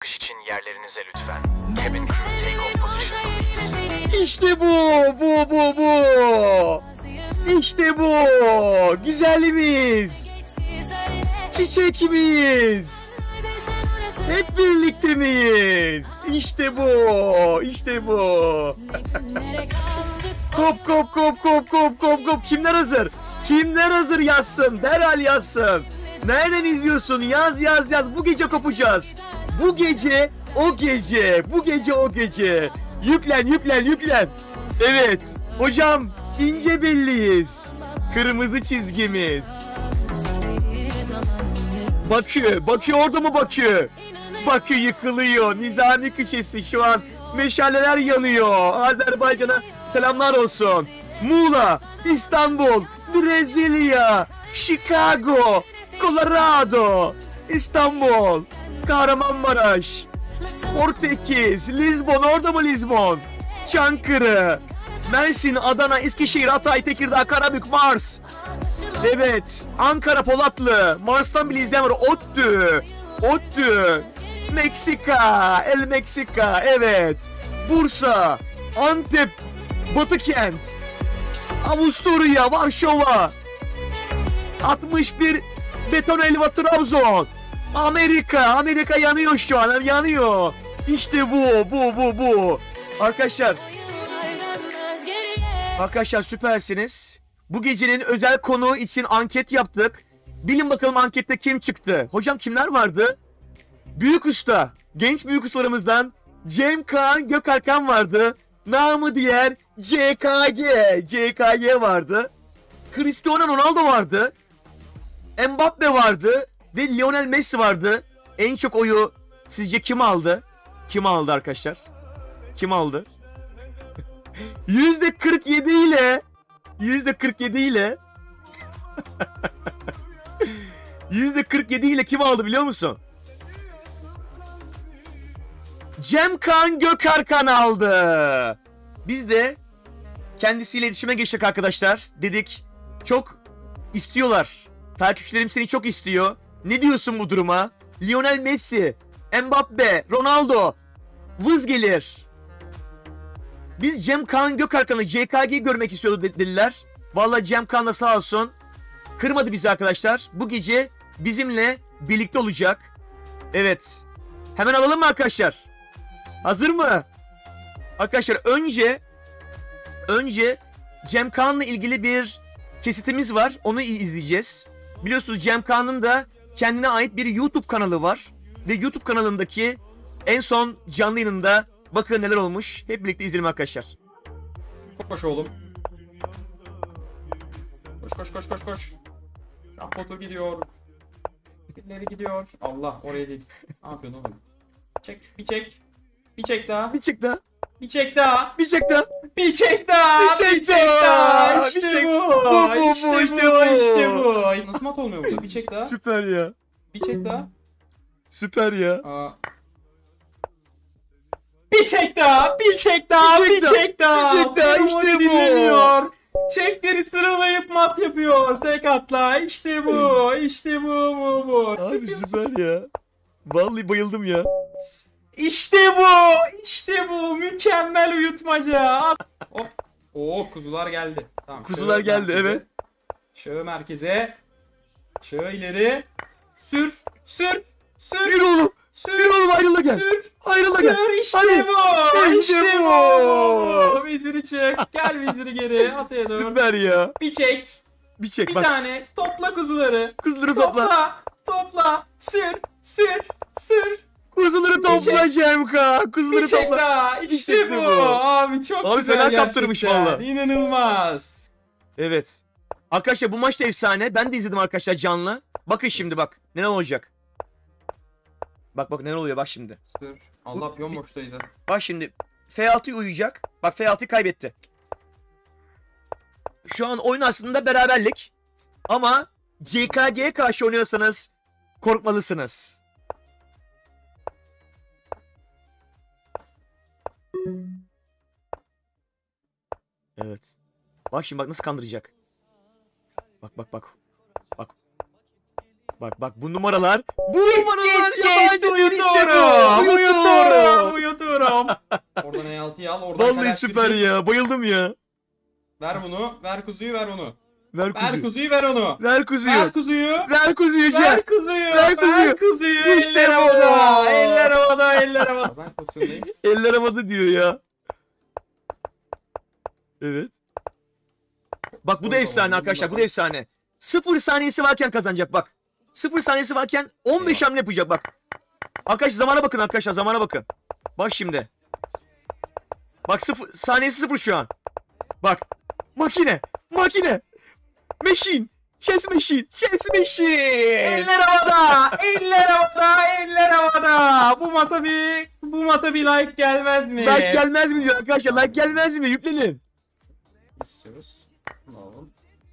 çıkış için yerlerinize lütfen. Cabin crew take off position. İşte bu. İşte bu. Güzelimiz. Çiçekimiz. Hep birlikte miyiz? İşte bu. Kop. Kimler hazır? Kimler hazır yazsın? Derhal yazsın. Nereden izliyorsun? Yaz. Bu gece kopacağız. Bu gece o gece. Yüklen. Evet. Hocam ince belliyiz. Kırmızı çizgimiz. Bakü orada mı Bakü? Bakü yıkılıyor. Nizami Küçesi şu an meşaleler yanıyor. Azerbaycan'a selamlar olsun. Muğla, İstanbul, Brezilya, Chicago, Colorado, İstanbul, Kahramanmaraş, Portekiz, Lizbon, orada mı Lizbon? Çankırı, Mersin, Adana, Eskişehir, Hatay, Tekirdağ, Karabük, Mars. Evet, Ankara, Polatlı, Mars'tan bile izleyen var. ODTÜ, Meksika, El Meksika, evet. Bursa, Antep, Batıkent, Avusturya, Varşova, 61 Beton Elva, Trabzon, Amerika yanıyor şu an, yanıyor. İşte bu. Arkadaşlar süpersiniz. Bu gecenin özel konuğu için anket yaptık. Bilin bakalım ankette kim çıktı? Hocam kimler vardı? Büyük usta, genç büyük ustalarımızdan Cem Kaan Gökalkan vardı. Namı diğer CKG vardı. Cristiano Ronaldo vardı. Mbappe vardı. Ve Lionel Messi vardı. En çok oyu sizce kim aldı? Kim aldı arkadaşlar? Kim aldı? %47 ile %47 ile kim aldı biliyor musun? Cem Kaan Gökalkan aldı. Biz de kendisiyle iletişime geçtik arkadaşlar. Dedik çok istiyorlar. Takipçilerim seni çok istiyor. Ne diyorsun bu duruma? Lionel Messi, Mbappe, Ronaldo vız gelir. Biz Cem Kaan Gökalkan'ı CKG görmek istiyordu dediler. Vallahi Cem Kaan da sağ olsun kırmadı bizi arkadaşlar. Bu gece bizimle birlikte olacak. Evet. Hemen alalım mı arkadaşlar? Hazır mı? Arkadaşlar önce Cem Kaan'la ilgili bir kesitimiz var. Onu izleyeceğiz. Biliyorsunuz Cem Kaan'ın da kendine ait bir YouTube kanalı var. Ve YouTube kanalındaki en son canlı yayınında bakın neler olmuş. Hep birlikte izleyelim arkadaşlar. Koş oğlum. Koş. Foto gidiyor. Birileri gidiyor. Allah oraya değil. Ne yapıyorsun oğlum? Çek. Bir çek. Bir çek daha. Bir çek daha. Bir çek daha. Bir çek daha. Bir çek daha. Bir çek Bir çek daha. daha. Bir İşte çek. bu. Bu. İşte bu. Nasıl mat olmuyor burada? Bir çek daha. Süper ya. Bir çek daha. Süper ya. Aa. Bir çek daha. Bir çek daha. Bir çek Bir daha. çek daha. Bir çek daha. Benim İşte oyun bu. dinlemiyor. Çekleri sıralayıp mat yapıyor. Tek atla. İşte bu. İşte bu. Abi süper ya. Vallahi bayıldım ya. İşte bu. İşte bu. Mükemmel uyutmaca. Hop. Oo kuzular geldi. Tamam. Kuzular şöyle geldi, merkeze. evet. Şöyle merkeze. Şöyle ileri. Sür. Yürü oğlum. Yürü oğlum ayrıla gel. Ayrıla gel. Sür işte Hadi. bu. İşte İşte bu. bu. Viziri çek. Gel viziri geri. Ataya doğru. Süper ya. Bir çek. Bir çek Bir bak. tane. Topla kuzuları. Kuzuları topla. Topla. Sür. Kuzuları topla Cemka. Kuzuları Bir çek topla. daha. İşte İşte bu. bu. Abi çok Abi güzel fena gerçekten. kaptırmış valla. İnanılmaz. Evet. Arkadaşlar bu maç da efsane. Ben de izledim arkadaşlar canlı. Bakın şimdi bak. Neler olacak. Bak neler oluyor bak şimdi. Sür. Allah piyon boştaydı. Bak şimdi. F6'yı uyuyacak. Bak F6'yı kaybetti. Şu an oyun aslında beraberlik. Ama CKG'ye karşı oynuyorsanız korkmalısınız. Evet. Bak şimdi bak nasıl kandıracak. Bak. Bak. Bak bak bu numaralar. Bu numaralar yabancı değil uyutuyorum. işte bu. Uyutuyorum. Uyutuyorum. Oradan E6'yı al. Oradan Vallahi karar süper verecek. ya. Bayıldım ya. Ver bunu. Ver kuzuyu ver onu. Ver Ver kuzuyu. kuzuyu ver onu. Ver kuzuyu. Ver kuzuyu. Ver kuzuyu Cem. Ver kuzuyu. Ver kuzuyu. Ver kuzuyu. İşte Eller bu. havada. Eller havada. Eller havada. Kazan pozisyondayız. Eller havada diyor ya. Evet. Bak bu da efsane arkadaşlar. Bu da efsane. 0 saniyesi varken kazanacak bak. 0 saniyesi varken 15 hamle yapacak bak. Arkadaşlar zamana bakın arkadaşlar. Zamana bakın. Bak şimdi. Bak saniyesi 0 şu an. Bak. Makine. Makine. Machine. Chess machine. Chess machine. Eller havada. Eller havada. Eller havada. Bu mata bir like gelmez mi? Like gelmez mi diyor arkadaşlar. Like gelmez mi? Yüklenin. İstiyoruz. Alalım.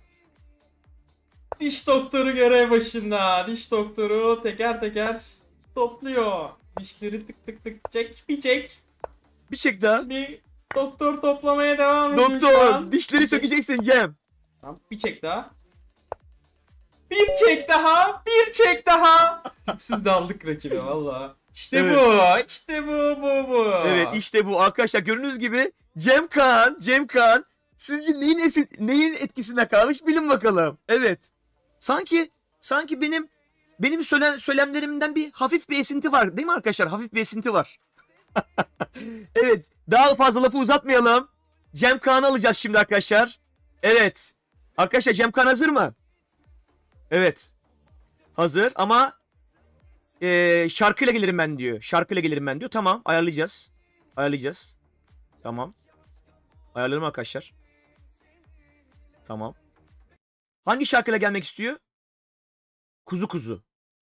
Diş doktoru görev başında. Diş doktoru teker teker topluyor. Dişleri tık tık tık çek. Bir çek. Bir çek daha. Bir doktor toplamaya devam ediyor şu Doktor. an. Dişleri Bir çek. sökeceksin Cem. Tamam, bir çek daha. Bir çek daha. Bir çek daha. Tüpsüz de aldık rakibi valla. İşte Evet. bu. İşte bu. Evet işte bu arkadaşlar gördüğünüz gibi Cem Kaan sizce neyin etkisinde kalmış bilin bakalım. Evet. Sanki benim söylemlerimden hafif bir esinti var değil mi arkadaşlar? Hafif bir esinti var. Evet. Daha fazla lafı uzatmayalım. Cem Kaan'ı alacağız şimdi arkadaşlar. Evet. Arkadaşlar Cem Kaan hazır mı? Evet. Hazır ama şarkıyla gelirim ben diyor. Şarkıyla gelirim ben diyor. Tamam ayarlayacağız. Ayarlayacağız. Tamam. Ayarlarım arkadaşlar. Tamam. Hangi şarkıyla gelmek istiyor? Kuzu kuzu.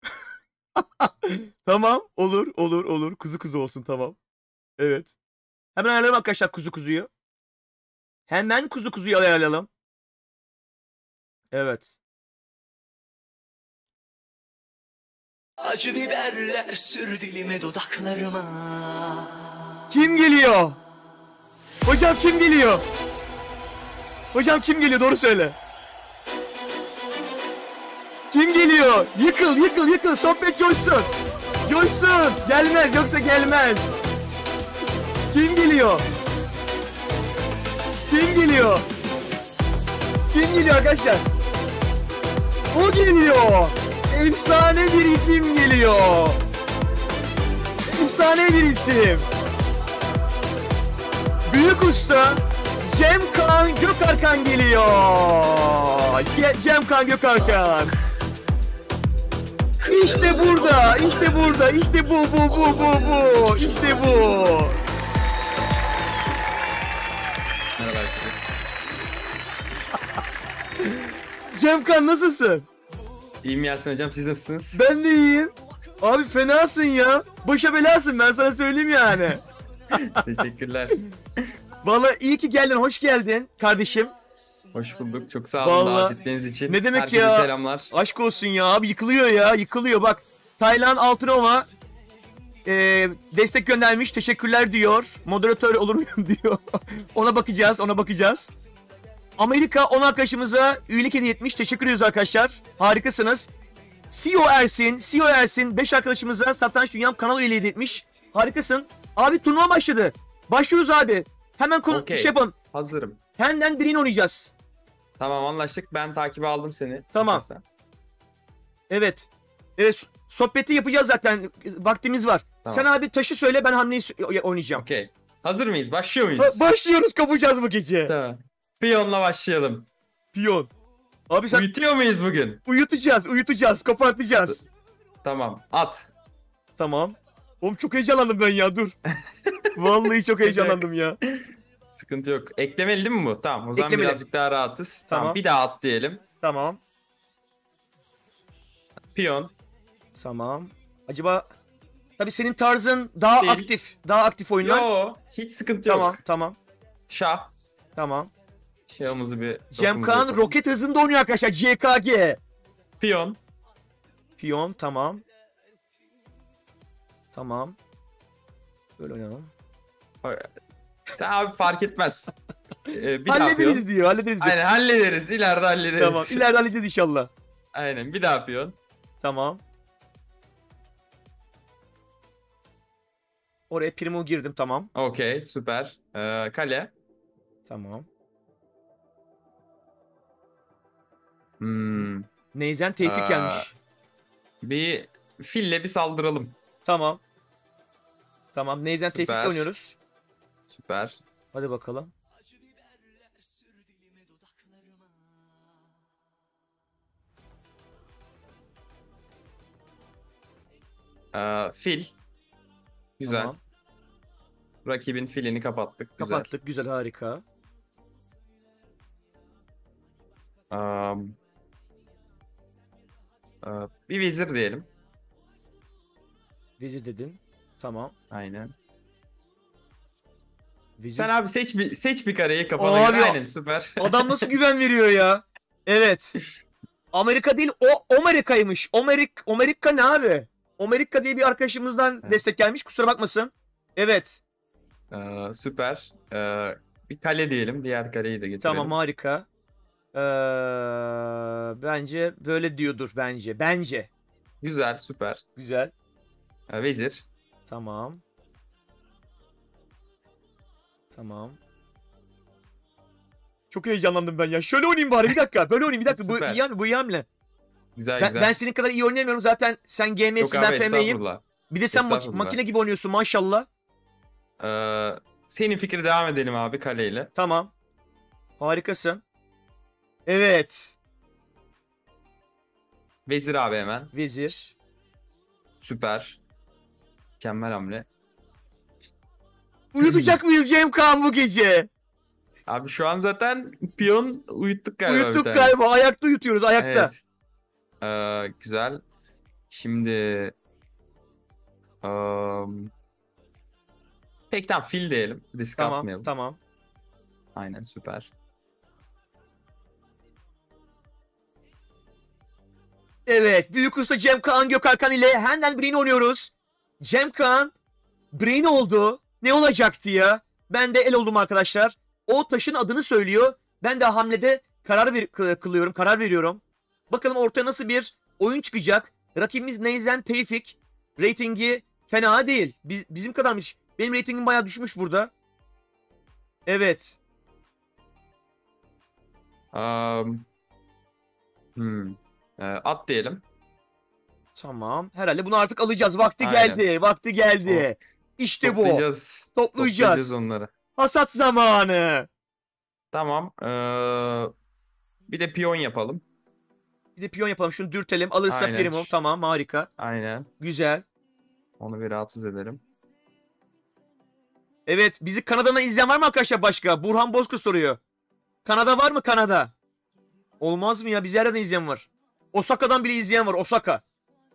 Tamam. Olur. Kuzu kuzu olsun tamam. Evet. Hemen ayarlayalım arkadaşlar kuzu kuzuyu. Hemen kuzu kuzuyu ayarlayalım. Evet. Acı biberler sür dilime dudaklarıma. Kim geliyor? Hocam kim geliyor? Hocam kim geliyor? Doğru söyle. Kim geliyor? Yıkıl. Sohbet coşsun. Coşsun. Gelmez yoksa gelmez. Kim geliyor? Kim geliyor? Kim geliyor arkadaşlar? O geliyor. Efsane bir isim geliyor. Efsane bir isim. Büyük usta Cem Kaan Gökarkan geliyor. Cem Kaan Gökarkan. İşte burada. İşte bu. İşte bu. Merhaba arkadaşlar. Cem Kaan nasılsın? İyiyim Yasin hocam, siz nasılsınız? Ben de iyiyim. Abi fenasın ya. Başa belasın ben sana söyleyeyim yani. Teşekkürler. Vallahi iyi ki geldin. Hoş geldin kardeşim. Hoş bulduk. Çok sağ olun Vallahi- davet ettiğiniz için. Ne demek Herkese ya? selamlar. Aşk olsun ya abi yıkılıyor ya yıkılıyor bak. Taylan Altınova destek göndermiş teşekkürler diyor. Moderatör olur muyum diyor. Ona bakacağız. Amerika 10 arkadaşımıza üyelik hediye etmiş. Teşekkür ediyoruz arkadaşlar. Harikasınız. CEO Ersin 5 arkadaşımıza Satranç Dünyam kanal üyeliği hediye etmiş. Harikasın. Abi turnuva başladı. Başlıyoruz abi. Hemen Okey. şey yapalım. Hazırım. Hemen birini oynayacağız. Tamam, anlaştık. Ben takibe aldım seni. Tamam. Sen. Evet. Evet sohbeti yapacağız zaten. Vaktimiz var. Tamam. Sen abi taşı söyle ben hamleyi oynayacağım. Okey. Hazır mıyız? Başlıyor muyuz? Başlıyoruz kapacağız bu gece. Tamam. Piyonla başlayalım. Piyon. Abi sen Uyutuyor muyuz bugün? uyutacağız, kopartacağız. Tamam. At. Tamam. Oğlum çok heyecanlandım ben ya dur. Vallahi çok heyecanlandım ya. Sıkıntı yok. Eklemeli değil mi bu? Tamam. O zaman Eklemeli. birazcık daha rahatız. Tamam. Tamam. Bir daha at diyelim. Tamam. Piyon. Tamam. Acaba tabii senin tarzın daha Değil. aktif. Daha aktif oyunlar. Yo. Hiç sıkıntı yok. Tamam. Şah. Tamam. Şahımızı bir... Cem dokumuzu Kaan yapalım. roket hızında oynuyor arkadaşlar. CKG. Piyon. Piyon tamam. Tamam. Böyle oynayalım. Sen abi fark etmez. Bir daha Hallederiz piyon. diyor. Hallederiz diyor. Aynen hallederiz. İleride hallederiz. Tamam. İleride hallederiz inşallah. Aynen bir daha piyon. Tamam. Oraya primo girdim, tamam. Okey, süper. Kale. Tamam. Hmm. Neyzen Tevfik Aa. gelmiş. Bir fille bir saldıralım. Tamam. Tamam. Neyzen Süper. Tevfik'le oynuyoruz. Süper. Hadi bakalım. Fil. Güzel. Tamam. Rakibin filini kapattık. Güzel. Kapattık. Güzel, harika. Um, bir vezir diyelim. Vezir dedin. Tamam. Aynen. Vezir. Sen abi seç bir kareyi kafana Abi, göre. Aynen, süper. Adam nasıl güven veriyor ya? Evet. Amerika değil, o Amerika'ymış. Amerika ne abi? Amerika diye bir arkadaşımızdan Evet. destek gelmiş. Kusura bakmasın. Evet. Süper. Bir kale diyelim. Diğer kareyi de getirelim. Tamam, harika. Bence böyle diyordur bence. Bence. Güzel, süper. Güzel. Vezir. Tamam. Tamam. Çok heyecanlandım ben ya. Şöyle oynayayım bari, bir dakika. Böyle oynayayım, bir dakika. Bu Süper. iyi hamle, bu iyi hamle. Güzel Ben, güzel. ben senin kadar iyi oynayamıyorum zaten. Sen Yok GM'sin, abi, ben FM'yim. estağfurullah. Bir de sen Estağfurullah. makine gibi oynuyorsun maşallah. Senin fikri devam edelim abi kaleyle. Tamam. Harikasın. Evet. Vezir abi hemen. Vezir. Süper. Mükemmel hamle. Uyutacak mıyız Cem Kaan bu gece? Abi şu an zaten piyon uyuttuk galiba bir Uyuttuk tane. galiba. Ayakta uyutuyoruz, ayakta. Evet. Güzel. Şimdi peki tamam, fil diyelim. Risk Tamam, atmayalım. tamam. Aynen, süper. Evet, büyük usta Cem Kaan Gökarkan ile Handel Brain oynuyoruz. Cem Kaan Brain oldu. Ne olacaktı ya? Ben de el oldum arkadaşlar. O taşın adını söylüyor. Ben de hamlede kılıyorum, karar veriyorum. Bakalım ortaya nasıl bir oyun çıkacak. Rakibimiz Neyzen Tevfik. Ratingi fena değil. Bizim kadarmış. Benim ratingim bayağı düşmüş burada. Evet. At diyelim. Tamam. Herhalde bunu artık alacağız. Vakti Aynen. geldi. Vakti geldi. İşte bu. Toplayacağız. Toplayacağız. Onları. Hasat zamanı. Tamam. Bir de piyon yapalım. Bir de piyon yapalım. Şunu dürtelim. Alırsa Aynen. primo. Tamam, harika. Aynen. Güzel. Onu bir rahatsız edelim. Evet, bizi Kanada'dan izleyen var mı arkadaşlar başka? Burhan Bozkurt soruyor. Kanada var mı, Kanada? Olmaz mı ya? Bizi nereden izleyen var? Osaka'dan bile izleyen var. Osaka.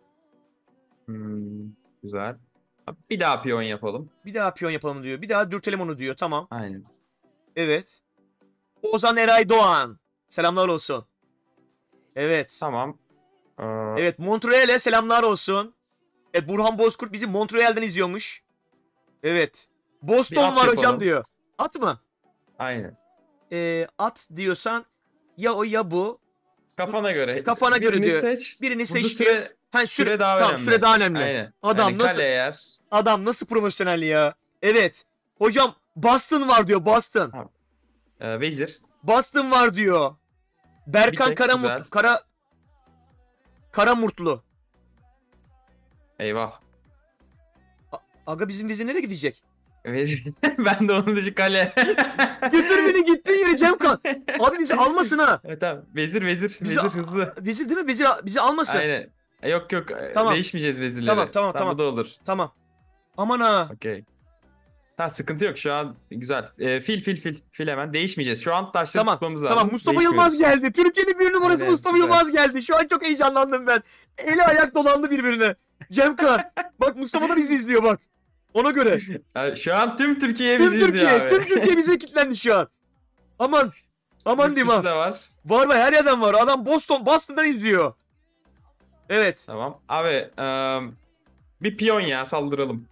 Güzel. Bir daha piyon yapalım. Bir daha piyon yapalım diyor. Bir daha dürtelim onu diyor. Tamam. Aynen. Evet. Ozan Eray Doğan. Selamlar olsun. Evet. Tamam. Evet, Montreal'e selamlar olsun. Evet, Burhan Bozkurt bizi Montreal'den izliyormuş. Evet. Bir Boston at var hocam yapalım. diyor. At mı? Aynen. At diyorsan ya o ya bu. Kafana göre. Kafana göre Birini diyor. seç. Birini Burada seç diyor. süre daha tamam, önemli. süre daha önemli. Aynen. Adam Yani nasıl kale eğer. adam profesyonel ya. Evet. Hocam Boston var diyor, Boston. Tamam. Vezir. Boston var diyor. Berkan Bir tek, güzel. Karamurtlu. Eyvah. Aga, bizim vize nereye gidecek? Vezir. Ben de onun dışı kale. Götür beni gittiğin yere Cemkan. Abi bizi almasın ha. Evet, tamam. Vezir. Bizi- Vezir hızlı. Vezir değil mi? Bizi almasın. Aynen. Yok. Tamam. Değişmeyeceğiz vezirleri. Tamam. Bu da olur. Tamam. Aman ha. Okey. Ha, sıkıntı yok şu an, güzel. Fil hemen değişmeyeceğiz. Şu an taşları tutmamız lazım. Tamam, Mustafa Yılmaz Değişmiyoruz. geldi. Türkiye'nin bir numarası Aynen, Mustafa süper. Yılmaz geldi. Şu an çok heyecanlandım ben. Eli ayak dolandı birbirine. Cemkan. Bak, Mustafa da bizi izliyor bak. Ona göre. Şu an tüm Türkiye Tüm bizi izliyor abi. Tüm Türkiye bize kilitlendi şu an. Aman Yurt diyeyim dışı ha. da var. Var her yerden var. Adam Boston'dan izliyor. Evet. Tamam. Abi bir piyon ya, saldıralım.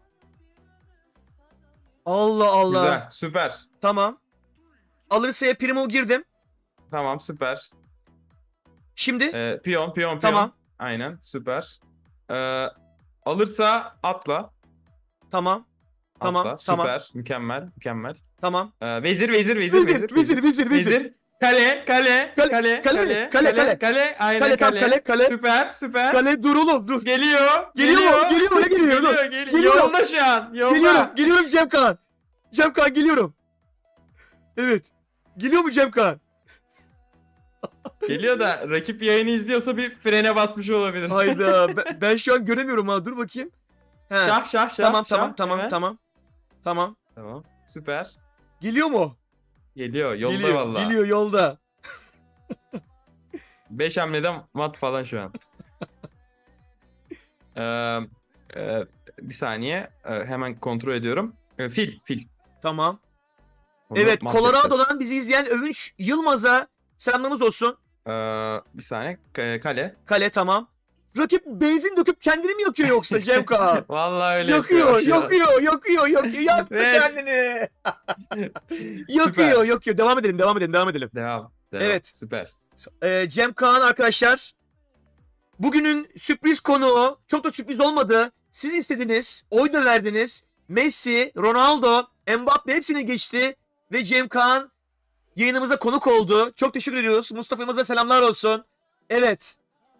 Allah Allah. Güzel. Süper. Tamam. Alırsa primo girdim. Tamam, süper. Şimdi Piyon. tamam. Aynen süper. Alırsa atla. Tamam. Tamam. Atla. Tamam. Süper. Mükemmel. Mükemmel. Tamam. Vezir, vezir, vezir, Vezir, vezir, vezir, vezir, vezir. Vezir. Kale, kale, Kale, kale, kale mi? kale, Kale, kale. kale. Aynen Kale, tam kale, kale. Süper, süper. Kale dur oğlum dur. Geliyor. Geliyor mu? Geliyor mu? Ne geliyor? Dur. Geliyor. Geliyor. Yolda şu an. Yolda. Geliyorum. Geliyorum Cemkan. Cemkan geliyorum. Evet. Geliyor mu Cemkan? Geliyor da rakip yayını izliyorsa bir frene basmış olabilir. Hayda. Ben şu an göremiyorum ha. Dur bakayım. He. Şah, şah, şah. Tamam, şah. tamam, tamam, Hemen. tamam. Tamam. Tamam. Süper. Geliyor mu? Geliyor. Yolda Geliyor. valla. Geliyor yolda. 5 hamleden mat falan şu an. Bir saniye. Hemen kontrol ediyorum. Fil. Tamam. Onu Evet, mat Colorado'dan bizi izleyen Övünç Yılmaz'a selamlarımız olsun. yapacağız. Bir saniye. Kale. Kale tamam. Rakip benzin döküp kendini mi yakıyor yoksa Cemka? Vallahi öyle yakıyor, yapıyor şu an. yakıyor. Yaktı Ve- kendini. yakıyor. Devam edelim. Devam. Evet. Süper. Cem Kaan arkadaşlar. Bugünün sürpriz konuğu çok da sürpriz olmadı. Siz istediniz, oy da verdiniz. Messi, Ronaldo, Mbappe hepsini geçti. Ve Cem Kaan yayınımıza konuk oldu. Çok teşekkür ediyoruz. Mustafa Yılmaz'a selamlar olsun. Evet.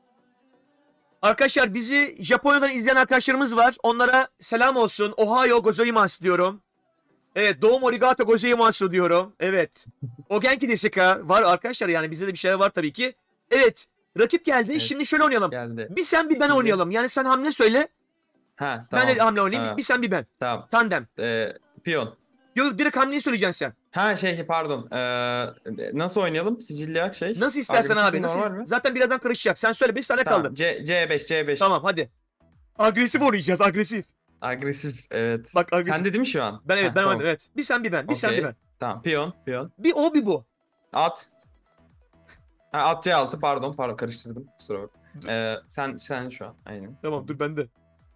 Arkadaşlar bizi Japonya'dan izleyen arkadaşlarımız var. Onlara selam olsun. Ohio gozaimasu diyorum. Evet, domo arigato gozaimasu diyorum. Evet. O genki deseka var arkadaşlar, yani bizde de bir şeyler var tabii ki. Evet. Rakip geldi. Evet. Şimdi şöyle oynayalım. Geldi. Bir sen bir ben Şimdi- oynayalım. Yani sen hamle söyle. Ha, Ben tamam. de hamle oynayayım. Ha, Bir sen bir ben. tamam. Tandem. Piyon. Yok, direkt hamleyi söyleyeceksin sen. Ha pardon. Nasıl oynayalım? Sicilli şey. Nasıl istersen Agresif abi. mi, Nasıl? normal mi? Zaten birazdan karışacak. Sen söyle. 5 tane Tamam. kaldı. C5. Tamam hadi. Agresif oynayacağız. Agresif. Agresif, evet. Bak agresif. Sen de değil mi şu an? Ben evet, Ha, ben tamam. oynadım, evet. Bir sen bir ben. Bir sen bir Okey. ben. Tamam. Piyon. Bir o bir bu. At. Ha, at C6, pardon karıştırdım. Kusura bak. Sen şu an. Aynen. Tamam dur bende.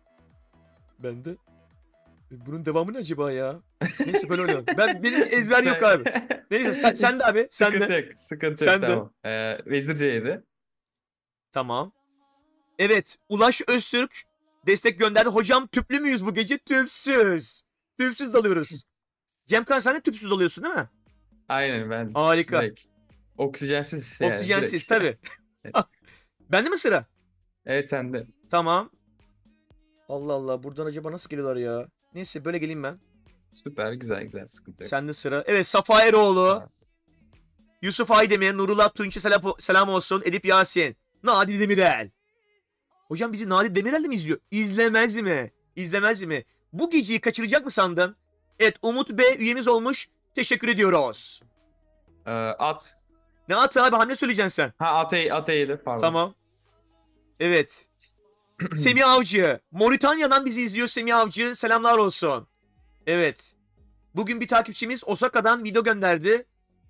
Bende. Bunun devamı ne acaba ya? Neyse böyle oynayalım. Benim ezber yok abi. Neyse sen de abi. Sen Sıkıntı de. yok. Sıkıntı Sen yok. de. Tamam. Vezir C7. Tamam. Evet, Ulaş Öztürk destek gönderdi. Hocam tüplü müyüz bu gece? Tüpsüz. Tüpsüz dalıyoruz. Cemkan sen de tüpsüz dalıyorsun değil mi? Aynen ben. Harika. Direkt. Oksijensiz yani. Oksijensiz direkt. tabii. Evet. Bende mi sıra? Evet, sende. Tamam. Allah Allah, buradan acaba nasıl geliyorlar ya? Neyse böyle geleyim ben. Süper, güzel. Sıkıntı yok. Sende sıra. Evet, Safa Eroğlu. Tamam. Yusuf Aydemir, Nurullah Tunç'a selam olsun. Edip Yasin. Nadi Demirel. Hocam bizi Nadi Demirel de mi izliyor? İzlemez mi? Bu geceyi kaçıracak mı sandın? Evet, Umut B üyemiz olmuş. Teşekkür ediyoruz. At. Ne atı abi, hamle söyleyeceksin sen. Ha, at eğilir, pardon. Tamam. Evet. Semih Avcı. Moritanya'dan bizi izliyor Semih Avcı. Selamlar olsun. Evet. Bugün bir takipçimiz Osaka'dan video gönderdi.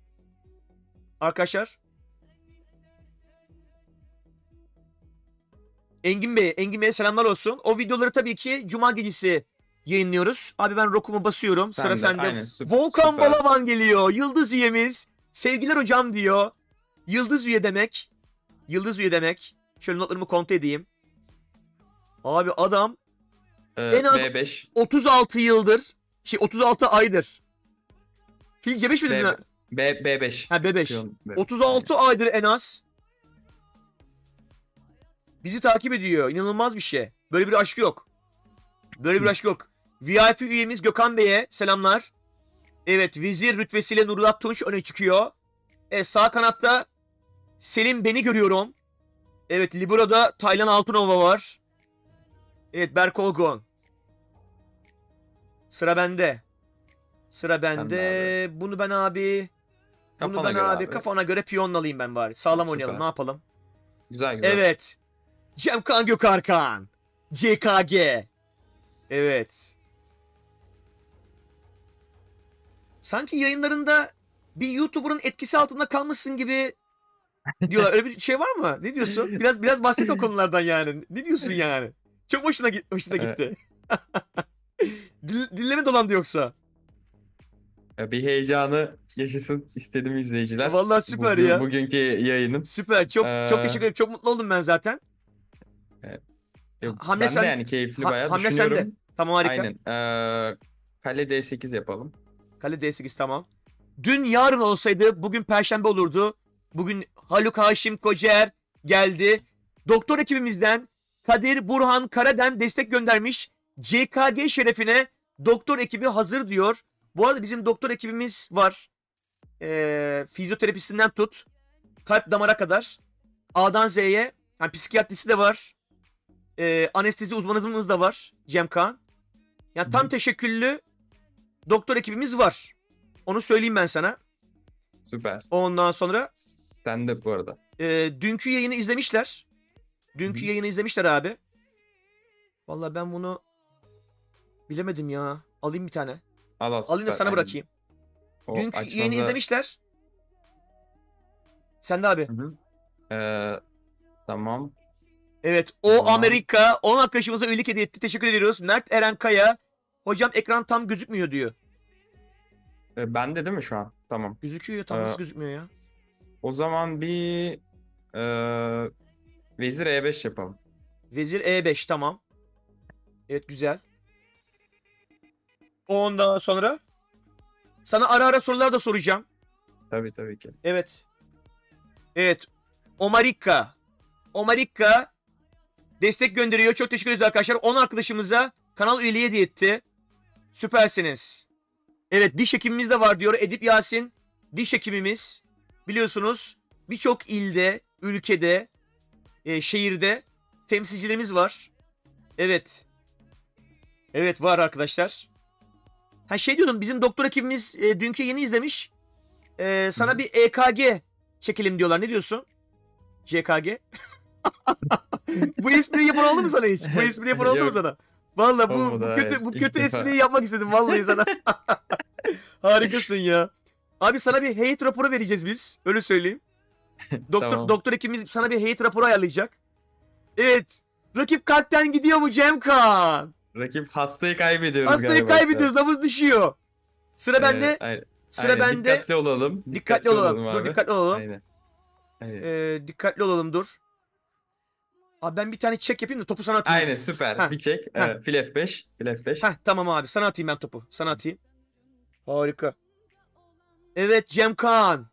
Arkadaşlar. Engin Bey'e selamlar olsun. O videoları tabii ki Cuma gecesi yayınlıyoruz. Abi ben rokumu basıyorum. Sen Sıra de, sende. aynen, süper. Volkan Balaban geliyor. Yıldız üyemiz. Sevgiler hocam diyor. Yıldız üye demek. Şöyle notlarımı kontrol edeyim. Abi adam en az B5. 36 yıldır, 36 aydır. Fil C5 mi dedin? Ha B5. B5. Piyon B5. 36 aydır en az. Bizi takip ediyor. İnanılmaz bir şey. Böyle bir aşk yok. VIP üyemiz Gökhan Bey'e selamlar. Evet, vezir rütbesiyle Nurullah Tunç öne çıkıyor. Sağ kanatta Selim beni görüyorum. Evet, Libero'da Taylan Altınova var. Evet, Berk Olgun. Sıra bende. Sen de Bunu ben abi kafana göre piyonla alayım ben bari. Sağlam Süper. oynayalım. Ne yapalım? Güzel. Evet. Cemkan Gökarkan. CKG. Evet. Sanki yayınlarında bir YouTuber'ın etkisi altında kalmışsın gibi diyorlar. Öyle bir şey var mı? Ne diyorsun? Biraz bahset o konulardan yani. Ne diyorsun yani? Çok hoşuna gitti. Dilleme dolandı yoksa. Bir heyecanı yaşasın istedim izleyiciler. Vallahi süper ya. Bugünkü yayının. Süper. Çok teşekkür ederim. Çok mutlu oldum ben zaten. Yok, Hamle ben sen- de yani keyifli bayağı Hamle sende. düşünüyorum. Tamam, harika. Aynen. Kale D8 yapalım. Kale D8 tamam. Dün yarın olsaydı bugün Perşembe olurdu. Bugün Haluk Haşim Kocaer geldi. Doktor ekibimizden Kadir Burhan Karadem destek göndermiş. CKG şerefine doktor ekibi hazır diyor. Bu arada bizim doktor ekibimiz var. Fizyoterapistinden tut. Kalp damara kadar. A'dan Z'ye. Yani psikiyatrisi de var. Anestezi uzmanımız da var. Cem Kaan. Yani tam teşekküllü doktor ekibimiz var. Onu söyleyeyim ben sana. Süper. Ondan sonra Sen de bu arada. dünkü yayını izlemişler. Dünkü yayını izlemişler abi. Vallahi ben bunu bilemedim ya. Alayım bir tane. Al Alayım da süper. sana Aynen. bırakayım. O Dünkü açmazda- yayını izlemişler. Sen de abi. Hı hı. Tamam. Evet, o Tamam. Amerika 10 arkadaşımıza üyelik hediye etti. Teşekkür ediyoruz. Mert Eren Kaya. Hocam ekran tam gözükmüyor diyor. Bende değil mi şu an? Tamam. Gözüküyor ya, tam Ee, nasıl gözükmüyor ya? O zaman bir Vezir E5 yapalım. Vezir E5 tamam. Evet, güzel. Ondan sonra sana ara ara sorular da soracağım. Tabii ki. Evet. Evet. Omarika. Omarika destek gönderiyor. Çok teşekkür ederiz arkadaşlar. 10 arkadaşımıza kanal üyeliği hediye etti. Süpersiniz. Evet, diş hekimimiz de var diyor Edip Yasin. Diş hekimimiz biliyorsunuz birçok ilde, ülkede, şehirde temsilcilerimiz var. Evet. Evet, var arkadaşlar. Ha, şey diyordum, bizim doktor ekibimiz dünkü yeni izlemiş. Sana bir EKG çekelim diyorlar. Ne diyorsun? CKG. Bu espriyi yapan oldu mu sana hiç? Bu espriyi yapan oldu mu Yok. sana? Vallahi bu Olmadı, kötü hayır. bu İlk kötü defa. espriyi yapmak istedim vallahi sana. Harikasın ya. Abi sana bir heyet raporu vereceğiz biz. Öyle söyleyeyim. Tamam. Doktor ekibimiz sana bir heyet raporu ayarlayacak. Evet. Rakip kalpten gidiyor mu Cemkan? Rakip hastayı kaybediyoruz Hastayı galiba. kaybediyoruz. Nabız düşüyor. Sıra bende. Aynen. Sıra Aynen, bende. Dikkatli olalım. Dikkatli olalım. Dur, abi. dikkatli olalım. Aynen. Dikkatli olalım, dur. Abi ben bir tane çek yapayım da topu sana atayım. Aynen süper. Heh. Bir çek. Heh. Fil F5. Fil F5. Heh, tamam abi, sana atayım ben topu. Sana atayım. Harika. Evet Cemkan.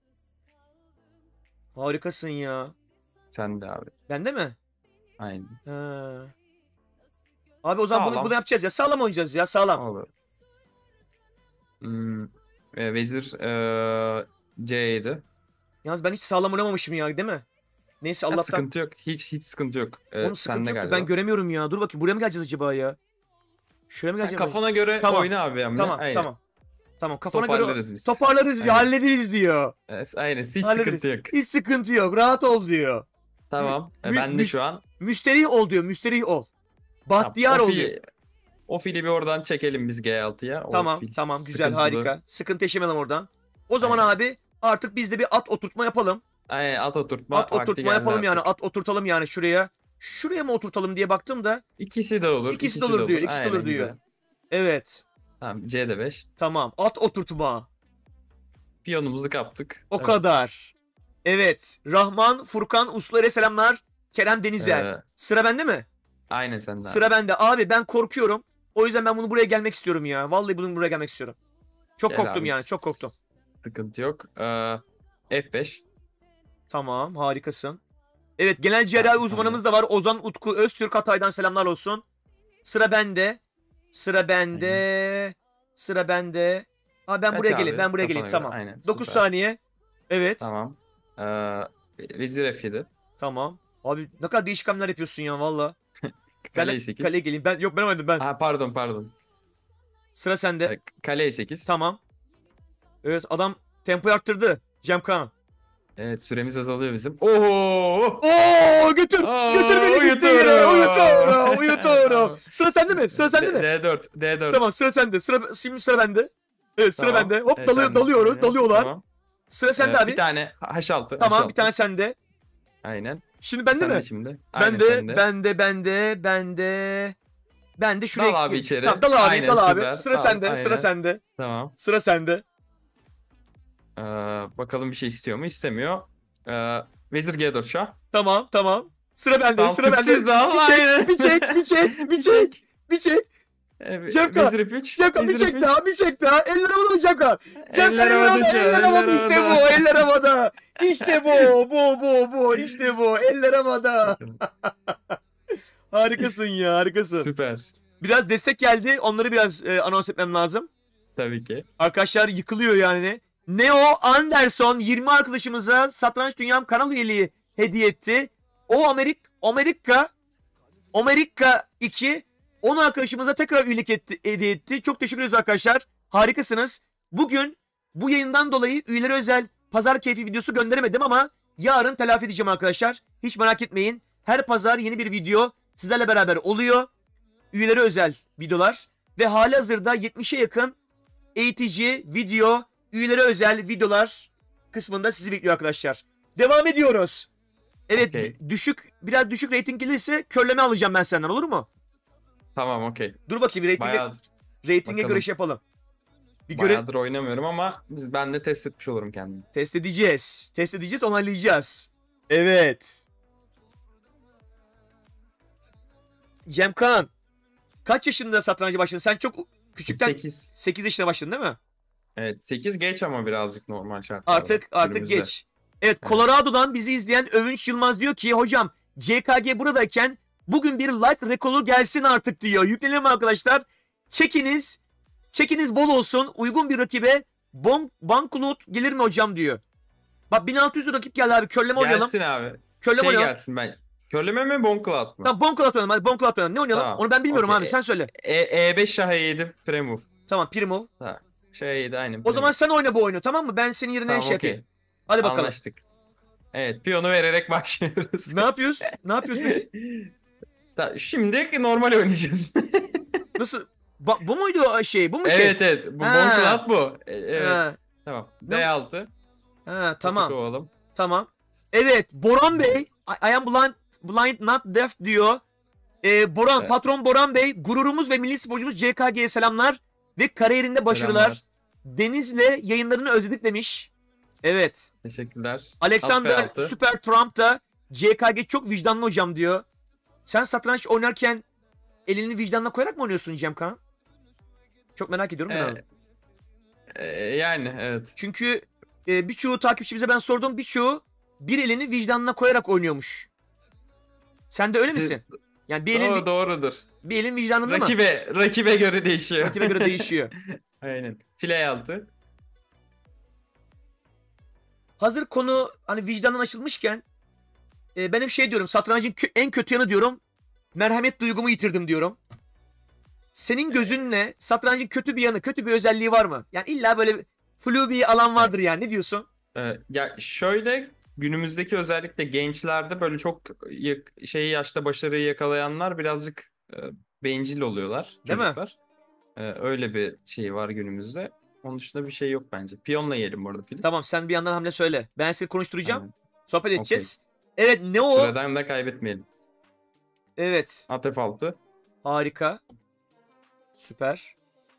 Harikasın ya. Sen de abi. Bende mi? Aynen. Ha. Abi o zaman bunu, Sağlam. bunu yapacağız ya. Sağlam oynayacağız ya, sağlam. Olur. Vezir C7. Yalnız ben hiç sağlam oynamamışım ya, değil mi? Neyse Ya, Allah'tan. sıkıntı yok. Hiç sıkıntı yok. Onun sıkıntı Sende yoktu. galiba. Ben göremiyorum ya. Dur bakayım, buraya mı geleceğiz acaba ya? Şuraya mı Sen geleceğiz? kafana göre Tamam. oyna abi hamle. Tamam, Aynen. tamam. Tamam, kafana göre Toparlarız biz. toparlarız ya, Aynen. hallederiz diyor. Aynen. Hiç Hallederiz. sıkıntı yok. Hiç sıkıntı yok. Rahat ol diyor. Tamam. Mü- Ben de mü- şu an. Müsterih ol diyor. Müsterih ol. Bahtiyar o ol fili- diyor. O fili bir oradan çekelim biz G6'ya. O Tamam, fil tamam, güzel, sıkıntılı. harika. Sıkıntı yaşamayalım oradan. O zaman Aynen. abi artık biz de bir at oturtma yapalım. Aynen, at oturtma. At vakti oturtma geldi yapalım yani. artık. At oturtalım yani şuraya. Şuraya mı oturtalım diye baktım da. İkisi de olur. İkisi de olur diyor, ikisi de Aynen, olur diyor. güzel. Evet. Tamam, C'de 5. Tamam. At oturtma. Piyonumuzu kaptık. O Evet. kadar. Evet. Rahman, Furkan, Uslu'ya selamlar. Kerem Denizer. Sıra bende mi? Aynen sende abi. Sıra bende. Abi ben korkuyorum. O yüzden ben bunu buraya gelmek istiyorum ya. Vallahi bunu buraya gelmek istiyorum. Çok Gel korktum abi, yani. Çok korktum. Sıkıntı yok. F5. Tamam. Harikasın. Evet. Genel cerrahi Tamam, uzmanımız da var. Ozan Utku Öztürk Hatay'dan selamlar olsun. Sıra bende. Sıra bende. Sıra bende. Abi ben Kaç buraya abi? geleyim. Ben buraya Kafana geleyim. göre. Tamam. Aynen, 9 süper. saniye. Evet. Tamam. Vezir F7. Tamam. Abi ne kadar değişik hamleler yapıyorsun ya valla. Kale Ben E8. kaleye geleyim. Yok ben oynadım ben. Ha, pardon. Sıra sende. Kale E8. Tamam. Evet, adam tempoyu arttırdı. Cemkan. Evet, süremiz azalıyor bizim. Oo! Oo, götür. Aa, Götür beni gitti uyutuyorum. yere. Uyutuyorum. Uyutuyorum. Tamam. Sıra sende mi? Sıra sende mi? D4. Tamam, sıra sende. Şimdi sıra bende. Evet, sıra Tamam. bende. Hop Evet, dalıyoruz. sende. Dalıyorlar. Tamam. Sıra sende abi. Bir tane H6. Tamam, H6. bir tane sende. Aynen. Şimdi bende Sen de mi? şimdi. Aynen, Bende. Ben de şuraya Dal abi gideyim. içeri. Tamam, dal abi, Aynen, dal abi. süper. Sıra Dal, sende, sıra aynen. sende. Tamam. Sıra sende. Bakalım bir şey istiyor mu? İstemiyor. Vezir G4 şah. Tamam. Sıra bende, Tamam, sıra bende. tüpsüz de al, aynen. Bir çek. Evet, Cemkan, Vezir İp3. Cemkan bir Vezir çek İp3. daha, bir çek daha. Eller havada Cemkan. Cemkan Eller eller havada, havada, eller havada. eller İşte bu, havada. eller havada. İşte bu. İşte bu, eller havada. Harikasın ya, harikasın. Süper. Biraz destek geldi. Onları biraz anons etmem lazım. Tabii ki. Arkadaşlar yıkılıyor yani. Neo Anderson 20 arkadaşımıza Satranç Dünyam kanal üyeliği hediye etti. O Amerika 2 10 arkadaşımıza tekrar üyelik hediye etti. Çok teşekkür ederiz arkadaşlar. Harikasınız. Bugün bu yayından dolayı üyelere özel pazar keyfi videosu gönderemedim ama yarın telafi edeceğim arkadaşlar. Hiç merak etmeyin. Her pazar yeni bir video sizlerle beraber oluyor. Üyelere özel videolar ve halihazırda 70'e yakın eğitici video, üyelere özel videolar kısmında sizi bekliyor arkadaşlar. Devam ediyoruz. Evet, Okey. biraz düşük reyting gelirse körleme alacağım ben senden, olur mu? Tamam, okey. Dur bakayım reytinge Bakalım. göre şey yapalım. Bir göre Bayağıdır oynamıyorum ama ben de test etmiş olurum kendimi. test edeceğiz. Test edeceğiz, onaylayacağız. Evet. Cemkan, kaç yaşında satranca başladın? Sen çok küçükten 8. 8 yaşına başladın değil mi? Evet, 8 geç ama birazcık normal şartlarda. Artık günümüzde. geç. Evet, Colorado'dan bizi izleyen Övünç Yılmaz diyor ki hocam CKG buradayken bugün bir light rekoru gelsin artık diyor. Yüklenelim arkadaşlar. Çekiniz bol olsun. Uygun bir rakibe Bankloot gelir mi hocam diyor. Bak 1600 rakip geldi abi. Körleme oynayalım. Gelsin abi. Körleme Şey oynayalım. gelsin ben. Körleme mi Bonklat mı? Tamam Bonkloot oynayalım. Hadi Bonkloot oynayalım. Ne oynayalım? Tamam, Onu ben bilmiyorum okey. abi. Sen söyle. E5 Şah E7 Premove. Tamam Primo. Ha. Şey E7 aynen. O zaman sen oyna bu oyunu, tamam mı? Ben senin yerine tamam, şey okey. yapayım. Hadi bakalım. Anlaştık. Evet, piyonu vererek başlıyoruz. Ne yapıyoruz? Ne yapıyoruz peki? Şimdi normal oynayacağız. Nasıl? Bu muydu o şey? Bu mu şey? Evet. Bu Ha. Bonklat bu. Evet. Ha, Tamam. Ne? D6. tamam. Oğlum. Tamam. Evet, Boran Bey, I am blind not deaf diyor. Boran, Evet. patron Boran Bey, gururumuz ve milli sporcumuz CKG'ye selamlar ve kariyerinde başarılar. Selamlar. Deniz'le yayınlarını özledik demiş. Evet. Teşekkürler. Alexander Alt F6. Super Trump da CKG çok vicdanlı hocam diyor. Sen satranç oynarken elini vicdanına koyarak mı oynuyorsun Cemkan? Çok merak ediyorum ben onu. Yani evet. Çünkü birçoğu takipçimize ben sordum. Birçoğu bir elini vicdanına koyarak oynuyormuş. Sen de öyle misin? Yani Doğrudur. bir elin vicdanında mı? Rakibe göre değişiyor. Rakibe göre değişiyor. Aynen. File 6. Hazır konu hani vicdandan açılmışken ben hep şey diyorum. Satrancın en kötü yanı diyorum. Merhamet duygumu yitirdim diyorum. Senin gözünle satrancın kötü bir yanı, kötü bir özelliği var mı? Yani illa böyle flu bir alan vardır yani. Ne diyorsun? Ya şöyle, günümüzdeki özellikle gençlerde böyle çok yaşta başarıyı yakalayanlar birazcık bencil oluyorlar. Değil mi? Çocuklar. Öyle bir şey var günümüzde. Onun dışında bir şey yok bence. Piyonla yiyelim bu arada fili. Tamam, sen bir yandan hamle söyle. Ben seni konuşturacağım. Aynen. Sohbet edeceğiz. Evet, ne o? Sıradan da kaybetmeyelim. Evet. At F6. Harika. Süper.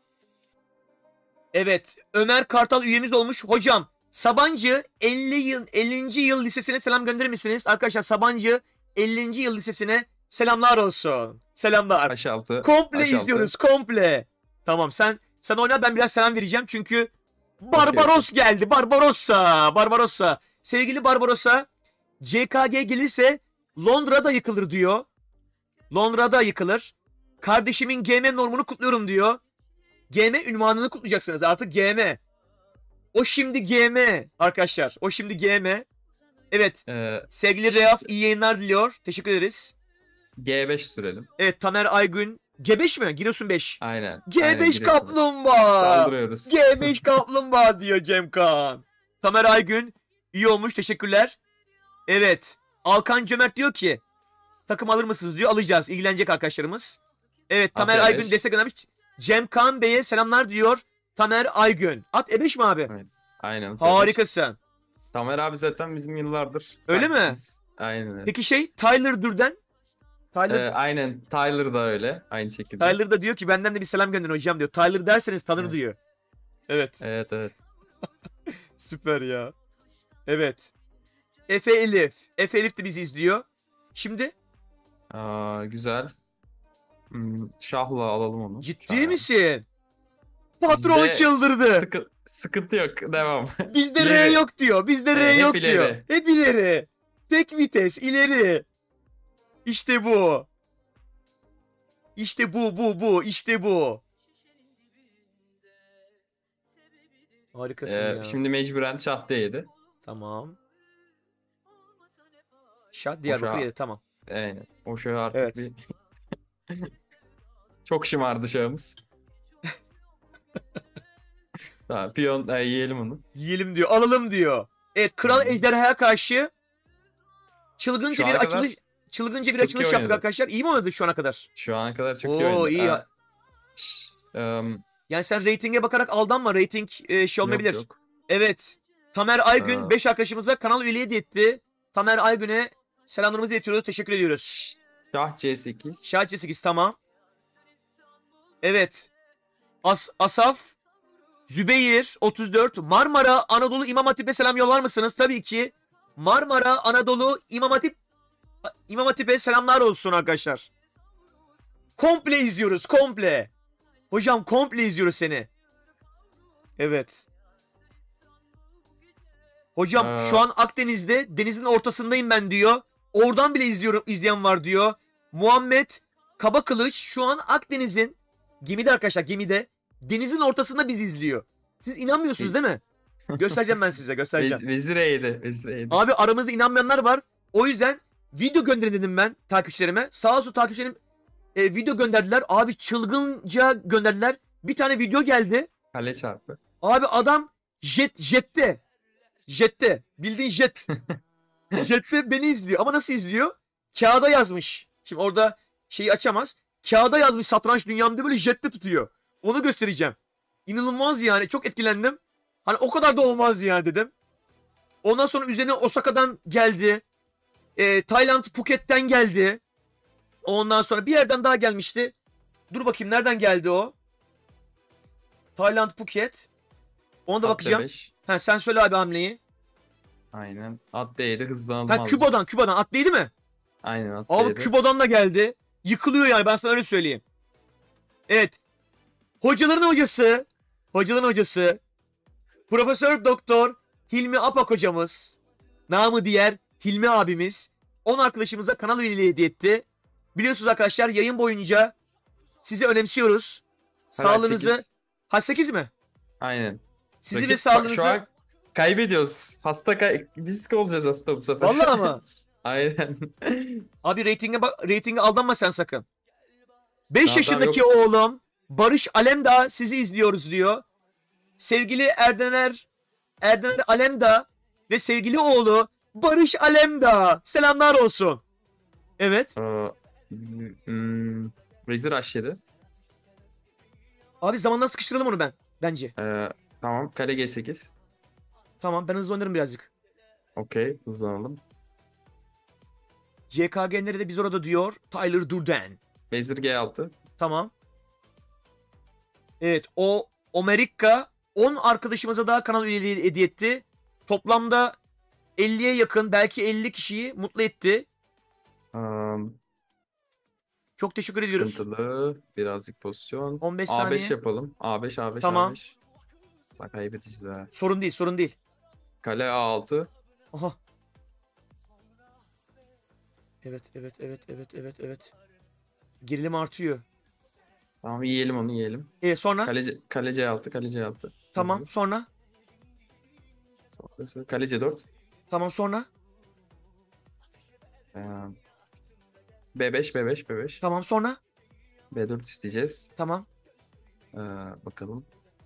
Evet. Ömer Kartal üyemiz olmuş. Hocam Sabancı 50. yıl lisesine selam gönderir misiniz? Arkadaşlar Sabancı 50. yıl lisesine selamlar olsun. Selamlar. H6. Komple H6. izliyoruz. Komple. Tamam, sen oyna, ben biraz selam vereceğim çünkü Barbaros geldi. Barbarossa. Sevgili Barbarossa, CKG gelirse Londra'da yıkılır diyor. Londra'da yıkılır. Kardeşimin GM normunu kutluyorum diyor. GM ünvanını kutlayacaksınız artık, GM. O şimdi GM arkadaşlar. O şimdi GM. Evet. Sevgili Reaf iyi yayınlar diliyor. Teşekkür ederiz. G5 sürelim. Evet, Tamer Aygün. G5 mi? Giresun 5. Aynen. G5 Aynen, kaplumbağa. saldırıyoruz. G5 kaplumbağa diyor Cemkan. Tamer Aygün iyi olmuş, teşekkürler. Evet. Alkan Cömert diyor ki takım alır mısınız diyor. Alacağız. İlgilenecek arkadaşlarımız. Evet, Tamer At Aygün E5. destek önermiş. Cemkan Bey'e selamlar diyor. Tamer Aygün. At E5 mi abi? Aynen. Harikasın. Tamer abi zaten bizim yıllardır. Öyle mi? takipçimiz. Aynen öyle. Peki Tyler Durden. Aynen. Tyler da öyle. Aynı şekilde. Tyler da diyor ki benden de bir selam gönderin hocam diyor. Tyler derseniz tanır Evet. diyor. Evet. Evet. Süper ya. Evet. Efe Elif de bizi izliyor. Şimdi Güzel. Şahla alalım onu. ciddi Şah. misin? Patron Bizde çıldırdı. Sıkıntı yok. Devam. Bizde R İleri. yok diyor. Bizde R Hep yok ileri. diyor. Hep ileri. Tek vites ileri. İşte bu. İşte bu. İşte bu. Harikasın ya. Şimdi mecburen şah D7. Tamam. Şah Diyarbakır Hoşa. yedi tamam. Aynen. O şah artık Evet. bir... Çok şımardı şahımız. Tamam, piyon yiyelim onu. Yiyelim diyor. Alalım diyor. Evet kral ejderhaya karşı çılgınca Şu bir ana kadar açılış çılgınca bir çok iyi açılış yaptık oynadı. arkadaşlar. İyi mi oynadı şu ana kadar? Şu ana kadar çok iyi Oo oynadı. iyi. Yani sen reytinge bakarak aldanma. Reyting şey olmayabilir. Yok. Evet. Tamer Aygün Aa. 5 arkadaşımıza kanal üyeliği hediye etti. Tamer Aygün'e selamlarımızı iletiyoruz. Teşekkür ediyoruz. Şah C8. Şahçe 8 tamam. Evet. Asaf Zübeyir 34 Marmara Anadolu İmam Hatip'e selam yollar mısınız? Tabii ki. Marmara Anadolu İmam Hatip'e selamlar olsun arkadaşlar. Komple izliyoruz komple. Hocam komple izliyoruz seni. Evet. Hocam şu an Akdeniz'de denizin ortasındayım ben diyor. Oradan bile izleyen var diyor. Muhammed Kabakılıç şu an Akdeniz'in gemide arkadaşlar gemide denizin ortasında bizi izliyor. Siz inanmıyorsunuz değil mi? Göstereceğim ben size göstereceğim. Vezir E7. Vezir E7. Abi aramızda inanmayanlar var. O yüzden video gönderin dedim ben takipçilerime. Sağ olsun takipçilerim video gönderdiler. Abi çılgınca gönderdiler. Bir tane video geldi. Kale çarpı. Abi adam jette. Bildiğin jet. Jette beni izliyor. Ama nasıl izliyor? Kağıda yazmış. Şimdi orada şeyi açamaz. Kağıda yazmış satranç dünyamda böyle jette tutuyor. Onu göstereceğim. İnanılmaz yani. Çok etkilendim. Hani o kadar da olmaz yani dedim. Ondan sonra üzerine Osaka'dan geldi. Tayland Phuket'ten geldi. Ondan sonra bir yerden daha gelmişti. Dur bakayım nereden geldi o? Tayland Phuket. Ona da At bakacağım. D5. Ha, sen söyle abi hamleyi. Aynen. At D7 hızlanalım. Ha, Küba'dan at değil mi? Aynen at Abi D7. Küba'dan da geldi. Yıkılıyor yani ben sana öyle söyleyeyim. Evet. Hocaların hocası. Profesör Doktor Hilmi Apak hocamız. Namı diğer Hilmi abimiz. 10 arkadaşımıza kanal üyeliği hediye etti. Biliyorsunuz arkadaşlar yayın boyunca sizi önemsiyoruz. Sağlığınızı... 8. Ha 8 mi? Aynen. Sizi Rakip ve şu sağlığınızı... an kaybediyoruz. Biz olacağız hasta bu sefer. Vallahi ama. Aynen. Abi reytinge aldanma sen sakın. 5 Tamam, yaşındaki oğlum Barış Alemdağ sizi izliyoruz diyor. Sevgili Erdener Alemdağ ve sevgili oğlu Barış Alemdağ selamlar olsun. Evet. Vezir H7. Abi zamandan sıkıştıralım onu bence. Tamam. Kale G8. Tamam ben hızlı oynarım birazcık. Okey. Hızlanalım. CKG'leri de biz orada diyor. Tyler Durden. Vezir G6. Tamam. Evet o Amerika 10 arkadaşımıza daha kanal üyeliği hediye etti. Toplamda 50'ye yakın belki 50 kişiyi mutlu etti. Çok teşekkür ediyoruz. Sıkıntılı. Birazcık pozisyon. 15 A5 saniye. yapalım. A5. Tamam. A5. Bak kaybedeceğiz ha. Sorun değil. Kale A6. Aha. Evet. Gerilim artıyor. Tamam yiyelim onu yiyelim. Sonra? Kale C6. Tamam Hızlı. sonra? Sonrası kale C4. Tamam sonra? B5. Tamam sonra? B4 isteyeceğiz. Tamam. Bakalım.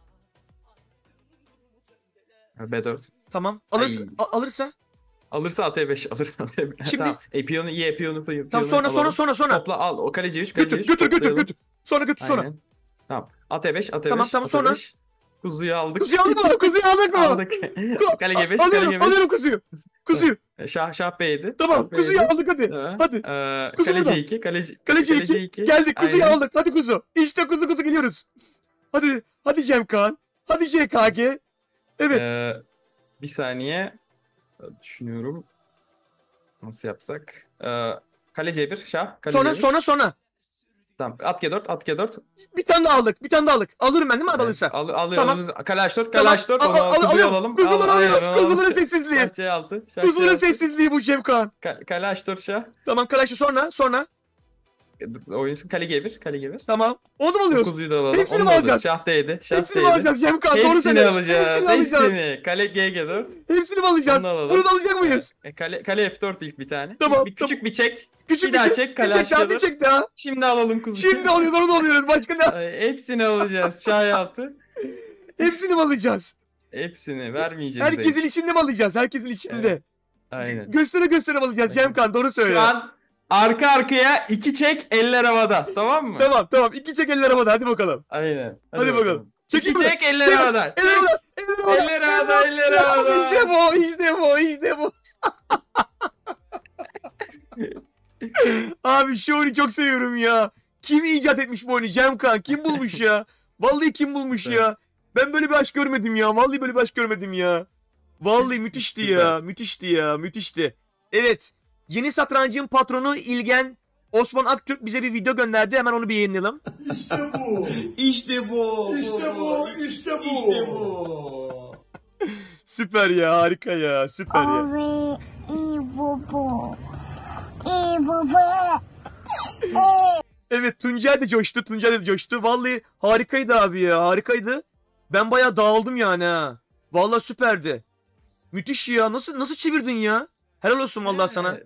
B4. Tamam. Ay. Alırsa? Alırsa AT5. Şimdi- Tamam. Piyonu ye. Piyonu Tamam sonra. Topla al. O kale C3. Kale C3 Götür. toplayalım. Sonra götür sonra. Aynen. Tamam. AT5. Tamam, AT5. sonra. Kuzuyu aldık. Kuzuyu aldık mı? Aldık. Kale G5. Kale G5. Alıyorum kuzuyu. Şah B7. Tamam Şah kuzuyu B7. aldık hadi. Tamam. Hadi. Kuzu Kale burada. C2. Kaleci 2. Geldik kuzuyu Aynen. aldık. Hadi kuzu. İşte kuzu geliyoruz. Hadi Cemkan. Hadi JKG. Evet. Bir saniye. Düşünüyorum. Nasıl yapsak? Kale C1 şah. Kale Sonra C1. sonra. Tamam. At G4 at G4. Bir tane daha aldık. Bir tane daha aldık. Alırım ben değil mi abi alırsa? Alıyoruz. Tamam. Kale H4 kale Tamam. H4. Onu kuzuyu Alıyorum. alalım. Kuzuları Aynen, alıyoruz. alalım. Kuzuların sessizliği. Şah C6. Şah Kuzuların C6. sessizliği bu Cemkan. Kale H4 şah. Tamam Karaş'ı sonra. Oyunsun kale G1. Kale G1. Tamam. Onu mu alıyoruz? Kuzuyu da alalım. Hepsini Onu mi da alacağız? Şah D'ydi. Şah Hepsini mi D'ydi. alacağız Cemkan? Doğru Hepsini söyle. alacağız. Hepsini alacağız. Hepsini. Kale G4. Hepsini mi alacağız? Onu alalım. Bunu da alacak mıyız? Kale F4 ilk bir tane. Tamam, Bir küçük bir çek. Küçük Bir daha şey. çek, kale Bir çek daha, aşağıda. bir çek daha. Şimdi alalım kuzuyu. Şimdi alıyoruz, onu da alıyoruz. Başka ne? Hepsini alacağız. Şah 6. Hepsini mi alacağız? Hepsini vermeyeceğiz. Herkesin içinde mi alacağız? Herkesin içinde. Evet. Aynen. Göstere mi alacağız Cemkan? Doğru söyle. Şu an arka arkaya 2 çek eller havada. Tamam mı? Tamam. İki çek eller havada. Hadi bakalım. Aynen. Hadi bakalım. 2 mi? çek eller havada. Eller havada. Eller havada. Eller havada. İşte bu. Abi şu oyunu çok seviyorum ya. Kim icat etmiş bu oyunu Cemkan? Kim bulmuş ya? Vallahi kim bulmuş ya? Ben böyle bir aşk görmedim ya. Vallahi böyle bir aşk görmedim ya. Vallahi müthişti ya. Müthişti. Evet. Yeni satrancın patronu İlgen Osman Aktürk bize bir video gönderdi. Hemen onu bir yayınlayalım. İşte bu. Süper ya. Harika ya. Süper ya. Abi, iyi baba. İyi baba. Evet Tuncay da coştu. Vallahi harikaydı abi ya. Harikaydı. Ben bayağı dağıldım yani ha. Vallahi süperdi. Müthiş ya. Nasıl çevirdin ya? Helal olsun vallahi sana.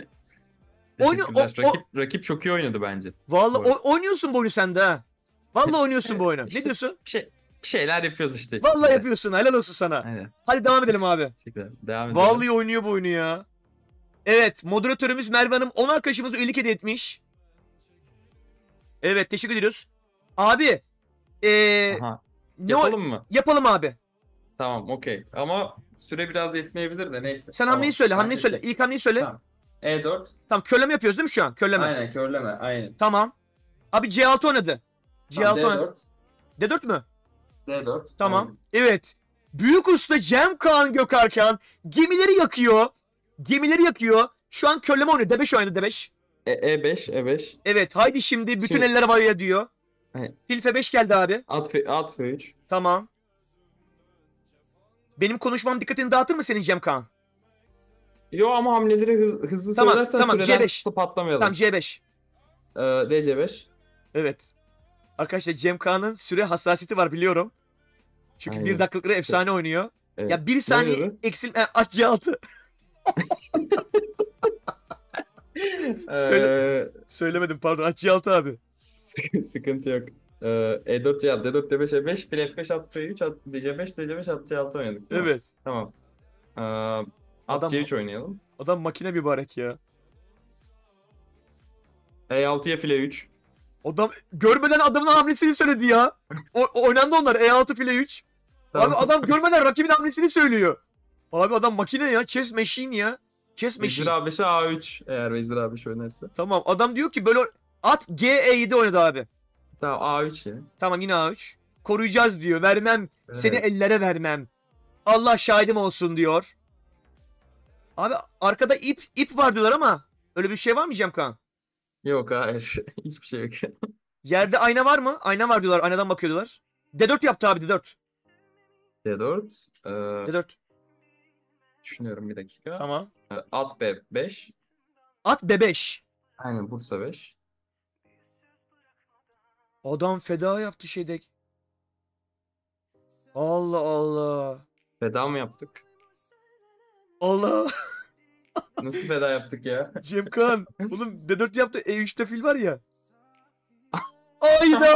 Rakip çok iyi oynadı bence. Vallahi oynuyorsun bu oyunu sen de ha. Vallahi oynuyorsun bu oyunu. Ne İşte diyorsun? Bir şeyler yapıyoruz işte. Vallahi yapıyorsun. Helal olsun sana. Aynen. Hadi devam edelim abi. Teşekkürler. Devam edelim. Vallahi oynuyor bu oyunu ya. Evet, moderatörümüz Merve Hanım 10 arkadaşımızı üyelik hediye etmiş. Evet, teşekkür ediyoruz. Abi, Aha. ne Yapalım mı? Yapalım abi. Tamam, okey. Ama süre biraz yetmeyebilir de neyse. Sen Tamam. hamleyi söyle, Ben hamleyi söyle. çekeyim. İlk hamleyi söyle. Tamam. E4. Tamam, körleme yapıyoruz değil mi şu an? Körleme. Aynen, körleme. Aynen. Tamam. Abi C6 oynadı. C6 Tamam, oynadı. D4 mü? D4. Tamam. Aynen. Evet. Büyük usta Cemkan Gökarkan gemileri yakıyor. Şu an körleme oynuyor. D5 oynadı D5. E5. Evet, haydi şimdi bütün Şimdi- eller havaya diyor. Evet. Fil F5 geldi abi. At F3. Tamam. Benim konuşmam dikkatini dağıtır mı senin Cemkan? Yo ama hamleleri hızlı Tamam, söylersen tamam, süreden C5. patlamayalım. Tamam C5. DC5. Evet. Arkadaşlar Cemkan'ın süre hassasiyeti var biliyorum. Çünkü Aynen. 1 dakikalıkları efsane oynuyor. Evet. Ya 1 Ne saniye oynadı? eksilme aç C6. Söylemedim pardon aç C6 abi. Sıkıntı yok. E4 C6, D4 D5 E5, fil F5 at F3, at DC5 at C6 oynadık. Değil mi? Evet. Tamam. At Adam- C3 oynayalım. Adam makine mübarek ya. E6'ya file 3. Adam görmeden adamın hamlesini söyledi ya. Oynandı onlar E6 file 3. Abi adam görmeden rakibin hamlesini söylüyor. Abi adam makine ya. Chess machine ya. Chess Vezir machine. A5'e A3 eğer Vezir A5 oynarsa. Tamam adam diyor ki böyle at G-E7 oynadı abi. Tamam A3 ya. Tamam yine A3. Koruyacağız diyor. Vermem. Seni Evet. ellere vermem. Allah şahidim olsun diyor. Abi arkada ip var diyorlar ama öyle bir şey var mı Cemkan? Yok hayır. Hiçbir şey yok. Yerde ayna var mı? Ayna var diyorlar. Aynadan bakıyorlar. D4 yaptı abi D4. D4. D4. Düşünüyorum bir dakika. Tamam. At B5. At B5. Aynen Bursa 5. Adam feda yaptı şeyde. Allah Allah. Feda mı yaptık? Allah. Nasıl feda yaptık ya? Cemkan. Oğlum D4 yaptı. E3'te fil var ya. Ayda.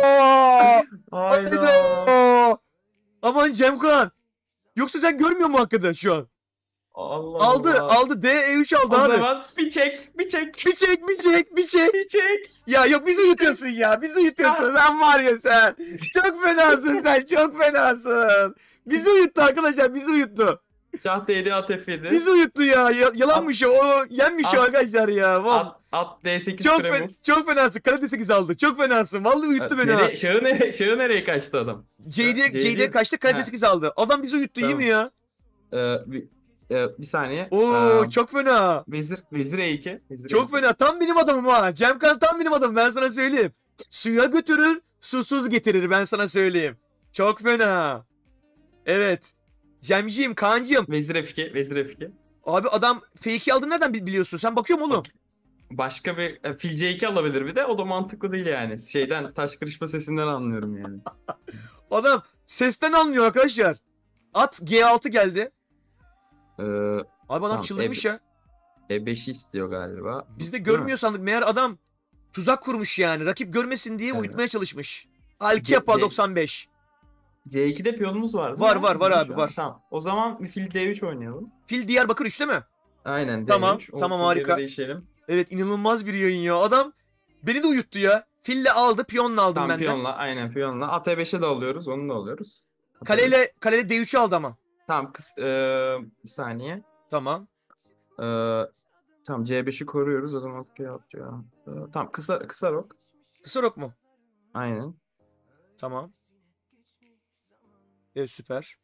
Ayda. Aman Cemkan. Yoksa sen görmüyor musun hakikaten şu an? Allah Aldı. Allah. Aldı. D3 aldı O abi. zaman bir çek. Bir çek. Bir çek. Ya yok bizi uyutuyorsun ya. Bizi uyutuyorsun. Sen var ya sen. Çok fenasın sen. Çok fenasın. Bizi uyuttu arkadaşlar. Bizi uyuttu. Şah D7 at F7. Bizi uyuttu ya. Yalanmış o. O yenmiş o At- arkadaşlar ya. Vallahi. At D8 Çok, Kreml. çok fenasın. Kale 8 aldı. Çok fenasın. Vallahi uyuttu beni ha. Şahı nereye kaçtı adam? C'de kaçtı? Kale Ha. 8 aldı. Adam bizi uyuttu iyi Tamam. mi ya? Bir Bir saniye. Oo çok fena. Vezir E2. Vezir Çok E2. fena. Tam benim adamım ha. Cemkan tam benim adamım. Ben sana söyleyeyim. Suya götürür, susuz getirir. Ben sana söyleyeyim. Çok fena. Evet. Cemciğim, Kaan'cığım. Vezir F2. Vezir F2. Abi adam fake'i aldın nereden biliyorsun? Sen bakıyor musun oğlum? Başka bir fil C2 alabilir bir de. O da mantıklı değil yani. Şeyden taş kırışma sesinden anlıyorum yani. Adam sesten anlıyor arkadaşlar. At G6 geldi. Ee, Abi adam Tamam, çıldırmış ya. E5'i istiyor galiba. Biz de Değil görmüyor mi? sandık. Meğer adam tuzak kurmuş yani. Rakip görmesin diye Evet. uyutmaya çalışmış. Alkiapa 95. C2'de piyonumuz var değil Var, mi? var Şu abi, an. var. Tamam. O zaman bir fil D3 oynayalım. Fil Diyarbakır 3'te mi? Aynen Tamam, D3. O tamam, filleri harika. Değişelim. Evet, inanılmaz bir yayın ya. Adam beni de uyuttu ya. Fille aldı, piyonla aldım Tamam ben de. piyonla. Aynen piyonla. At E5'e de alıyoruz. Onu da alıyoruz. Kaleyle D3'ü aldı ama. Tamam bir saniye. Tamam. Tamam C5'i koruyoruz. O zaman okey yapacağım. Tamam kısa rok. Kısa rok mu? Aynen. Tamam. Evet, süper.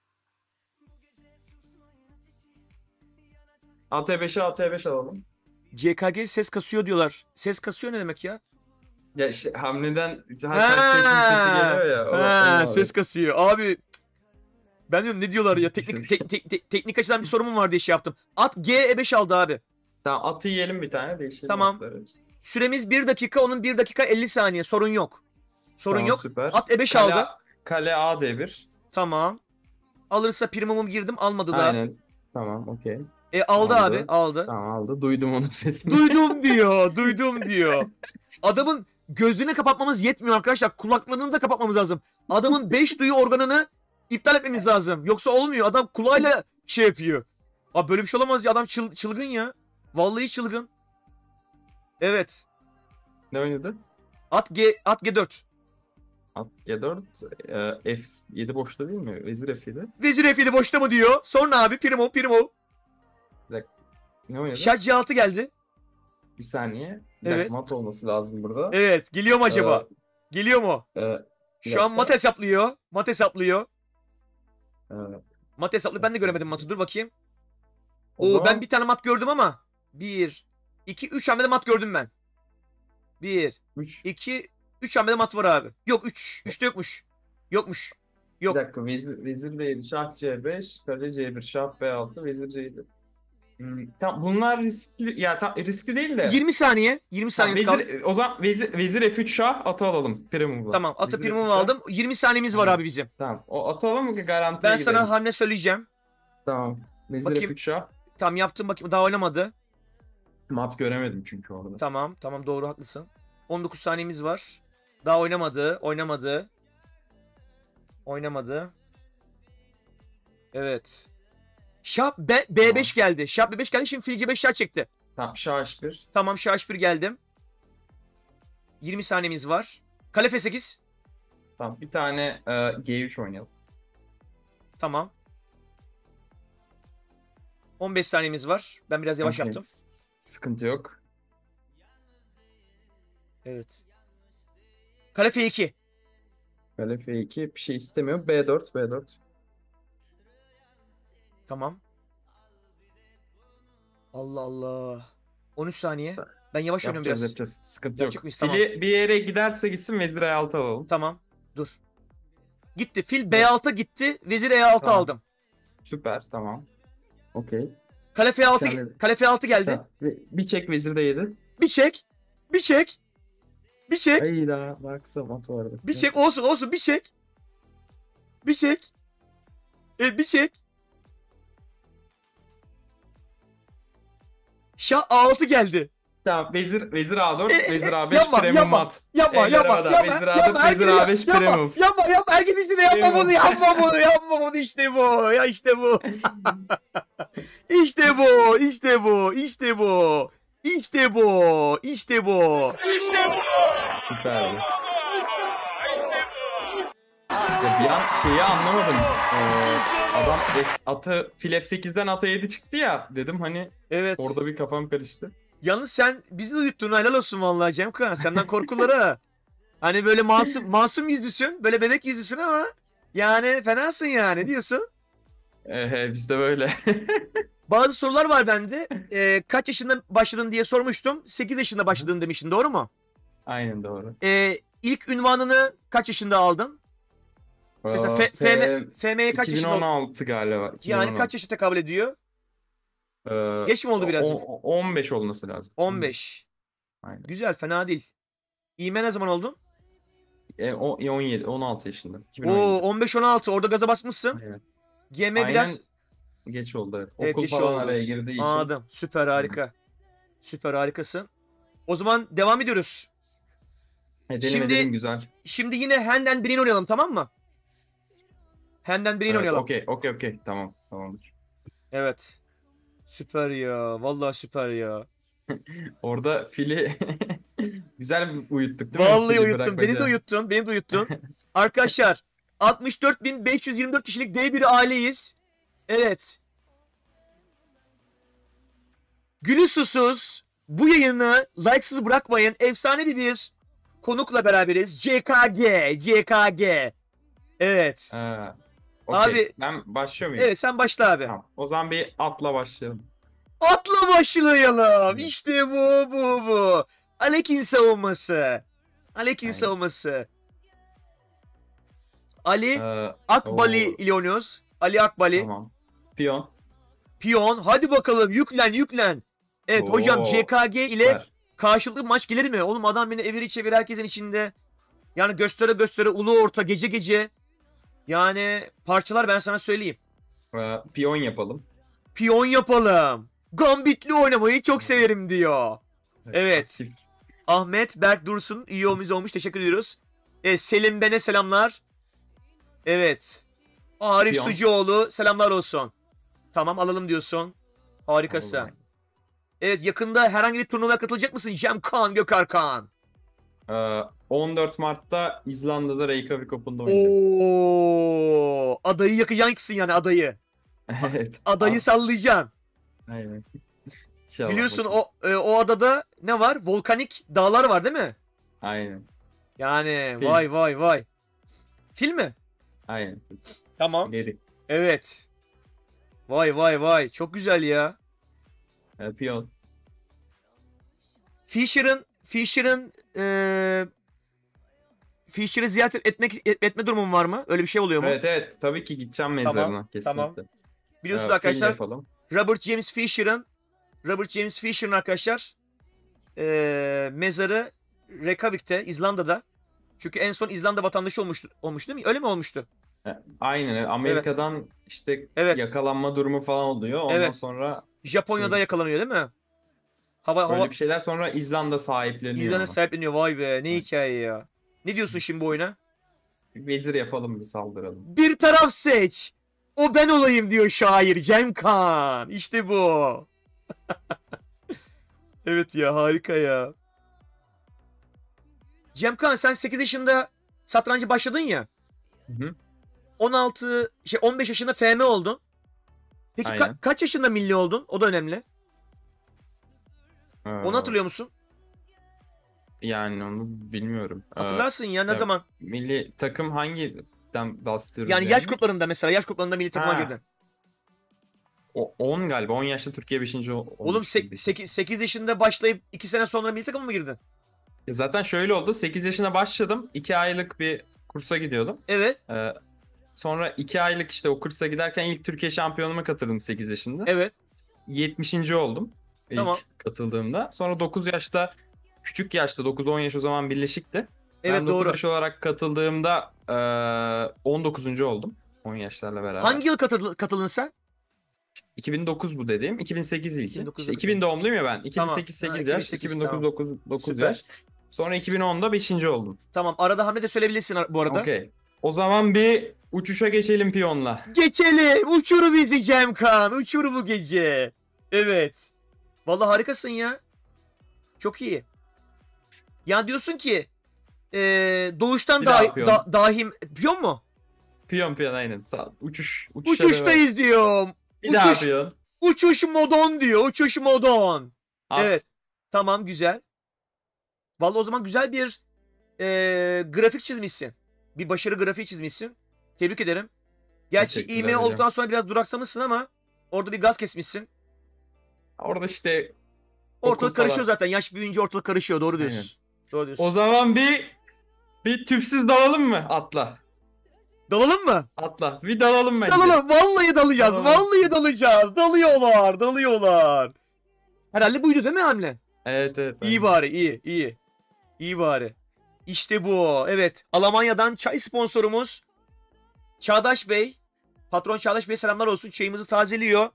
At E5'e alalım. CKG ses kasıyor diyorlar. Ses kasıyor ne demek ya? Ya işte hamleden sesi geliyor ya. Ha, ses kasıyor. Abi ben diyorum ne diyorlar ya? Teknik açıdan bir sorunum var diye şey yaptım. At G5 aldı abi. Tamam atı yiyelim bir tane değişelim. Tamam. atları. Süremiz 1 dakika, onun 1 dakika 50 saniye. Sorun yok. Sorun Tamam, yok. süper. At E5 Kale, aldı. Kale A D1. Tamam. Alırsa primumumu girdim, almadı da. Aynen. Tamam okey. Aldı Aldı. abi, aldı. Tamam aldı. Duydum onun sesini. Duydum diyor, duydum diyor. Adamın gözünü kapatmamız yetmiyor arkadaşlar. Kulaklarını da kapatmamız lazım. Adamın 5 duyu organını iptal etmemiz lazım. Yoksa olmuyor. Adam kulağıyla şey yapıyor. Abi böyle bir şey olamaz ya. Adam çılgın ya. Vallahi çılgın. Evet. Ne oynadı? At G4. At G4. F7 boşta değil mi? Vezir F7. Vezir F7 boşta mı diyor. Sonra abi primo. Ne oynadı? Şah C6 geldi. Bir saniye. Bir Evet. dakika, mat olması lazım burada. Evet. Geliyor mu acaba? Geliyor mu? Bir Şu an dakika. mat hesaplıyor. Mat hesaplıyor. Ee, Mat hesaplıyor. Ben de göremedim matı. Dur bakayım. O Oo, zaman- ben bir tane mat gördüm ama. 1, 2, 3 hamlede mat gördüm ben. 1, 3. 2, 3 hamlede mat var abi. Yok 3. 3'te yokmuş. Yokmuş. Yok. Bir dakika. Vezir D7. Şah C5. Kale C1. Şah B6. Vezir C7. Tamam bunlar riskli. Ya riskli değil de. 20 saniye. 20 Tamam, saniyemiz kaldı. o zaman vezir F3 şah atı alalım. Primum'la. Tamam. Atı Vezir primumu F3 şah. aldım. 20 saniyemiz var Tamam. abi bizim. Tamam. O atı alalım ki garantiye Ben sana gidelim. hamle söyleyeceğim. Tamam. Vezir Bakayım. F3 şah. Tamam, yaptım bakayım. Daha oynamadı. Mat göremedim çünkü orada. Tamam. Tamam, doğru, haklısın. 19 saniyemiz var. Daha oynamadı. Evet. Şah B5 geldi. Şah B5 geldi. Şimdi fil C5 şah çekti. Tamam şah H1. Tamam, şah H1 geldim. 20 saniyemiz var. Kale F8. Tamam bir tane G3 oynayalım. Tamam. 15 saniyemiz var. Ben biraz yavaş Okey, yaptım. Sıkıntı yok. Evet. Kale F2. Kale F2 bir şey istemiyor. B4. Tamam. Allah Allah. 13 saniye. Ben yavaş oynuyorum biraz. Yapacağız. Sıkıntı Yapacak yok. mıyız? Tamam. Fili bir yere giderse gitsin vezir E6 alalım. Tamam. Dur. Gitti. Fil B6 gitti. Vezir E6 Tamam. aldım. Süper tamam. Okey. Kale F6 Sen- Kale F6 geldi. Tamam. Bir çek vezir de yedi. Bir çek. Bir çek. Bir çek. Ay da baksa mat vardı. Bir çek, olsun bir çek. Bir çek. Evet, bir çek. Şah A6 geldi. Tamam vezir A4, vezir A5 yapma, premium yapma. mat. Yapma. Vezir A4, vezir A5 premium. Yapma. Herkes içinde yapma Premium. bunu. Yapma bunu. İşte bu. Ya işte bu. İşte bu. Süperdi. Ya bir an şeyi anlamadım. Adam atı fil F8'den ata 7 çıktı ya. Dedim hani Evet. orada bir kafam karıştı. Yalnız sen bizi uyuttun, helal olsun vallahi Cemkan. Senden korkulara. Hani böyle masum yüzlüsün. Böyle bebek yüzlüsün ama yani fenasın yani diyorsun. Bizde böyle. Bazı sorular var bende. Kaç yaşında başladın diye sormuştum. 8 yaşında başladın demiştin, doğru mu? Aynen doğru. İlk ünvanını kaç yaşında aldın? Mesela FM'ye kaç yaşında oldun? 2016 galiba. Yani 2016. kaç yaşa tekabül ediyor? Geç mi oldu birazcık? 15 olması lazım. 15. Aynen. Güzel, fena değil. İğme ne zaman oldun? 17, 16 yaşında. Oo, 2017. 15-16 orada gaza basmışsın. Aynen. GM Aynen. biraz Geç oldu evet. Evet, Okul geç falan oldu. araya girdiği için. anladım. Süper, harika. Süper, harikasın. O zaman devam ediyoruz. Edelim Şimdi- edelim güzel. Şimdi yine Hand and Brain oynayalım, tamam mı? Hand and Brain Evet, oynayalım. okey. Tamam, tamamdır. Evet. Süper ya. Vallahi süper ya. Orada fili güzel uyuttuk değil mi? Vallahi Fili uyuttun. Beni de bırakmaca. uyuttun. Beni de uyuttun. Arkadaşlar 64.524 kişilik dev bir aileyiz. Evet. Gülü susuz bu yayını like'sız bırakmayın. Efsane bir konukla beraberiz. CKG. Evet. Okey. Abi- Ben başlıyor muyum? Evet, sen başla abi. Tamam. O zaman bir atla başlayalım. Atla başlayalım. İşte bu. Alek'in savunması. Aynen. Ali Ee, Akbali Oo. ile oynuyoruz. Ali Akbali. tamam. Piyon. Piyon. Hadi bakalım, yüklen. Evet hocam, Oo, CKG ile Süper. karşılıklı maç gelir mi? Oğlum adam beni eviri çevir herkesin içinde. Yani göstere ulu orta gece. Yani parçalar, ben sana söyleyeyim. Piyon yapalım. Piyon yapalım. Gambitli oynamayı çok severim diyor. Evet. Aktif. Ahmet Berk Dursun iyi olmuş. Teşekkür ediyoruz. Selim Ben'e selamlar. Evet. Arif Piyon. Sucuoğlu selamlar olsun. Tamam, alalım diyorsun. Harikasın. Alalım. Evet, yakında herhangi bir turnuvaya katılacak mısın Cemkan Gökarkan? 14 Mart'ta İzlanda'da Reykjavik Open'da oynayacağım. Oo, adayı yakacaksın yani, adayı. Evet. Adayı sallayacaksın. Aynen. İnşallah Biliyorsun bakalım. o adada ne var? Volkanik dağlar var değil mi? Aynen. Yani Fil. vay. Fil mi? Aynen. Tamam. İleri. Evet. Vay. Çok güzel ya. Piyon. Fisher'ı ziyaret etme durumum var mı? Öyle bir şey oluyor mu? Evet. Tabii ki gideceğim mezarına kesinlikle. tamam. Biliyorsunuz Fil arkadaşlar, yapalım. Robert James Fisher'ın arkadaşlar mezarı Reykjavik'te, İzlanda'da. Çünkü en son İzlanda vatandaşı olmuştu değil mi? Öyle mi olmuştu? Aynen. Amerika'dan işte Evet. yakalanma durumu falan oluyor. Ondan Evet. sonra Japonya'da yakalanıyor değil mi? Hava öyle bir şeyler, sonra İzlanda sahipleniyor. İzlanda onu. sahipleniyor. Vay be, ne Evet. hikaye ya. Ne diyorsun şimdi bu oyuna? Bir vezir yapalım, bir saldıralım. Bir taraf seç. O ben olayım diyor şair Cemkan. İşte bu. Evet ya, harika ya. Cemkan, sen 8 yaşında satrancı başladın ya. Hı. 15 yaşında FM oldun. Peki Aynen. kaç yaşında milli oldun? O da önemli. Ee, Onu hatırlıyor musun? Yani onu bilmiyorum. Hatırlarsın ya, ne ya- zaman? Milli takım hangiden bahsediyoruz? Yani yaş gruplarında, mesela yaş gruplarında milli takıma Ha. girdin. 10 galiba. 10 yaşta Türkiye 5. Oğlum 8 yaşında başlayıp 2 sene sonra milli takıma mı girdin? Zaten şöyle oldu. 8 yaşına başladım. 2 aylık bir kursa gidiyordum. Evet. Sonra 2 aylık işte o kursa giderken ilk Türkiye şampiyonuma katıldım 8 yaşında. Evet. 70. oldum ilk Tamam. katıldığımda. Sonra 9 yaşta, küçük yaşta 9-10 yaş o zaman birleşikti. Evet, Ben 9 doğru. yaş olarak katıldığımda 19. oldum 10 yaşlarla beraber. Hangi yıl katıldın sen? 2009 bu dediğim. 2008 ilki. 2009 İşte 2000 doğumluyum ya ben. 2008 Tamam. 8 Ha, yaş, 2008, 2009 9 Süper. yaş. Sonra 2010'da 5. oldum. Tamam, arada hamle de söyleyebilirsin bu arada. Okey. O zaman bir uçuşa geçelim piyonla. Geçelim. Uçur bizi Cemkan. Uçur bu gece. Evet. Vallahi harikasın ya. Çok iyi. Ya diyorsun ki doğuştan Bir daha piyon. dahim piyon mu? Piyon aynen. Sağ uçuşa Uçuştayız diyorum. Bir daha Uçuş, piyon. uçuş modon diyor. Uçuş modon. At. Evet. Tamam, güzel. Vallahi o zaman güzel bir grafik çizmişsin. Bir başarı grafiği çizmişsin. Tebrik ederim. Gerçi Teşekkürler IM hocam. olduktan sonra biraz duraksamışsın ama orada bir gaz kesmişsin. Orada işte Ortalık okul karışıyor falan. zaten. Yaş büyüyünce ortalık karışıyor. Doğru diyorsun. Doğru diyorsun. O zaman bir tüpsüz dalalım mı? Atla. Dalalım mı? Atla. Bir dalalım bence. Dalalım. Vallahi dalacağız. Dalalım. Vallahi dalacağız. Dalıyorlar. Dalıyorlar. Herhalde buydu değil mi hamle? Evet evet. İyi aynen. bari. İyi. İyi. İyi bari. İşte bu. Evet. Almanya'dan çay sponsorumuz Çağdaş Bey. Patron Çağdaş Bey selamlar olsun. Çayımızı tazeliyor.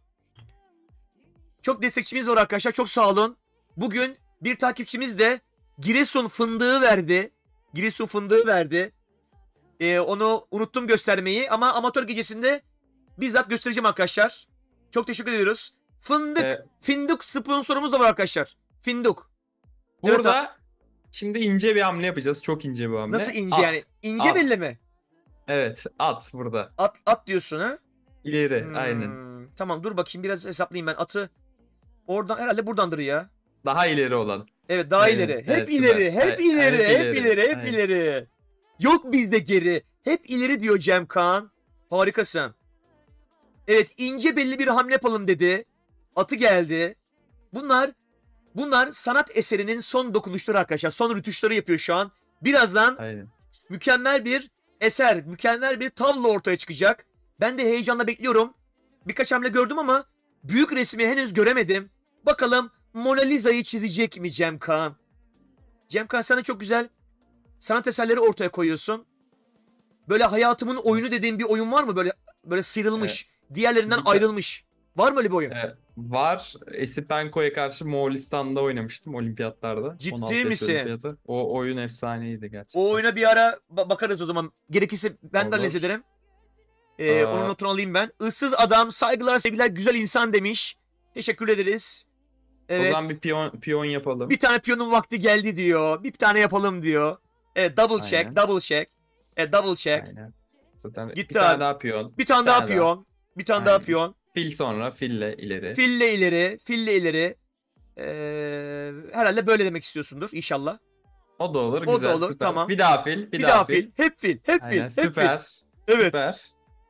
Çok destekçimiz var arkadaşlar. Çok sağ olun. Bugün bir takipçimiz de Giresun fındığı verdi. Giresun fındığı verdi. Onu unuttum göstermeyi ama amatör gecesinde bizzat göstereceğim arkadaşlar. Çok teşekkür ediyoruz. Ee, Fındık sponsorumuz da var arkadaşlar. Fındık. Burada şimdi ince bir hamle yapacağız. Çok ince bir hamle. Nasıl ince At. yani? İnce At. belli mi? Evet. At burada. At diyorsun ha? İleri. Hmm, Aynen. Tamam dur bakayım biraz hesaplayayım ben. Atı oradan herhalde buradandır ya. Daha ileri olan. Evet daha Aynen. ileri. Hep Evet, ileri. süper. Hep ileri. Hep Hep ileri. ileri. Hep Aynen. ileri. Yok bizde geri. Hep ileri diyor Cem Kaan. Harikasın. Evet ince belli bir hamle yapalım dedi. Atı geldi. Bunlar sanat eserinin son dokunuşları arkadaşlar. Son rütuşları yapıyor şu an. Birazdan Aynen. mükemmel bir eser, mükemmel bir tablo ortaya çıkacak. Ben de heyecanla bekliyorum. Birkaç hamle gördüm ama büyük resmi henüz göremedim. Bakalım Mona Lisa'yı çizecek mi Cem Kaan? Cem Kaan sen de çok güzel sanat eserleri ortaya koyuyorsun. Böyle hayatımın oyunu dediğin bir oyun var mı? Böyle sıyrılmış, diğerlerinden Bir ta- ayrılmış. Var mı öyle bir oyun? Var. Esipenko'ya karşı Moğolistan'da oynamıştım olimpiyatlarda. Ciddi 16 yaş misin? olimpiyatı. O oyun efsaneydi gerçekten. O oyuna bir ara bakarız o zaman. Gerekirse ben de Olur. analiz ederim. Aa. Onun notunu alayım ben. Issız adam, saygılar, sevgiler, güzel insan demiş. Teşekkür ederiz. O Evet. zaman bir piyon yapalım. Bir tane piyonun vakti geldi diyor. Bir tane yapalım diyor. Evet, double check, Aynen. double check. Evet, double check. Aynen. Zaten Gitti bir tane abi. daha piyon. Bir tane daha tane daha. piyon. Bir tane daha Aynen. piyon. Fil sonra fille ileri. Fille ileri, fille ileri. Herhalde böyle demek istiyorsundur inşallah. O da olur. O da Güzel. olur, Süper. tamam. Bir daha fil. Bir daha fil. Hep fil. Hep fil. Aynen. Hep fil. Süper. Evet. Süper.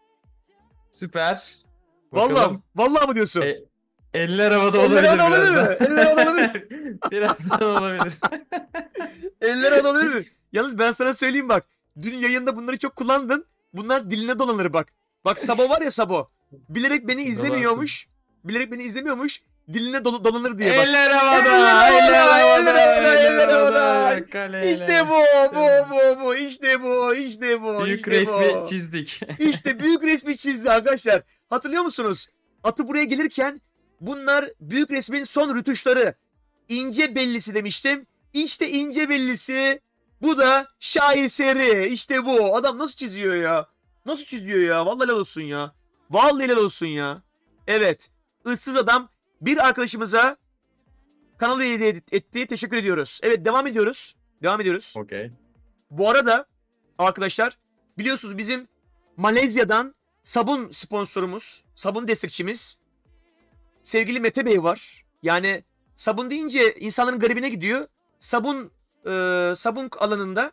Süper. Vallahi, Bakalım. vallahi mı diyorsun? Eller havada Eller olabilir havada olabilir birazdan. mi? Eller havada olabilir Birazdan olabilir. Eller havada olabilir mi? Yalnız ben sana söyleyeyim bak. Dün yayında bunları çok kullandın. Bunlar diline dolanır bak. Bak Sabo var ya Sabo. Bilerek beni izlemiyormuş. Bilerek beni izlemiyormuş. Diline dolanır diye bak. Eller havada. Eller havada, Eller havada. eller havada. Kaleyle. İşte bu. İşte bu. İşte bu. Büyük işte resmi bu. çizdik. İşte büyük resmi çizdi arkadaşlar. Hatırlıyor musunuz? Atı buraya gelirken bunlar büyük resmin son rütuşları. İnce bellisi demiştim. İşte ince bellisi. Bu da şaheseri. İşte bu. Adam nasıl çiziyor ya? Nasıl çiziyor ya? Vallahi helal olsun ya. Vallahi helal olsun ya. Evet. Issız adam bir arkadaşımıza kanalı hediye etti. Teşekkür ediyoruz. Evet devam ediyoruz. Devam ediyoruz. Okey. Bu arada arkadaşlar biliyorsunuz bizim Malezya'dan sabun sponsorumuz, sabun destekçimiz sevgili Mete Bey var. Yani sabun deyince insanların garibine gidiyor. Sabun alanında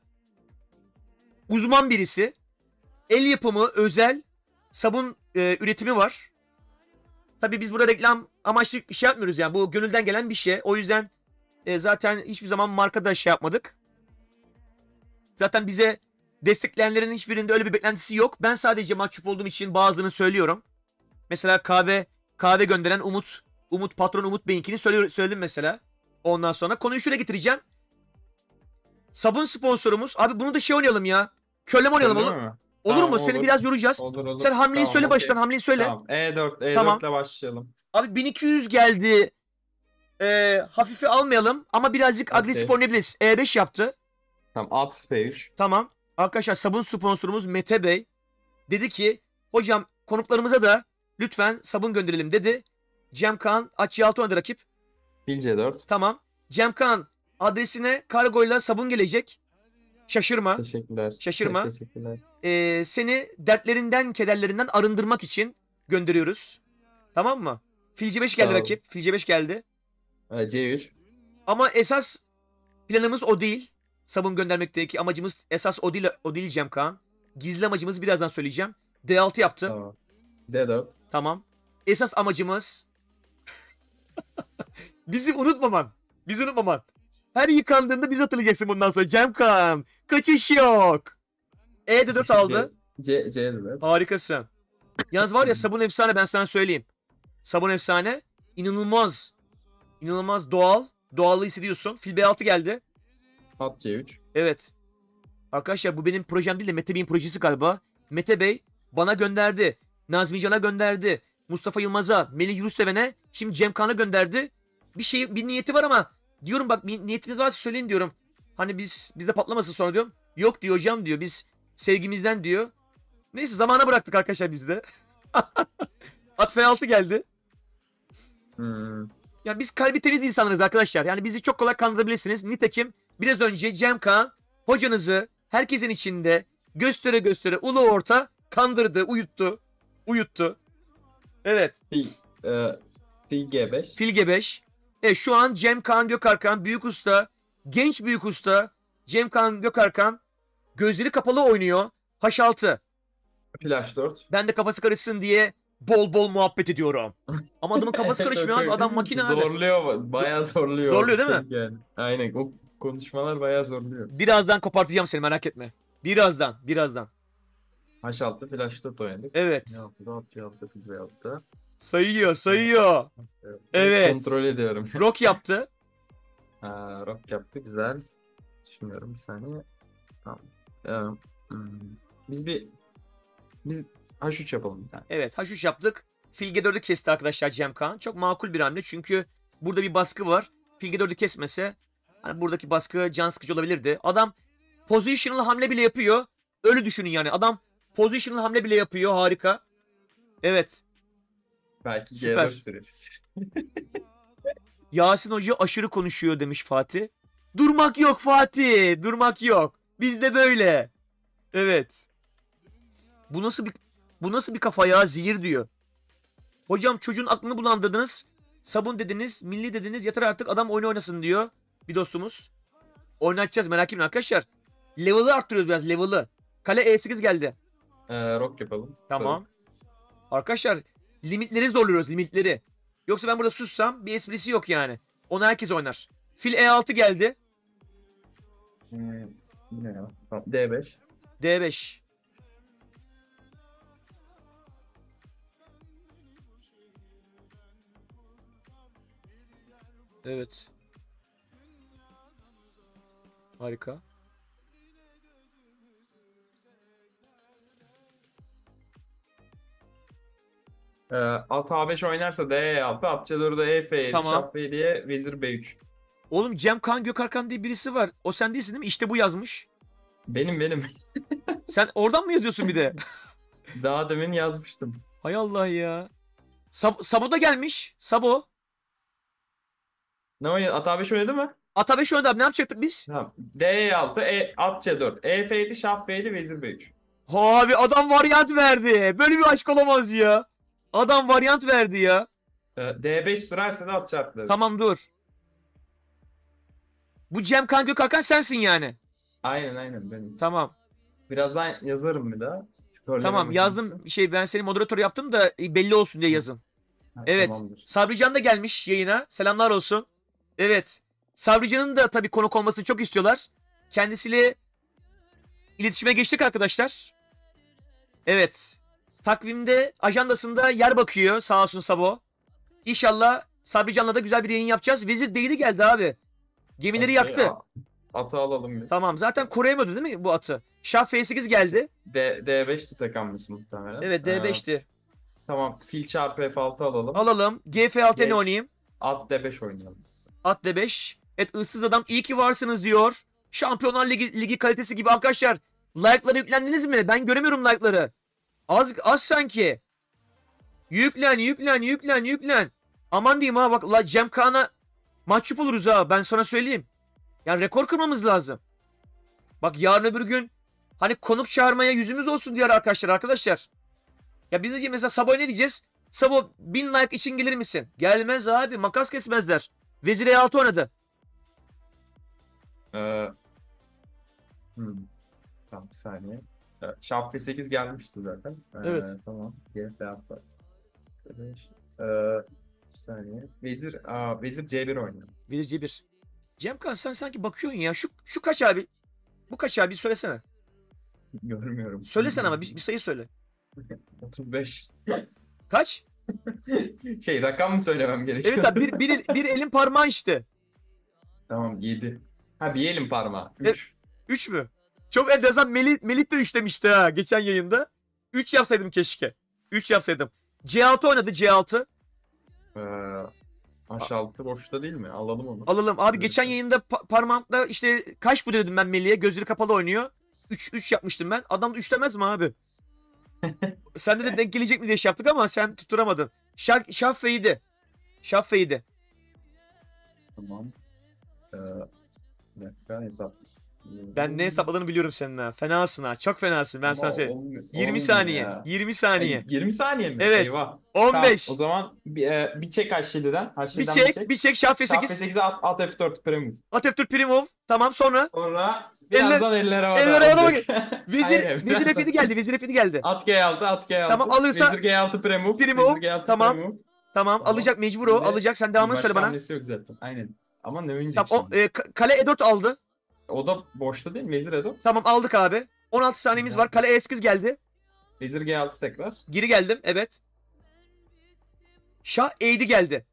uzman birisi. El yapımı özel sabun üretimi var. Tabii biz burada reklam amaçlı şey yapmıyoruz yani. Bu gönülden gelen bir şey. O yüzden zaten hiçbir zaman markada şey yapmadık. Zaten bize destekleyenlerin hiçbirinde öyle bir beklentisi yok. Ben sadece mahcup olduğum için bazılarını söylüyorum. Mesela kahve gönderen patron Umut Bey'inkini söyledim mesela. Ondan sonra konuyu şöyle getireceğim. Sabun sponsorumuz. Abi bunu da şey oynayalım ya. Körleme oynayalım olur mu? Olur Tamam, mu? Seni olur. biraz yoracağız. Olur. Sen hamleyi Tamam, söyle okey. baştan. Hamleyi söyle. Tamam. E4 Tamam. ile başlayalım. Abi 1200 geldi. Hafife almayalım ama birazcık Okey. agresif oynayabiliriz. E5 yaptı. Tamam at F3. Tamam. Arkadaşlar sabun sponsorumuz Mete Bey dedi ki hocam konuklarımıza da lütfen sabun gönderelim dedi. Cem Kaan aç Y6 oynadı rakip. Fil C4. Tamam. Cem Kaan adresine kargoyla sabun gelecek. Şaşırma. Teşekkürler. Şaşırma. Teşekkürler. Seni dertlerinden, kederlerinden arındırmak için gönderiyoruz. Tamam mı? Fil C5 geldi Tamam. rakip. Fil C5 geldi. C3. Ama esas planımız o değil. Sabun göndermekteki amacımız esas o değil Cem Kaan. Gizli amacımızı birazdan söyleyeceğim. D6 yaptı. Tamam. D4. Tamam. Esas amacımız bizi unutmaman. Bizi unutmaman. Her yıkandığında bizi hatırlayacaksın bundan sonra. Cemkan. Kaçış yok. E de 4 aldı. C4. Harikasın. Yalnız var ya sabun efsane, ben sana söyleyeyim. Sabun efsane. İnanılmaz. İnanılmaz doğal. Doğallığı hissediyorsun. Fil B6 geldi. At C3. Evet. Arkadaşlar bu benim projem değil de Mete Bey'in projesi galiba. Mete Bey bana gönderdi. Nazmi Can'a gönderdi. Mustafa Yılmaz'a, Melih Yurtseven'e, şimdi Cem Kaan'a gönderdi. Bir niyeti var ama diyorum bak, niyetiniz varsa söyleyin diyorum. Hani bizde patlamasın sonra diyorum. Yok diyor hocam diyor, biz sevgimizden diyor. Neyse zamana bıraktık arkadaşlar biz de. At F6 geldi. Yani biz kalbi temiz insanlarız arkadaşlar. Yani bizi çok kolay kandırabilirsiniz. Nitekim biraz önce Cem Kaan hocanızı herkesin içinde göstere göstere ulu orta kandırdı, uyuttu. Evet. Fil G5. Fil G5. Şu an Cem Kaan Gökarkan büyük usta, genç büyük usta Cem Kaan Gökarkan gözleri kapalı oynuyor. H6. Flash 4. Ben de kafası karışsın diye bol bol muhabbet ediyorum. Ama adamın kafası karışmıyor abi. Adam makine abi. Zorluyor. Bayağı zorluyor. Zorluyor değil mi? Yani. Aynen. O konuşmalar bayağı zorluyor. Birazdan kopartacağım seni, merak etme. Birazdan. H6 Flash 4 oynadık. Evet. H6 Fil B6. Sayıyor. Evet. Kontrol ediyorum. Rock yaptı. Rock yaptı. Güzel. Düşünüyorum bir saniye. Tamam. Biz H3 yapalım bir tane. Evet, H3 yaptık. Fil G4'ü kesti arkadaşlar Cem Kaan. Çok makul bir hamle çünkü burada bir baskı var. Fil G4'ü kesmese hani buradaki baskı can sıkıcı olabilirdi. Adam positional hamle bile yapıyor. Öyle düşünün yani. Adam positional hamle bile yapıyor. Harika. Evet. Belki Süper. G4 süreriz. Yasin Hoca aşırı konuşuyor demiş Fatih. Durmak yok Fatih. Durmak yok. Bizde böyle. Evet. Bu nasıl bir kafa ya? Zehir diyor. Hocam çocuğun aklını bulandırdınız. Sabun dediniz, milli dediniz. Yeter artık adam oyunu oynasın diyor bir dostumuz. Oynatacağız, merak etmeyin arkadaşlar. Level'ı arttırıyoruz biraz, level'ı. Kale E8 geldi. Rock yapalım. Tamam. Arkadaşlar limitleri zorluyoruz, limitleri. Yoksa ben burada sussam bir esprisi yok yani. Onu herkes oynar. Fil E6 geldi. Ne ya? Tamam. D5. D5. Evet. Harika. At A5 oynarsa D6, at C4'de E-F7, Tamam. şah F7'ye vezir B3. Oğlum Cem Kaan Gökarkan diye birisi var. O sen değilsin değil mi? İşte bu yazmış. Benim. Sen oradan mı yazıyorsun bir de? Daha demin yazmıştım. Hay Allah ya. Sabo da gelmiş. Sabo. Ne oynadı? At A5 oynadı mı? Ata 5 oynadı abi. Ne yapacaktık biz? Tamam. D6, at C4, E-F7, şah F7, vezir B3. Abi adam varyant verdi. Böyle bir aşk olamaz ya. Adam varyant verdi ya. D5 sürerse de at çarptı. Tamam dur. Bu Cem Kaan Gökarkan sensin yani. Aynen benim. Tamam. Birazdan yazarım bir daha. Tamam yazdım. Ben seni moderatör yaptım da belli olsun diye yazın. Evet. Tamamdır. Sabrican da gelmiş yayına. Selamlar olsun. Evet. Sabrican'ın da tabii konuk olmasını çok istiyorlar. Kendisiyle iletişime geçtik arkadaşlar. Evet. Takvimde, ajandasında yer bakıyor sağ olsun Sabo. İnşallah Sabrican'la da güzel bir yayın yapacağız. Vezir değili geldi abi. Gemileri yaktı. Atı alalım biz. Tamam zaten koruyamadı değil mi bu atı? Şah F8 geldi. D5'ti tek hamlesi muhtemelen. Evet D5'ti. Tamam. Fil çarpı F6 alalım. Alalım. GF6 ne Geç. oynayayım? At D5 oynayalım. At D5. Evet ıssız adam iyi ki varsınız diyor. Şampiyonlar Ligi kalitesi gibi arkadaşlar. Like'lara yüklendiniz mi? Ben göremiyorum like'ları. Az sanki. Yüklen. Aman diyeyim ha bak Cem Kaan'a mahcup oluruz ha, ben sana söyleyeyim. Yani rekor kırmamız lazım. Bak yarın öbür gün hani konuk çağırmaya yüzümüz olsun diğer arkadaşlar. Ya biz de mesela Sabo'ya ne diyeceğiz? Sabo 1000 like için gelir misin? Gelmez abi, makas kesmezler. Vezir E6 oynadı. Tamam bir saniye. Şah F8 gelmişti zaten. Evet. Tamam. Geri atla. Bir saniye. Vezir C1 oynuyor. Vezir C1. Cemkan sen sanki bakıyorsun ya. Şu kaç abi? Bu kaç abi? Söylesene. Görmüyorum. Söylesene ama bir sayı söyle. 35. Kaç? Rakam mı söylemem gerekiyor? Evet abi bir elin parmağı işte. Tamam 7. Ha bir elin parmağı. Evet. 3. 3 mü? Çok enteresan. Melih de 3 demişti ha geçen yayında. 3 yapsaydım keşke. 3 yapsaydım. C6 oynadı C6. H6 boşta değil mi? Alalım onu. Alalım. Abi Evet. geçen yayında parmağımda işte kaç bu dedim ben Melih'e. Gözleri kapalı oynuyor. 3 yapmıştım ben. Adam da 3 demez mi abi? Sende de denk gelecek mi diye şey yaptık ama sen tutturamadın. Şah F'ydi. Şah F'ydi. Tamam. Bir dakika hesap. Ben ne hesapladığını biliyorum senin ha. Fenasın ha. Çok fenasın. Ben sana söyleyeyim. 20 olmuyor saniye. ya. 20 saniye. 20 saniye mi? Evet. Eyvah. 15. Tamam, o zaman bir çek H7'den. Bir çek Şah Şah F8. F8'e at F4 premium. At F4 Primov. Tamam sonra. Sonra birazdan eller havada. eller havada olacak. Vezir Aynen, Vezir birazdan. F7 geldi. Vezir F7 geldi. At G6. Tamam, alırsa- Vezir G6 premium. Primum, Vezir G6 tamam. premium. Tamam alacak mecbur o. Şimdi Alacak. Sen devamını Başka söyle bana. hamlesi yok zaten. Aynen. Ama ne oynayacak Tamam şimdi? kale E4 aldı. O da boşta değil mi? Vezir E4. Tamam aldık abi. 16 saniyemiz var. Kale E8 geldi. Vezir G6 tekrar. Geri geldim. Evet. Şah E7 geldi.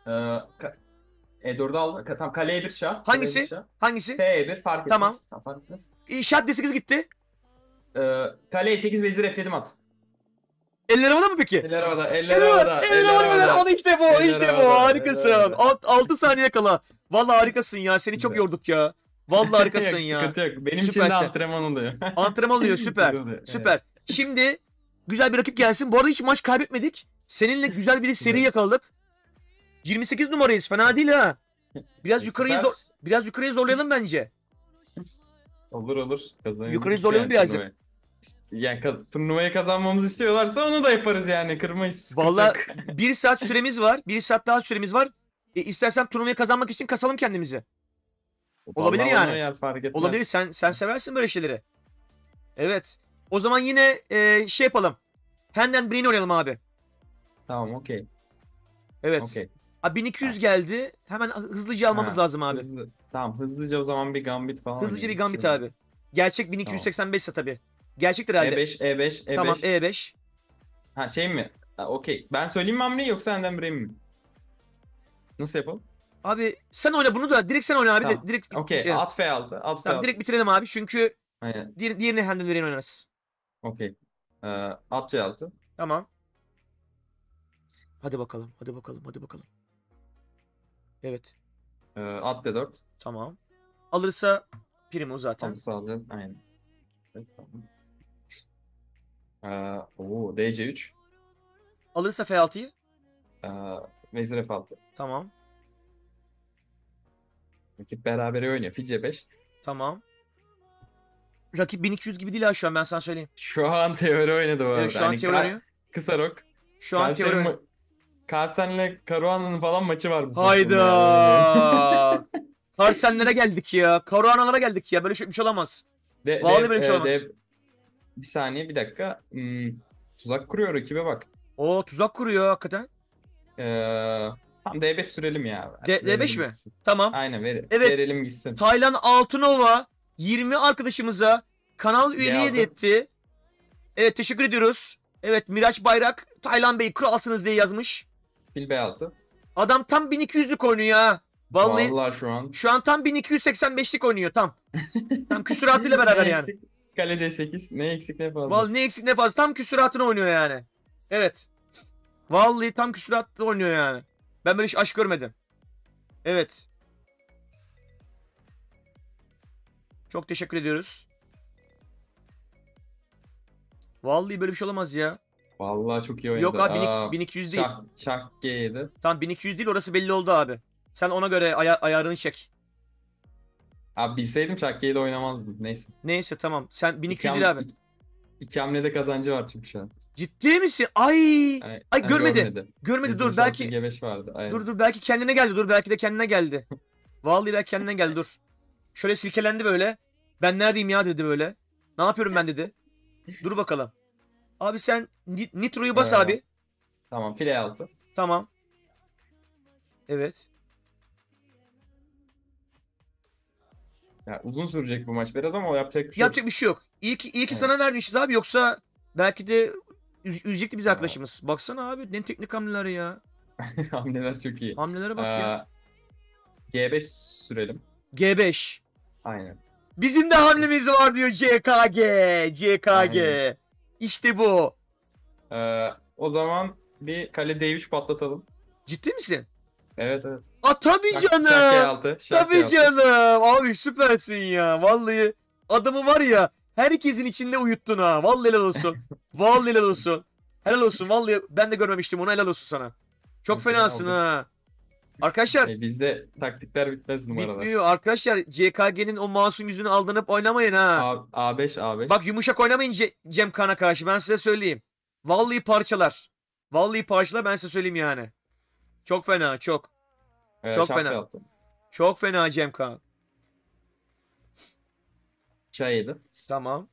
E4'ü aldı. Tamam kale E1 şah. Hangisi? Kale E1 şah. Hangisi? F1 fark etmez. Tamam. Fark etmez. Şah D8 gitti. Kale E8 vezir F7 at. Eller havada mı peki? Eller havada. Eller havada. Eller havada. İşte bu. Eller İşte bu. havada, Harikasın. eller havada. 6 saniye kala. Vallahi harikasın ya. Seni çok Güzel. yorduk ya. Vallahi harikasın Yok, ya. sıkıntı yok. Benim için Süpersin. de antrenman oluyor. Antrenman oluyor. Süper. Güzel oluyor, Süper. Şimdi güzel bir rakip gelsin. Bu arada hiç maç kaybetmedik. Seninle güzel bir seri Evet. yakaladık. 28 numarayız. Fena değil ha. Biraz yukarıyı Süper. biraz yukarıya zorlayalım bence. Olur. Kazanırız. Yukarıyı zorlayalım birazcık. turnuvayı. Yani turnuvayı kazanmamızı istiyorlarsa onu da yaparız yani. Kırmayız. Sıkıntı Vallahi yok. 1 saat süremiz var. 1 saat daha süremiz var. İstersen turnuvayı kazanmak için kasalım kendimizi. olabilir Vallahi yani. ona yer, fark etmez. Olabilir. Sen seversin böyle şeyleri. Evet. O zaman yine şey yapalım. Hand and Brain oynayalım abi. Tamam okey. Evet. Okey. Abi 1200 geldi. Hemen hızlıca almamız Ha, lazım abi. Tamam hızlıca o zaman bir gambit falan. Hızlıca bir oynayalım. gambit abi. Gerçek 1285 ise tabii. Gerçektir herhalde. E5. Tamam E5. Ha şey mi? Ha, okey. Ben söyleyeyim mi hamleyi yoksa senden bireyim mi? Nasıl yapalım? Abi sen oyna bunu da. Direkt sen oyna abi. Tamam. Direkt Okey. bitirelim. At F6. At Tamam, F6. direkt bitirelim abi. Çünkü Aynen. diğerini hand and Brain oynarız. Okey. At C6. Tamam. Hadi bakalım. Evet. At D4. Tamam. Alırsa Primo zaten. Tam sağlayacağız. Aynen. Evet, tamam. DC3. Alırsa F6'yı. Vezir F6. Tamam. Rakip berabere oynuyor. Fil C5. Tamam. Rakip 1200 gibi değil ha şu an ben sana söyleyeyim. Şu an teori oynadı bu arada. Evet, şu an Hani teori oynuyor. Kısa rok. Şu an teori oynuyor. Carlsen'le Caruana'nın falan maçı var. Hayda. Karsenlere geldik ya. Karuanalara geldik ya. Böyle bir şey olamaz. Vallahi böyle bir şey olamaz. Bir saniye bir dakika. Tuzak kuruyor rakibe bak. O tuzak kuruyor hakikaten. Tam D5 sürelim ya. D5 Verelim mi? gitsin. Tamam. Aynen Evet. verelim gitsin. Taylan Altınova 20 arkadaşımıza kanal üyeliği aldı. hediye etti. Evet teşekkür ediyoruz. Evet Miraç Bayrak Taylan Bey kralsınız diye yazmış. Fil B6. Adam tam 1200'lük oynuyor ha. Vallahi şu an. şu an tam 1285'lik oynuyor tam. Tam küsuratıyla beraber Ne yani. eksik? Kale D8. Ne eksik ne fazla. Vallahi ne eksik ne fazla tam küsuratını oynuyor yani. Evet. Vallahi tam küsuratlı oynuyor yani. Ben böyle hiç aşk görmedim. Evet. Çok teşekkür ediyoruz. Vallahi böyle bir şey olamaz ya. Vallahi çok iyi oynadı. Yok abi 1200 değil. Şah G7. Tamam 1200 değil orası belli oldu abi. Sen ona göre ayarını çek. Abi bilseydim şah G7 oynamazdım. Neyse. Neyse tamam. Sen 1200 İki değil abi. İki hamlede kazancı var çünkü şu an. Ciddi misin? Ay görmedi. Görmedi Bizim dur şah belki. G5 vardı. Aynen. Dur belki kendine geldi. Dur belki de kendine geldi. Vallahi belki kendine geldi dur. Şöyle silkelendi böyle. Ben neredeyim ya dedi böyle. Ne yapıyorum ben dedi. Dur bakalım. Abi sen Nitro'yu bas Ee, abi. Tamam, file altı. Tamam. Evet. Ya, uzun sürecek bu maç biraz ama o yapacak bir şey Yapacak bir şey yok. İyi ki Evet. sana vermişiz abi. Yoksa belki de üzecekti bizi Ya. arkadaşımız. Baksana abi ne teknik hamleler ya. yok. Hamleler çok iyi. Hamlelere bak ya. G5 sürelim. G5. Aynen. Bizim de hamlemiz var diyor CKG. CKG. Aynen. İşte bu. O zaman bir kale D3 patlatalım. Ciddi misin? Evet evet. Tabii Şak canım. G6. Şak Tabii G6. canım. Abi süpersin ya. Vallahi adamı var ya herkesin içinde uyuttun ha. Vallahi helal olsun. Vallahi helal olsun. Helal olsun. Vallahi ben de görmemiştim onu. Helal olsun sana. Çok Okey, fenasın aldım. ha. Arkadaşlar Bizde taktikler bitmez numaralar. bitmiyor. Arkadaşlar CKG'nin o masum yüzünü aldanıp oynamayın ha. A5 A5. Bak yumuşak oynamayın Cem Kan'a karşı. Ben size söyleyeyim. Vallahi parçalar. Vallahi parçalar ben size söyleyeyim yani. Çok fena. Çok. çok şak fena. G6. Çok fena Cem Kan. Çay 7. Tamam.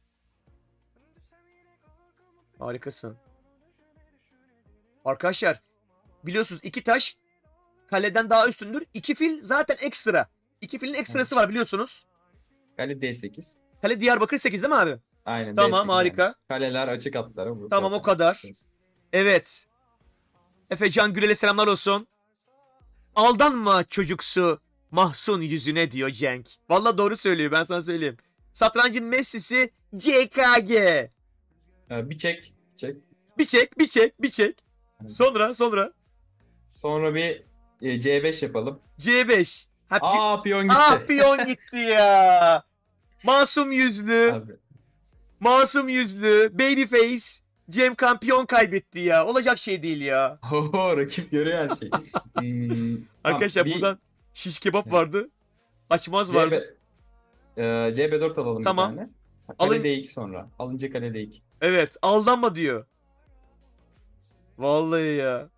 Harikasın. Arkadaşlar biliyorsunuz iki taş kaleden daha üstündür. İki fil zaten ekstra. İki filin ekstrası var biliyorsunuz. Kale D8. Kale Diyarbakır 8 değil mi abi? Aynen. Tamam D8 harika. yani. Kaleler açık atlara. Bu Tamam o zaten. kadar. Evet. Efecan Gülel'e selamlar olsun. Aldanma çocuksu mahzun yüzüne diyor Cenk. Valla doğru söylüyor ben sana söyleyeyim. Satrancın Messi'si CKG. Bir çek. Çek. Bir çek. Sonra Sonra bir C5 yapalım. C5. Piyon gitti. Piyon gitti ya. Masum yüzlü. Abi. Masum yüzlü. Babyface. Cem Kan piyon kaybetti ya. Olacak şey değil ya. Rakip görüyor her şeyi. Arkadaşlar Tamam, buradan şiş kebap vardı. Açmaz vardı. CB4 alalım Tamam. bir tane. Kale Alın. D2 sonra. Alınca kale D2. Evet. Aldanma diyor. Vallahi ya.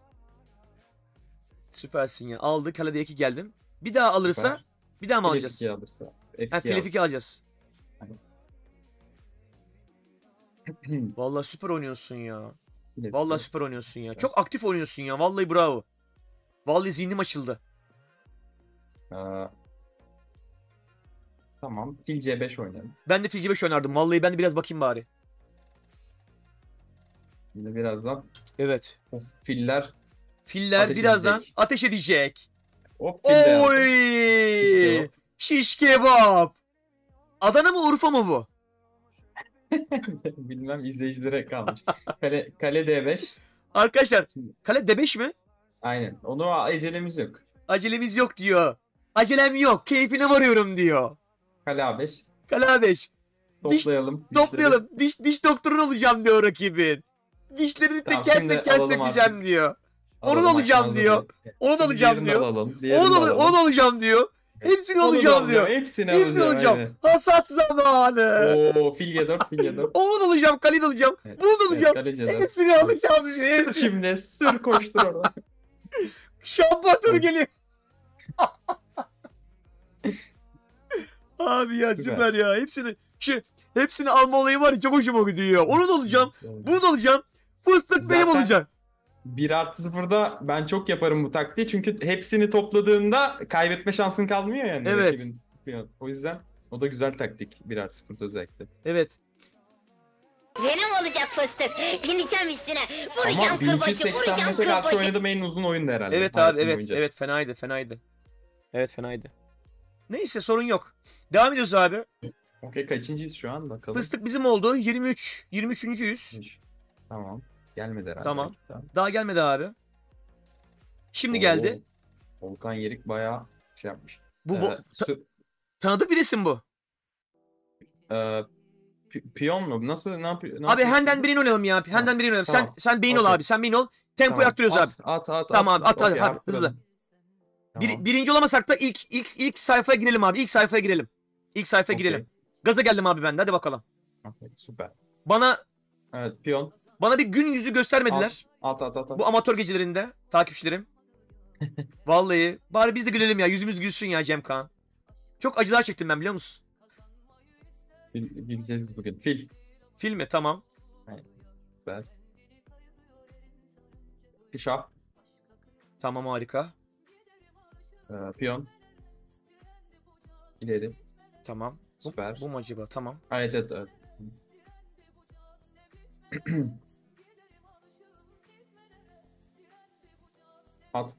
Süpersin ya. Aldık. Kalede 2 geldim. Bir daha alırsa Süper. bir daha mı alacağız? F2 alırsa. Ha, Filip 2 alacağız. Aynen. Vallahi süper oynuyorsun ya. F2. Vallahi süper oynuyorsun ya. Çok aktif oynuyorsun ya. Vallahi bravo. Vallahi zihnim açıldı. Tamam. Fil C5 oynayalım. Ben de Filci 5 oynardım. Vallahi ben de biraz bakayım bari. Şimdi birazdan Evet. o filler Filler Ateş birazdan edecek. ateş edecek. hop fil de yaptı. Oy! Şiş kebap. Adana mı Urfa mı bu? Bilmem, izleyicilere kalmış. Kale D5. Arkadaşlar kale D5 mi? Aynen. Onu acelemiz yok. Acelemiz yok diyor. Acelem yok. Keyfine varıyorum diyor. Kale A5. Kale A5. Toplayalım. Toplayalım. Diş doktoru olacağım diyor rakibin. Dişlerini Tamam, teker şimdi teker alalım sökeceğim artık. diyor. Alalım, Onu alacağım açmaz diyor. zaten. Onu da alacağım Diğerini de diyor. alalım, diğerini de alalım. Onu alacağım diyor. Hepsini Onu da alacağım diyor. Hepsini Hepsini alacağım. alacağım. Hasat zamanı. Oo, fil G4, fil G4. Onu da alacağım. Kaleyi de alacağım. Evet, Bunu da alacağım. kale C4. Hepsini alacağım diyor. Hepsini. Şimdi sür koştur orada. Şambatör geliyor. Abi ya Süper. süper ya. Hepsini alma olayı var ya çok hoşuma gidiyor. Onu da alacağım. Bunu da alacağım. Fıstık benim Zaten- olacak. 1+0'da ben çok yaparım bu taktiği. Çünkü hepsini topladığında kaybetme şansın kalmıyor yani. Evet. rakibin. O yüzden o da güzel taktik 1+0'da özellikle. Evet. Benim olacak fıstık. Bineceğim üstüne. Vuracağım Ama kırbacı, vuracağım 1385'e karşı kırbacı. oynadığım en uzun oyundu herhalde. Evet abi hayatım evet. boyunca. Evet fenaydı. Evet fenaydı. Neyse sorun yok. Devam ediyoruz abi. Okey, kaçıncıyız şu an bakalım. Fıstık bizim oldu. 23. 23.yüz. Tamam. Gelmedi herhalde. Tamam. Tamam. Daha gelmedi abi. Şimdi Oo, geldi. Volkan Yerik bayağı şey yapmış. Bu Ee, tanıdık bir isim bu. Piyon mu? Nasıl, ne yapıyor? Abi Henden birini oynayalım ya. Henden birini oynayalım. Tamam. Sen beyin ol Okey. abi. Sen beyin ol. Tempoyu arttırıyoruz abi. At. Tamam abi, at hadi, Okey, hadi, arttıralım. hızlı. Tamam. Birinci olamasak da ilk sayfaya girelim abi. İlk sayfaya girelim. İlk sayfaya Okey. girelim. Gaza geldim abi ben de. Hadi bakalım. Okey, süper. Bana Evet, piyon. bir gün yüzü göstermediler. At. Bu amatör gecelerinde takipçilerim. Vallahi bari biz de gülelim ya. Yüzümüz gülsün ya Cem Kaan. Çok acılar çektim ben biliyor musun? Bileceğiz bugün. Fil. Fil mi? Tamam. Süper. Şah. Tamam harika. Piyon. İleri. Tamam. Süper. Bu mu acaba? Tamam. Evet evet evet. At.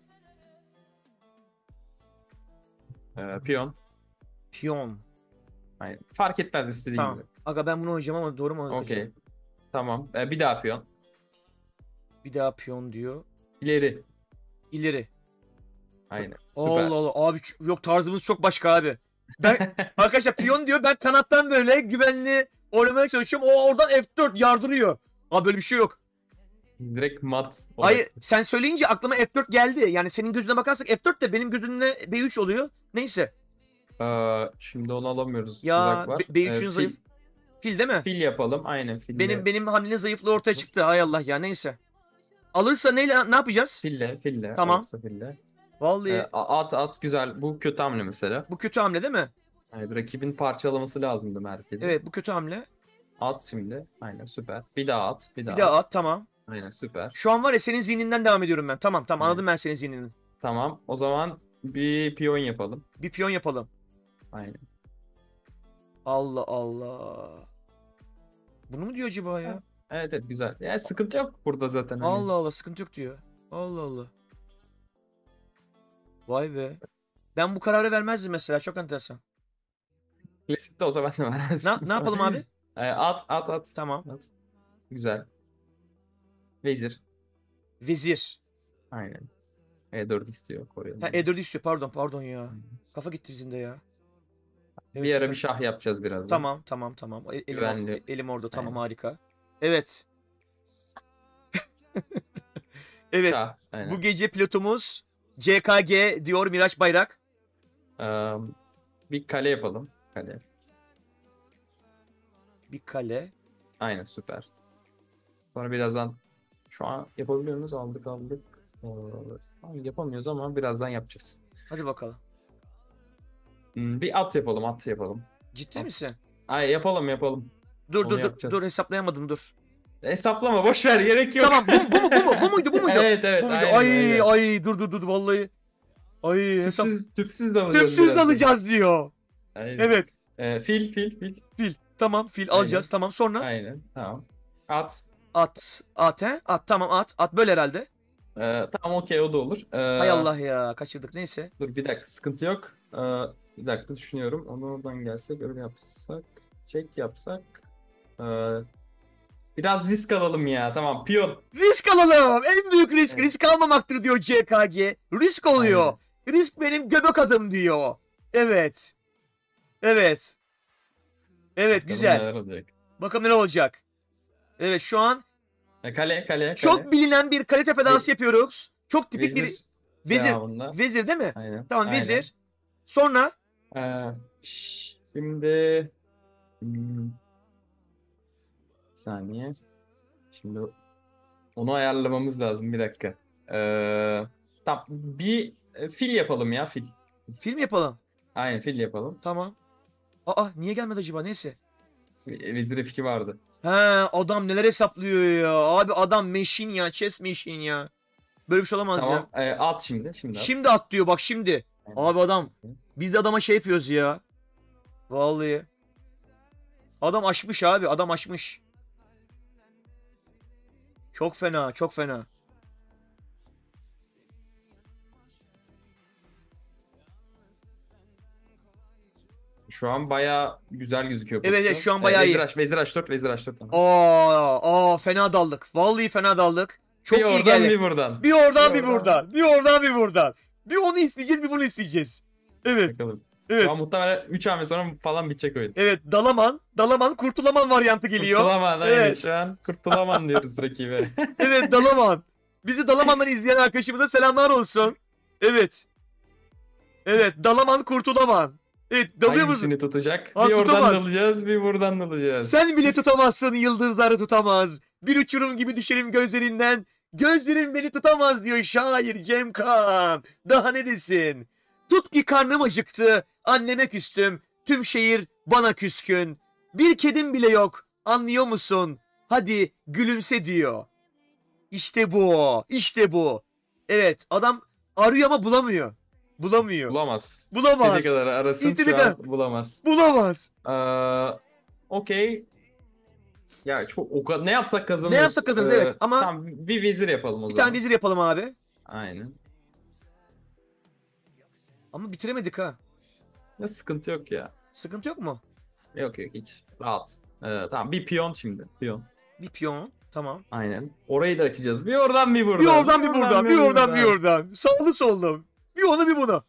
Piyon. Piyon. Aynen. Fark etmez istediğin Tamam. gibi. Aga ben bunu oynayacağım ama doğru mu? Okey. Tamam. Bir daha piyon. Bir daha piyon diyor. İleri. İleri. Aynen. Süper. Allah Allah. Abi yok tarzımız çok başka abi. Ben arkadaşlar piyon diyor. Ben kanattan böyle güvenli oynamaya çalışıyorum. O oradan F4 yardırıyor. Abi böyle bir şey yok. Direkt mat. Hayır sen söyleyince aklıma F4 geldi. Yani senin gözüne bakarsak F4 de benim gözümde B3 oluyor. Neyse. Şimdi onu alamıyoruz. Ya Uzak var. B3'ün Fil. zayıf. Fil değil mi? Fil yapalım. Aynen fille. Benim hamlenin zayıflığı ortaya çıktı. Hay Allah ya neyse. Alırsa ne yapacağız? Fille. Tamam. Olursa fille. Vallahi At güzel. Bu kötü hamle mesela. bu kötü hamle değil mi? Evet, rakibin parçalaması lazımdı merkezi. Evet bu kötü hamle. At şimdi. Aynen süper. Bir daha at. Bir daha Bir daha at. at tamam. Aynen süper. Şu an var ya senin zihninden devam ediyorum ben. Tamam Evet. anladım ben senin zihnini. Tamam. O zaman bir piyon yapalım. Bir piyon yapalım. Aynen. Allah Allah. Bunu mu diyor acaba ya? Evet güzel. Yani sıkıntı yok burada zaten. Hani. Allah Allah sıkıntı yok diyor. Allah Allah. Vay be. Ben bu kararı vermezdim mesela çok enteresan. Klasik de olsa ben de vermezdim. Ne yapalım abi? At. Tamam. At. Güzel. Vezir. Vezir. Aynen. E4 istiyor. Koyalım. Ha E4'ü istiyor pardon ya. Kafa gitti bizim de ya. Evet, Bir ara süper. bir şah yapacağız birazdan. Tamam. Güvenli. Elim orada tamam Aynen. harika. Evet. Evet. Şah. Aynen. Bu gece pilotumuz CKG diyor Miraç Bayrak. Bir kale yapalım. Kale. Bir kale. Aynen süper. Sonra birazdan şu an yapabiliyor muyuz? Aldık. Yapamıyoruz ama birazdan yapacağız. Hadi bakalım. Bir at yapalım. Ciddi At. misin? Ay yapalım. Dur Onu yapacağız. dur hesaplayamadım dur. Hesaplama boş ver gerek yok. Tamam bu muydu? Evet Bu muydu? aynen. Ay dur vallahi. Ay hesap. Tüpsüz de alacağız. Tüpsüz de birazdan. alacağız diyor. Aynen. Evet. Fil. Fil. Tamam fil alacağız. Tamam sonra Aynen. Tamam. At. at tamam at böyle herhalde. Tamam okey o da olur. Hay Allah ya kaçırdık neyse. Dur bir dakika sıkıntı yok. Bir dakika düşünüyorum. Onu oradan gelsek öyle yapsak. Çek yapsak. Biraz risk alalım ya. Tamam piyon. Risk alalım. En büyük risk. Evet. Risk almamaktır diyor CKG. Risk oluyor. Aynen. Risk benim göbek adım diyor. Evet. Bakalım Güzel. neler olacak. Bakalım ne olacak. Evet şu an Kale. çok bilinen bir kale tepe dansı yapıyoruz. Çok tipik bir vezir. cevabında. Vezir değil mi? Aynen. Tamam Aynen. vezir. Sonra Şimdi bir saniye. Şimdi onu ayarlamamız lazım bir dakika. Tamam bir fil yapalım ya fil. film yapalım. Aynen fil yapalım. Tamam. Niye gelmedi acaba neyse. Vezir F2 vardı. He adam neler hesaplıyor ya. Abi adam machine ya. Chess machine ya. Böyle bir şey olamaz Tamam. ya. At şimdi. At. Şimdi at diyor bak şimdi. Aynen. Abi adam. Biz de adama şey yapıyoruz ya. Vallahi. Adam aşmış abi. Adam aşmış. Çok fena. Şu an bayağı güzel gözüküyor. Evet, pozisyon. şu an bayağı iyi. Vezir H4. Vezir H4. Tamam. Fena daldık. Vallahi fena daldık. Çok Bir iyi oradan, geldi. bir buradan. Bir oradan bir Bir buradan. Bir oradan bir buradan. Bir onu isteyeceğiz bir bunu isteyeceğiz. Evet. Bakalım. Evet. Şu an muhtemelen 3 hamle sonra falan bitecek oyun. Evet Dalaman Kurtulaman varyantı geliyor. Kurtulaman aynen Evet. şu an Kurtulaman diyoruz rakibe. Evet Dalaman. Bizi Dalaman'dan izleyen arkadaşımıza selamlar olsun. Evet. Evet Dalaman Kurtulaman. Evet dalıyor musun? Hangisini tutacak? Ha, Bir oradan tutamaz. dalacağız, bir buradan dalacağız. Sen bile tutamazsın yıldızları tutamaz. Bir uçurum gibi düşerim gözlerinden. Gözlerim beni tutamaz diyor şair Cem Kaan. Daha ne desin? Tut ki karnım acıktı. Anneme küstüm. Tüm şehir bana küskün. Bir kedim bile yok. Anlıyor musun? Hadi gülümse diyor. İşte bu. İşte bu. Evet, adam arıyor ama bulamıyor. Bulamıyor. Bulamaz. Bulamaz. İstediği kadar arasın İstediği şu an bulamaz. Bulamaz. Okey. Ya çok ne yapsak kazanırız. Ne yapsak kazanırız, evet. Ama tamam, bir vezir yapalım o bir zaman. tane vezir yapalım abi. Aynen. Ama bitiremedik ha. Ya sıkıntı yok ya. Sıkıntı yok mu? Yok hiç. Rahat. Tamam, bir piyon şimdi. Piyon. Bir piyon. Tamam. Aynen. Orayı da açacağız. Bir oradan bir buradan. Bir oradan bir buradan. Bir oradan bir oradan. Sağlı sollu. Bir onu bir bunu.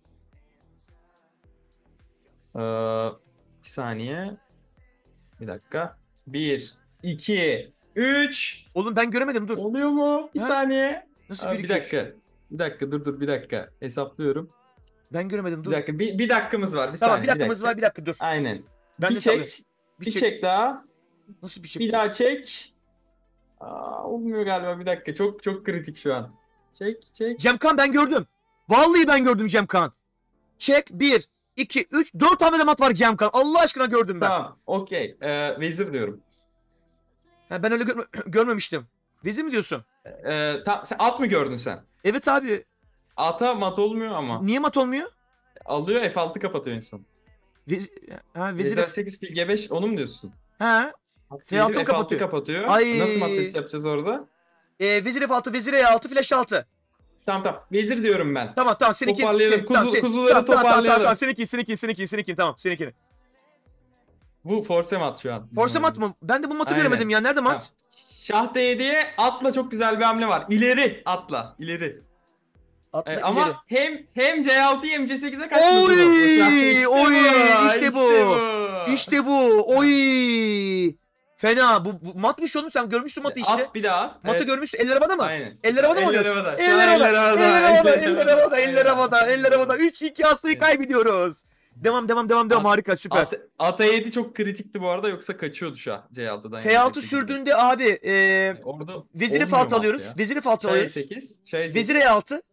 Bir saniye. Bir dakika. 1, 2, 3. Oğlum ben göremedim, dur. Oluyor mu? Bir Ha? saniye. Nasıl Abi, bir bir iki, üç? dakika. Bir dakika dur bir dakika. Hesaplıyorum. Ben göremedim, dur. Bir dakika. Bir dakikamız var. Bir Tamam, saniye. bir dakikamız var, bir dakika dur. Aynen. Ben bir de çek. sallıyorum. Bir çek daha. Nasıl bir çek? Bir daha çek. Olmuyor galiba, bir dakika. Çok çok kritik şu an. Çek. Cemkan ben gördüm. Vallahi ben gördüm Cemkan. Çek 1, 2, 3, 4 tane de mat var Cemkan. Allah aşkına gördüm ben. Tamam. Okey. Vezir diyorum. Ha, ben öyle görmemiştim. Vezir mi diyorsun? Sen at mı gördün sen? Evet abi. Ata mat olmuyor ama. Niye mat olmuyor? Alıyor, F6 kapatıyor insan. Ha, Vezir vezir. F8 fil G5 onu mu diyorsun? Ha. F6 F6 kapatıyor. kapatıyor. Ay. Nasıl matris yapacağız orada? Vezir F6, vezir E6, flash 6. Tamam. Vezir diyorum ben. Tamam seninki. Toparlayalım. Kuzuları tamam, toparlayalım. Seninkini tamam. Bu force mat şu an. Force mat mı? Ben de bu matı Aynen. göremedim ya. Nerede mat? Tamam. Şah D7'ye atla çok güzel bir hamle var. İleri atla. İleri. Atla ileri. Ama hem C6'yı hem C8'e kaçmış. Oy, işte bu. İşte bu. Oy. Fena. Bu matmış oğlum, sen görmüşsün matı işte. At bir daha at. Matı Evet. görmüşsün. Eller havada mı? Aynen. Eller havada mı Eller oynuyorsun? havada. Eller havada. Eller havada. Aynen. Eller havada. 3-2 hastayı kaybediyoruz. Devam. Harika, süper. Ata 7 çok kritikti bu arada, yoksa kaçıyordu şah C6'dan. F6 sürdüğünde abi Orada veziri olmuyor falta mu alıyoruz. at ya? Veziri falta Şah alıyoruz. E8. Şah E8. Vezir E6.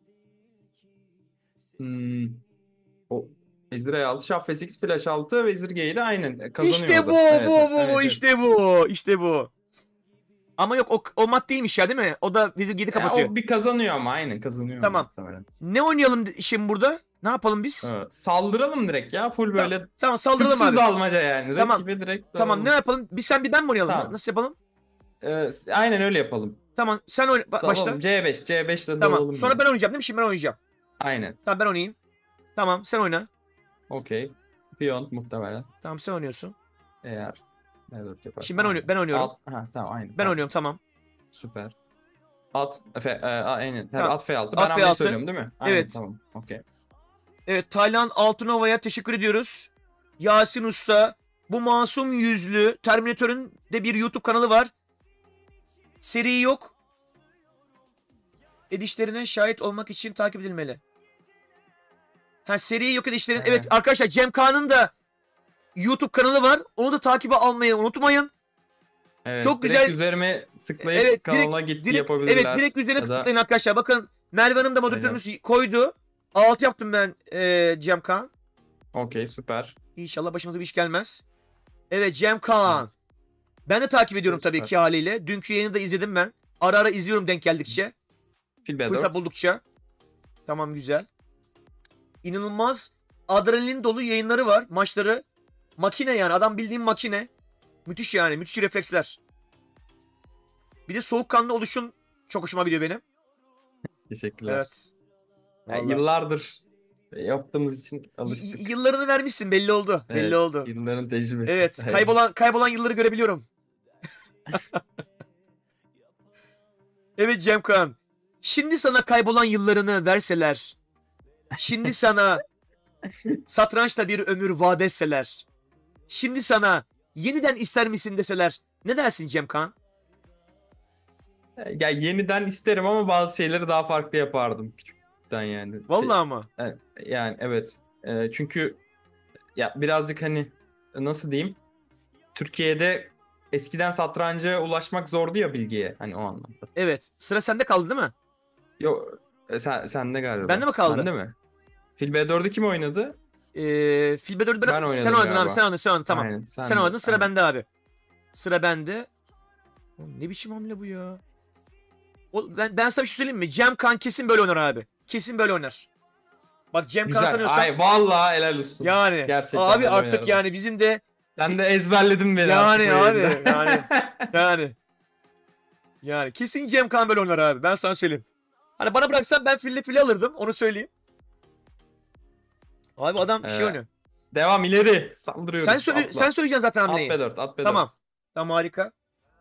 O Vezir E6, şah F8, flash 6, vezir G7 aynen kazanıyor. İşte orada. bu, Evet. işte bu. Ama yok, o mat değilmiş ya, değil mi? O da vezir 7 kapatıyor. O bir kazanıyor ama aynen kazanıyor. Tamam. Muhtemelen. Ne oynayalım şimdi burada? Ne yapalım biz? Evet. Saldıralım direkt ya. Full böyle Tamam, saldıralım tüpsüz abi. dalmaca yani. Tamam. Rakibe direkt Tamam, ne dalalım. yapalım? Bir sen bir ben mi oynayalım? Tamam. Nasıl yapalım? Aynen öyle yapalım. Tamam, sen başla. Dalalım. C5'le Tamam. dalalım. Sonra ben oynayacağım değil mi? Şimdi ben oynayacağım. Aynen. Tamam, ben oynayayım. Tamam, sen oyna. Okey. Piyon muhtemelen. Tamam, sen oynuyorsun. Eğer ne yaparsan. Şimdi ben oynuyorum. Tamam aynen. Ben Tamam. oynuyorum, tamam. Süper. Aynen. Tamam. At F6. At Ben hamle F6. söylüyorum değil mi? Aynen, Evet. Tamam. Okey. Evet, Taylan Altunova'ya teşekkür ediyoruz. Yasin Usta, bu masum yüzlü Terminator'ın de bir YouTube kanalı var. Seri yok. Edişlerine şahit olmak için takip edilmeli. Ha, seri yok edişlerin. Evet arkadaşlar, Cem Kaan'ın da YouTube kanalı var. Onu da takibe almayı unutmayın. Evet, Çok direkt güzel. üzerime tıklayıp Evet, kanala git yapabilirler. Evet, direkt üzerine Ya da- tıklayın arkadaşlar. Bakın, Merve Hanım da moderatörümüz koydu. 6 yaptım ben Cem Kaan. Okey, süper. İnşallah başımıza bir iş gelmez. Evet, Cem Kaan. Ben de takip ediyorum Süper. tabii ki haliyle. Dünkü yayını da izledim ben. Ara ara izliyorum denk geldikçe. Fil B4. Fırsat buldukça. Tamam, güzel. İnanılmaz adrenalin dolu yayınları var. Maçları. Makine yani. Adam bildiğin makine. Müthiş yani. Müthiş refleksler. Bir de soğukkanlı oluşun çok hoşuma gidiyor benim. Teşekkürler. Evet. Yani Vallahi. yıllardır yaptığımız için alıştık. Yıllarını vermişsin, belli oldu. Evet, Belli oldu. Yılların tecrübesi. Evet, kaybolan yılları görebiliyorum. Evet Cemkan. Şimdi sana kaybolan yıllarını verseler. Şimdi sana satrançta bir ömür vaat etseler. Şimdi sana yeniden ister misin deseler. Ne dersin Cemkan? Ya yeniden isterim ama bazı şeyleri daha farklı yapardım küçükten yani. Vallahi ama. Yani evet. Çünkü ya birazcık hani nasıl diyeyim? Türkiye'de eskiden satranca ulaşmak zordu ya, bilgiye, hani o anlamda. Evet. Sıra sende kaldı değil mi? Yok, sende galiba. Bende mi kaldı? Bende mi? Fil B4'ü kim oynadı? Filbe 4'ü Ben oynadım sen oynadın galiba. abi. Sen oynadın. Tamam. Aynen, Sen oynadın, sıra aynen. bende abi. Sıra bende. Oğlum ne biçim hamle bu ya? Ben sana bir şey söyleyeyim mi? Cem Kan kesin böyle oynar abi. Kesin böyle oynar. Bak Cem Kan'ı Güzel. tanıyorsan. Ay vallahi helal olsun. Yani. Gerçekten Abi böyle artık oynarım. yani bizim de. Sen de ezberledin beni. Yani artık bu abi. yayında. Yani. Yani kesin Cem Kan böyle oynar abi. Ben sana söyleyeyim. Hani bana bıraksan ben fili alırdım. Onu söyleyeyim. Abi adam bir şey oynuyor. Devam ileri. Saldırıyoruz. Sen Atla. söyleyeceksin zaten At hamleyi. B4, at B4. Tamam. Tamam harika.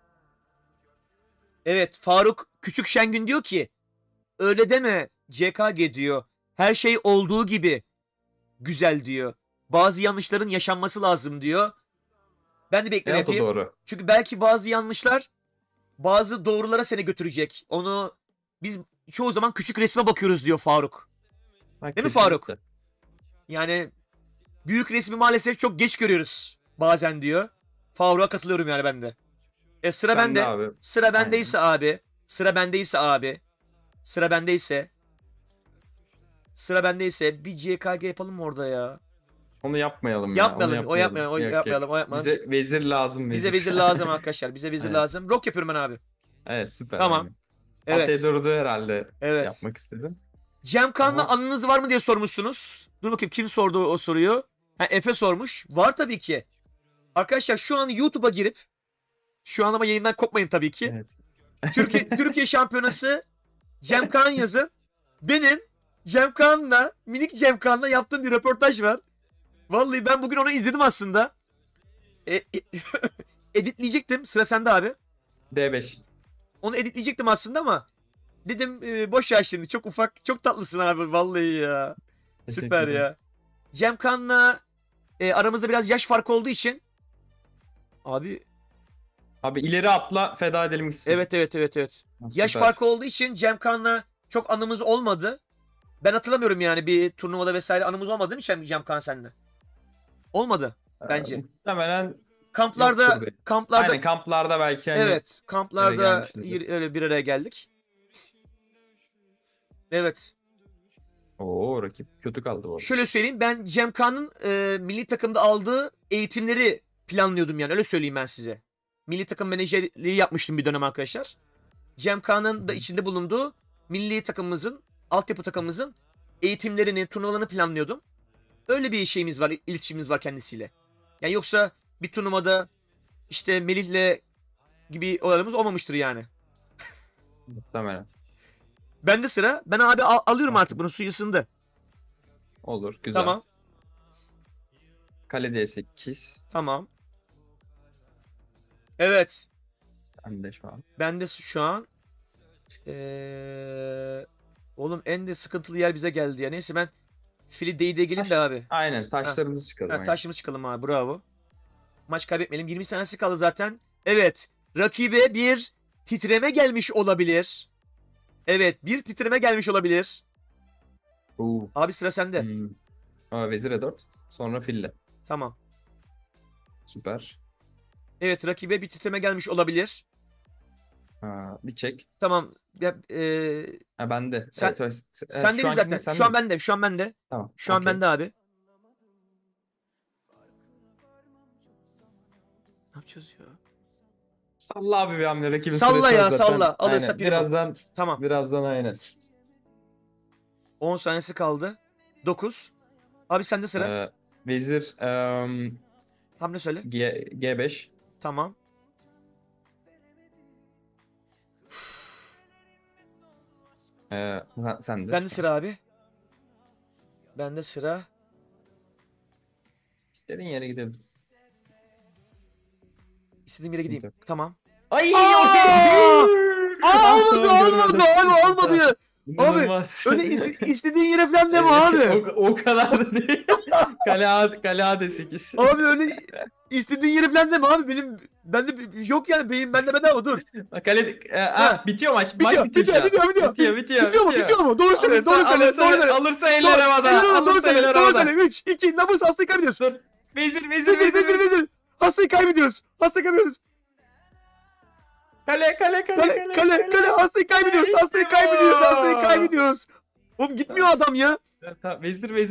Evet Faruk Küçük Şengün diyor ki öyle deme CKG diyor. Her şey olduğu gibi güzel diyor. Bazı yanlışların yaşanması lazım diyor. Ben de bir ekleme Evet o yapayım. doğru. Çünkü belki bazı yanlışlar bazı doğrulara seni götürecek. Onu biz çoğu zaman küçük resme bakıyoruz diyor Faruk. Bak, Değil mi Faruk? kesinlikle. Yani büyük resmi maalesef çok geç görüyoruz bazen diyor. Faruk'a katılıyorum yani ben de. Sıra Sen de bende. abi. Sıra bendeyse abi. Sıra bendeyse abi. Sıra bendeyse. Sıra bendeyse bir CKG yapalım mı orada ya? Onu yapmayalım ya. Yapmayalım. Onu O yapmayalım. O Yok, yok. yapmayalım. O yapmayalım. Bize vezir lazım. Bize vezir lazım arkadaşlar. Bize vezir Evet. lazım. Rock yapıyorum ben abi. Evet süper. Tamam. Yani. Evet. At E4'ü herhalde Evet. yapmak istedim. Cem Kan'la Tamam. anınız var mı diye sormuşsunuz. Dur bakayım kim sordu o soruyu? Ha, Efe sormuş. Var tabii ki. Arkadaşlar şu an YouTube'a girip şu an ama yayından kopmayın tabii ki. Evet. Türkiye Şampiyonası Cem Kan yazın. Benim Cem Kan'la minik Cem Kan'la yaptığım bir röportaj var. Vallahi ben bugün onu izledim aslında. Editleyecektim. Sıra sende abi. D5. Onu editleyecektim aslında ama dedim boş ver şimdi. Çok ufak. Çok tatlısın abi. Vallahi ya. Süper Teşekkürler. ya. Cem Kan'la aramızda biraz yaş farkı olduğu için abi Abi ileri atla feda edelim gitsin. evet. Ha, Yaş süper. farkı olduğu için Cem Kan'la çok anımız olmadı. Ben hatırlamıyorum yani bir turnuvada vesaire anımız olmadı değil mi Cem Kan seninle? Olmadı bence. Muhtemelen Kamplarda yoktur be. kamplarda aynen kamplarda belki hani evet kamplarda gelmişizdir. öyle bir araya geldik. Evet. Oo rakip kötü kaldı bu arada. Şöyle söyleyeyim ben Cem Kan'ın milli takımda aldığı eğitimleri planlıyordum yani öyle söyleyeyim ben size. Milli takım menajerliği yapmıştım bir dönem arkadaşlar. Cem Kan'ın da içinde bulunduğu milli takımımızın, altyapı takımımızın eğitimlerini, turnuvalarını planlıyordum. Öyle bir şeyimiz var, iletişimimiz var kendisiyle. Yani yoksa bir turnuvada işte Melih'le gibi olaylarımız olmamıştır yani. Muhtemelen. Bende sıra. Ben abi alıyorum artık bunu suyu ısındı. Olur güzel. Tamam. Kale D8. Tamam. Evet. Ben de şu an. Bende şu an oğlum en de sıkıntılı yer bize geldi ya. Neyse ben fili değdiye geleyim de abi. Aynen taşlarımızı çıkalım. Ha, aynen. taşımız çıkalım abi bravo. Maç kaybetmeyelim. 20 saniyesi kaldı zaten. Evet. Rakibe bir titreme gelmiş olabilir. Evet bir titreme gelmiş olabilir. Oo. Abi sıra sende. Hmm. Vezir E4. Sonra fille. Tamam. Süper. Evet rakibe bir titreme gelmiş olabilir. Bir çek. Tamam. Ya, Ha bende. Sen- Evet, sen şu dedin an zaten. sen Şu an dedin. bende. Şu an bende. Tamam. Şu an okey. bende abi. Ne yapacağız ya? Salla abi bir hamle rakibin Salla süresi ya, var zaten. salla. Alırsa Aynen, prim. Birazdan Tamam. aynen. 10 saniyesi kaldı. 9. Abi sende sıra. Vezir Hamle söyle. G5. Tamam. Sen de. Bende sıra abi. Bende sıra. İstediğin yere gidebiliriz. İstediğim yere gideyim. Sıkıntı yok. Tamam. Ay Aa! Olmadı, tamam, olmadı, görmedim. abi olmadı. İnanılmaz. Öyle istediğin yere falan deme abi. O kadar da değil. Kale A D8. Abi öyle istediğin yere falan deme abi. Bende yok yani beyin bende bedava dur. Kale Ha. bitiyor maç. Bitiyor, Maç bitiyor. şu an. bitiyor. Bitiyor mu? Bitiyor mu? Doğru söyle, doğru söyle, doğru söyle. Alırsa eller havada. Doğru Alırsa söyle, eller doğru havada. söyle. 3, 2, nabız hastayı kaybediyoruz. Dur. Vezir. Vezir. Hastayı kaybediyoruz. Hastayı kaybediyoruz. Kale. Kale. Hastayı kaybediyoruz. Hastayı kaybediyoruz. Oğlum gitmiyor adam ya. Tamam,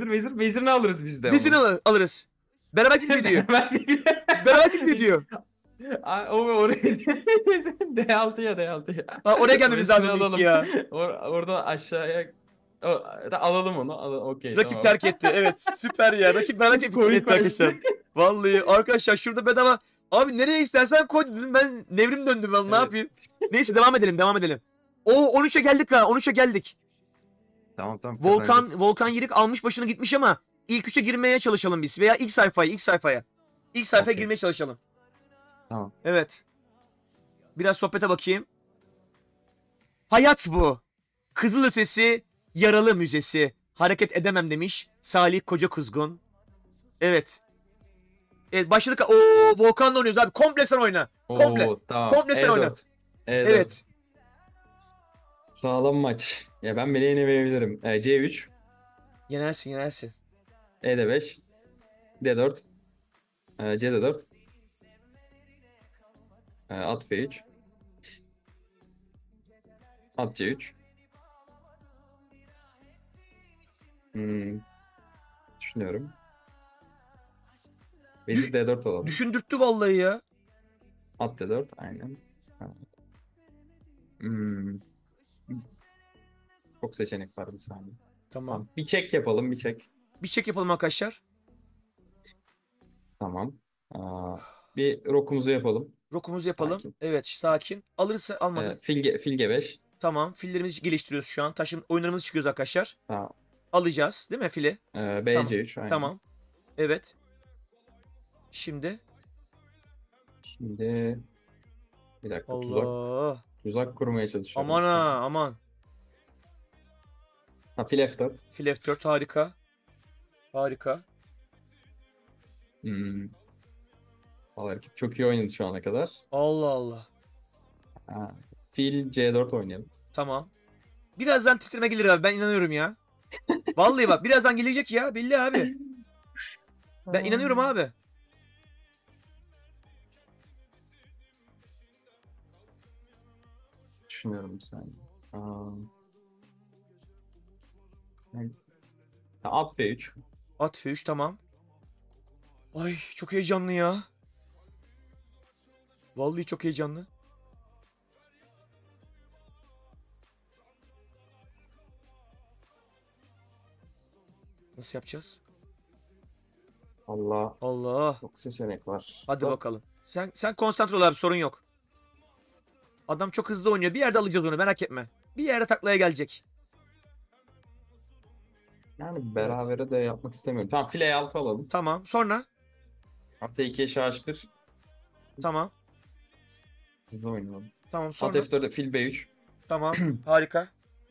Vezirini alırız biz de. Vezini alırız. Beraber gitmiyor diyor. Beraber gitmiyor diyor. O oraya D6'ya D6'ya. Ha, oraya gelmemiz Resmini lazım ilk alalım. ya. Oradan aşağıya alalım onu. Okey, Rakip tamam. terk etti. Evet, süper ya. Rakip bana tepki Koyun etti arkadaşlar. kaçtı. Vallahi arkadaşlar şurada bedava. Abi nereye istersen koy dedim. Ben nevrim döndüm ben ne Evet. yapayım? Neyse devam edelim, devam edelim. O 13'e geldik ha. 13'e geldik. Tamam. Volkan Yirik almış başını gitmiş ama ilk 3'e girmeye çalışalım biz. Veya ilk sayfaya. İlk sayfaya Okey. girmeye çalışalım. Tamam. Evet. Biraz sohbete bakayım. Hayat bu. Kızılötesi yaralı müzesi. Hareket edemem demiş Salih Koca Kuzgun. Evet. Evet başladık. Oo Volkan'la oynuyoruz abi. Komple sen oyna. Komple. Tamam. Komple sen oyna. E4. Evet. Sağlam maç. Ya ben bile yine verebilirim. C3, Yenersin. E5, D4, C4, at F3, at C3. Düşünüyorum. Vezir D4 olalım. Düşündürttü vallahi ya. At D4 aynen. Hmm. Çok seçenek var bir saniye. Tamam. Tamam. Bir check yapalım, bir check. Bir check yapalım arkadaşlar. Tamam. Bir rokumuzu yapalım. Rokumuzu yapalım. Sakin. Evet sakin. Alırsa almadı. Fil G5. Tamam. Fillerimizi geliştiriyoruz şu an. Oyunlarımızı çıkıyoruz arkadaşlar. Tamam. Alacağız değil mi fili? BC3 aynen. Tamam. Evet. Şimdi. Şimdi bir dakika Allah. tuzak kurmaya çalışıyorum. Aman ha aman. Fil F4. Fil F4 harika. Harika. Vallahi rakip çok iyi oynadı şu ana kadar. Allah Allah. Fil C4 oynayalım. Tamam. Birazdan titreme gelir abi ben inanıyorum ya. Vallahi bak birazdan gelecek ya belli abi. Ben inanıyorum abi. Düşünüyorum bir saniye. At F3. At F3 tamam. Ay çok heyecanlı ya. Vallahi çok heyecanlı. Nasıl yapacağız? Allah. Allah. Çok seçenek var. Hadi bakalım. Sen konsantre ol abi sorun yok. Adam çok hızlı oynuyor. Bir yerde alacağız onu merak etme. Bir yerde taklaya gelecek. Yani berabere de yapmak istemiyorum. Tamam fil E6 alalım. Tamam. Sonra? At E2'ye Şah1. Tamam. Hızlı oynayalım. Tamam At sonra. F4'de fil B3. Tamam. Harika.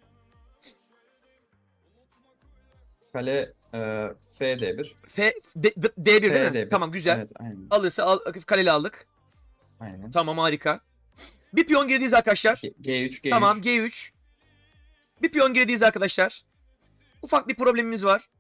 Kale F D1. D1 değil mi? D1. Tamam güzel. Evet aynen. Alırsa kaleli aldık. Aynen. Tamam harika. Bir piyon gerideyiz arkadaşlar. G3. Tamam G3. Bir piyon gerideyiz arkadaşlar. Ufak bir problemimiz var.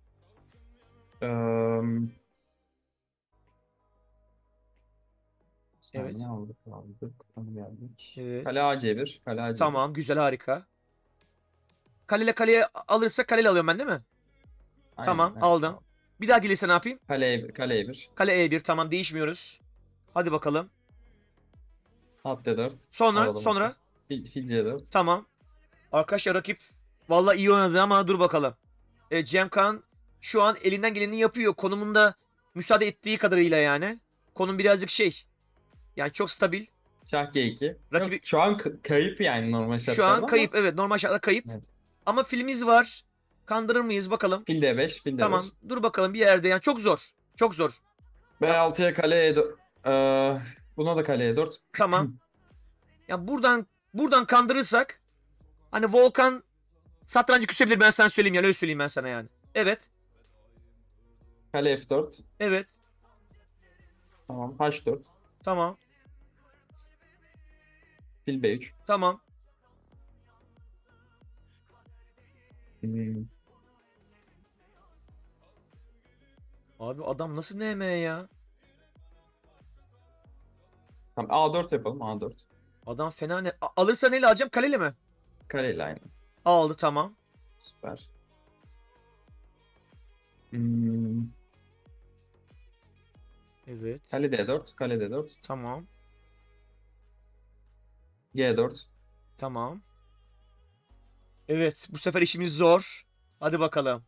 Evet. Ne aldık? Onu geldik. Evet. Kale AC1. Kale AC1. Tamam güzel harika. Kaleye alırsa kaleli alıyorum ben değil mi? Aynen, Tamam evet, aldım. tamam. Bir daha gelirse ne yapayım? Kale E1. Kale E1. Kale E1 tamam değişmiyoruz. Hadi bakalım. At D4. Sonra Alalım. Fil C4. tamam. Arkadaşlar rakip vallahi iyi oynadı ama dur bakalım. Cem Kan şu an elinden geleni yapıyor. Konumunda müsaade ettiği kadarıyla yani. Konum birazcık şey. Yani çok stabil. Şah G2. Rakibi- Yok, şu an kayıp yani normal şartlarda Şu an ama kayıp evet normal şartlarda kayıp. Evet. Ama filmimiz var. Kandırır mıyız bakalım. Fil D5. Fil D5. Tamam dur bakalım bir yerde yani çok zor. Çok zor. B6'ya kale E4. Buna da kale E4. Tamam. Ya buradan kandırırsak hani Volkan satrancı küsebilir ben sana söyleyeyim ya öyle söyleyeyim ben sana yani. Evet. Kale F4. Evet. Tamam. H4. Tamam. Fil B3. Tamam. Abi adam nasıl NM ya? Tamam A4 yapalım. A4. Adam fena ne? Alırsa neyle alacağım? Kaleyle mi? Kaleyle aynı. Aldı tamam. Süper. Evet. Kale D4. Kale D4. Tamam. G4. Tamam. Evet, bu sefer işimiz zor. Hadi bakalım.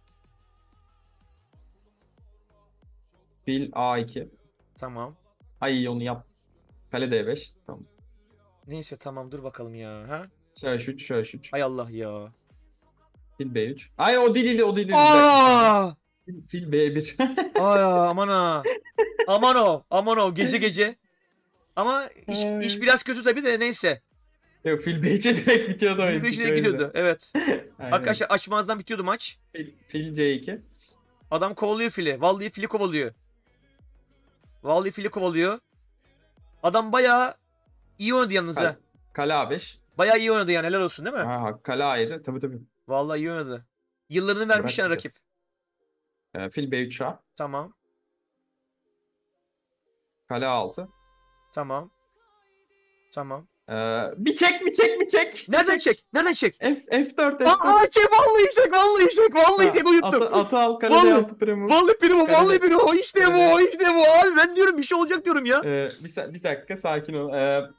Fil A2. Tamam. Ay onu yap. Kale D5. Tamam. Neyse tamam, dur bakalım ya. Ha? Şöyle 3, şöyle 3. Hay Allah ya. Fil B3. Ay o değil, o değil. Aa! Fil B1. Ay aman ha. Aman o gece gece. Ama iş biraz kötü tabii de neyse. Yok fil B3'e direkt bitiyordu oyun. 25'ine gidiyordu. Evet. Aynen. Arkadaşlar açmazdan bitiyordu maç. Fil C2. Adam kovalıyor fili. Vallahi fili kovalıyor. Vallahi fili kovalıyor. Adam bayağı iyi oynadı yalnız ha. Kale A5. Bayağı iyi oynadı yani, helal olsun değil mi? Aha, kale A7. Tabii. Vallahi iyi oynadı. Yıllarını vermiş yani rakip. Fil B3 şah. Tamam. Kale A6. Tamam. Tamam. Bir çek. Nereden çek? Nereden çek? F4. Aa çek, vallahi çek uyuttum. Atı al, kale Vallahi- D6 primo. Vallahi primo. İşte bu. Abi ben diyorum bir şey olacak diyorum ya. Bir dakika sakin ol.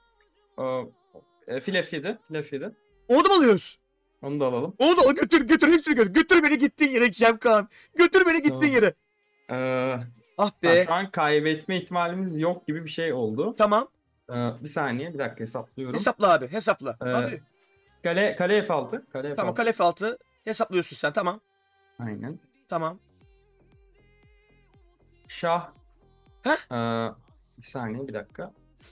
Fil F7. Onu da mı alıyoruz? Onu da alalım. Onu da al, götür hepsini götür. Götür beni gittiğin yere Cemkan. Götür beni gittiğin yere. Ah be. Şu an kaybetme ihtimalimiz yok gibi bir şey oldu. Tamam. Bir saniye, bir dakika hesaplıyorum. Hesapla abi, hesapla. Abi. Kale F6. Tamam, kale F6 hesaplıyorsun sen, tamam. Aynen. Tamam. Şah. Heh. Bir saniye, bir dakika.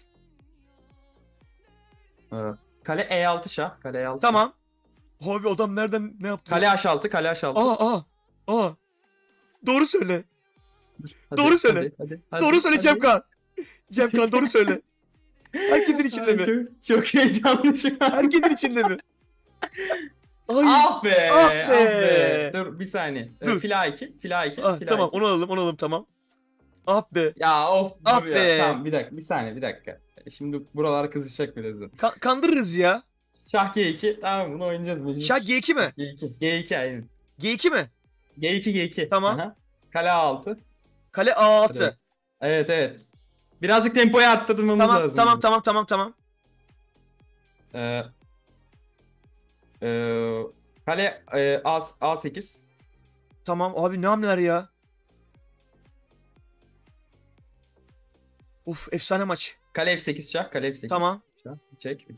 Kale E6 şah. Kale E6. Tamam. Abi adam nereden ne yaptı? Kale H6. Aa. Doğru söyle. Hadi, Doğru söyle. hadi, Doğru söyle hadi. Cemkan. Cemkan doğru söyle. Herkesin içinde mi? Çok heyecanlı şu an. Herkesin içinde mi? Ay. Ah be. Ah be. Dur bir saniye. Dur. Fil A2. Ah, fil tamam A2. onu alalım tamam. Ah be. Ya of. Ah dur ya. be. Tamam bir dakika. Bir dakika. Şimdi buralar kızışacak birazdan. Kandırırız ya. Şah G2. Tamam bunu oynayacağız mecbur. Şah G2 mi? G2 aynen. G2 mi? G2. Tamam. Aha. Kale A6. Kale A6. Evet. Birazcık tempoyu arttırmamız lazım. Tamam. Kale A8. Tamam abi, ne hamleler ya. Uf, efsane maç. Kale F8 şah. Kale F8. Tamam. Şah. Bir çek.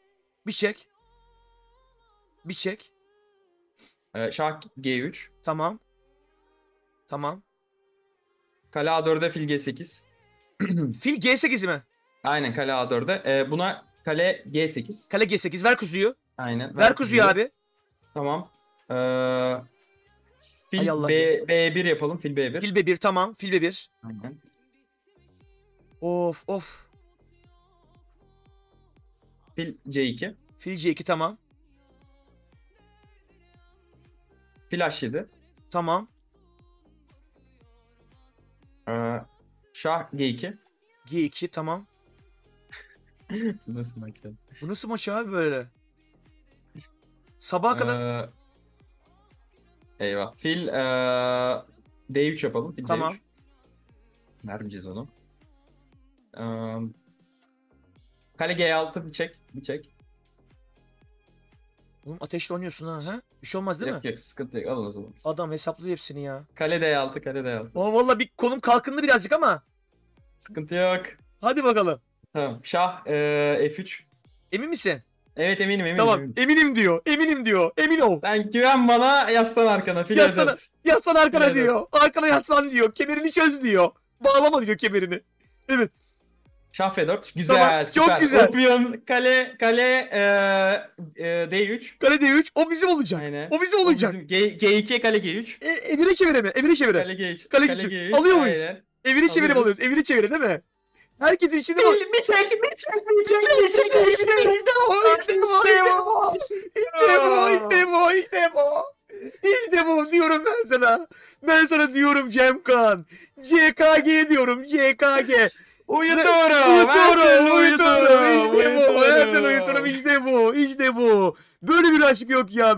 Bir çek. Şah G3. Tamam. Kale A4'e fil G8. Fil G8 mi? Aynen kale A4'e. Buna kale G8. Kale G8, ver kuzuyu. Aynen. Ver kuzuyu abi. Tamam. Fil Hay Allah B1 yapalım. Fil B1. Fil B1, tamam. Fil B1. Aynen. Of. Fil C2. Fil C2, tamam. Fil H7. Tamam. Şah G2. G2, tamam. Nasıl maç? Bu nasıl maç abi böyle? Sabaha kadar. Eyvah. Fil D3 yapalım. Fil Tamam. D3. Vermeyeceğiz onu. Kale G6 bir çek. Oğlum ateşle oynuyorsun ha? Bir şey olmaz değil mi? Yok sıkıntı yok. Alın o zaman. Adam hesaplıyor hepsini ya. Kale D6. Aa, valla bir kolum kalkındı birazcık ama. Sıkıntı yok. Hadi bakalım. Tamam. Şah F3. Emin misin? Evet eminim. Tamam. Eminim diyor. Emin ol. Sen güven bana, yaslan arkana. Fil Yatsana. F4. Yatsan arkana Evet. diyor. Arkana yatsan diyor. Kemerini çöz diyor. Bağlama diyor kemerini. Evet. Şah F4. Güzel. Tamam, çok Süper. güzel. Opyon kale D3. Kale D3. O bizim olacak. Aynen. O bizim olacak. G2 kale G3. Evire çevire mi? Evire çevire. Kale G3. Kale G3. Alıyor muyuz? Aynen. Evire çevire mi Alıyoruz. alıyoruz? Evire çevire değil mi? Herkesin içinde var. Bir çek. İşte bu diyorum ben sana. Ben sana diyorum Cemkan. CKG diyorum, CKG. Uyuturum. Her türlü uyuturum. İşte bu. Böyle bir aşk yok ya.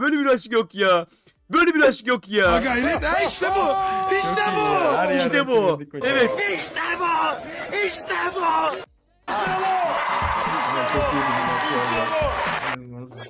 Ha gayret ha işte bu. İşte bu. Evet. çok iyi bir İnanılmaz.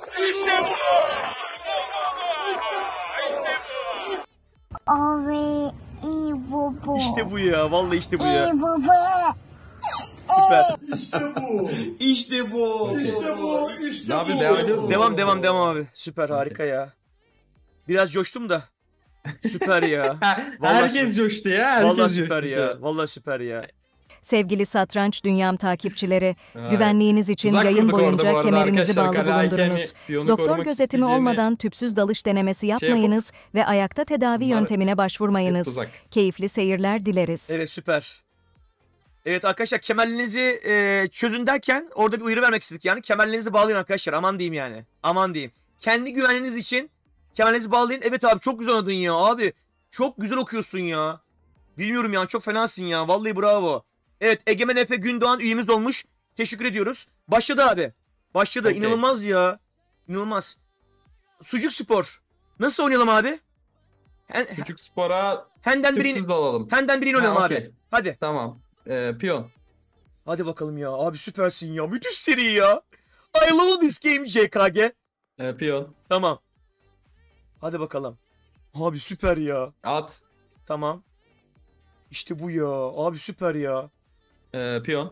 Abi iyi baba. İşte bu ya. Vallahi işte bu ya. İyi baba. Süper. İşte bu. Ne yapıyoruz? Devam ediyoruz mu? Devam abi. Süper, harika ya. Biraz coştum da. Süper ya. Herkes coştu ya. Herkes Vallahi süper coştu şu ya. an. Vallahi süper ya. Sevgili Satranç Dünyam takipçileri, Evet. güvenliğiniz için Tuzak yayın kurduk orada bu boyunca arada kemerinizi arkadaşlar. bağlı Kale bulundurunuz. hakemi, piyonu Doktor korumak gözetimi isteyeceğini olmadan tüpsüz dalış denemesi yapmayınız ve ayakta tedavi Bunlar yöntemine hep başvurmayınız. tuzak. Keyifli seyirler dileriz. Evet, süper. Evet arkadaşlar, kemerlerinizi çözün derken orada bir uyarı vermek istedik yani. Kemerlerinizi bağlayın arkadaşlar, aman diyeyim yani. Aman diyeyim. Kendi güvenliğiniz için kemerlerinizi bağlayın. Evet abi, çok güzel oynadın ya abi. Çok güzel okuyorsun ya. Bilmiyorum ya, çok fenasın ya. Vallahi bravo. Evet, Egemen Efe Gündoğan üyemiz olmuş. Teşekkür ediyoruz. Başladı abi. Başladı. Okay. İnanılmaz ya. İnanılmaz. Sucuk Spor. Nasıl oynayalım abi? Küçük spora Henden birini tüpsüz dalalım. oynayalım Ha, abi. okey. Hadi. Tamam. Piyon. Hadi bakalım ya. Abi süpersin ya. Müthiş seri ya. I love this game JKG. Piyon. Tamam. Hadi bakalım. Abi süper ya. At. Tamam. İşte bu ya. Abi süper ya. Piyon.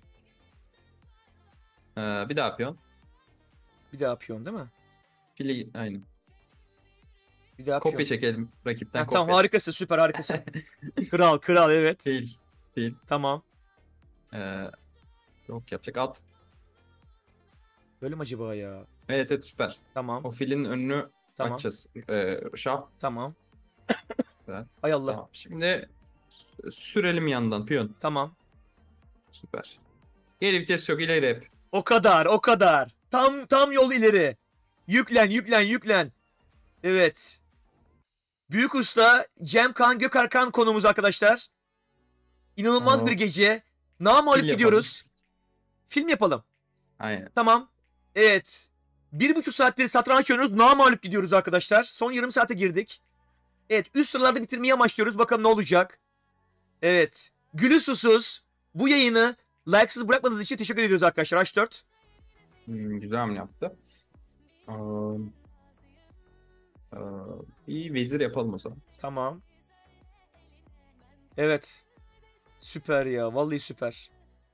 Bir daha piyon. Bir daha piyon değil mi? Fili aynı. Bir daha Kopya piyon. çekelim rakipten Ha, kopya. tamam, harikasın, süper, harikasın. Kral evet. Fil. Tamam. Yok yapacak at. Böyle mi acaba ya? Evet süper. Tamam. O filin önünü Tamam. açacağız. Şah. Tamam. Güzel. Hay Allah. Tamam. Şimdi sürelim yandan piyon. Tamam. Süper. Geri vites yok, ileri hep. O kadar. Tam yol ileri. Yüklen. Evet. Büyük usta Cemkan Gökarkan konumuz arkadaşlar. İnanılmaz Aa. bir gece. Namağlup Film gidiyoruz. Film yapalım. Aynen. Tamam. Evet. 1,5 saattir satranç oynuyoruz. Namağlup gidiyoruz arkadaşlar. Son yarım saate girdik. Evet. Üst sıralarda bitirmeyi amaçlıyoruz. Bakalım ne olacak. Evet. Gülü susuz bu yayını like'sız bırakmadığınız için teşekkür ediyoruz arkadaşlar. H4. Güzel hamle yaptı. Bir vezir yapalım o zaman. Tamam. Evet. Süper ya. Vallahi süper.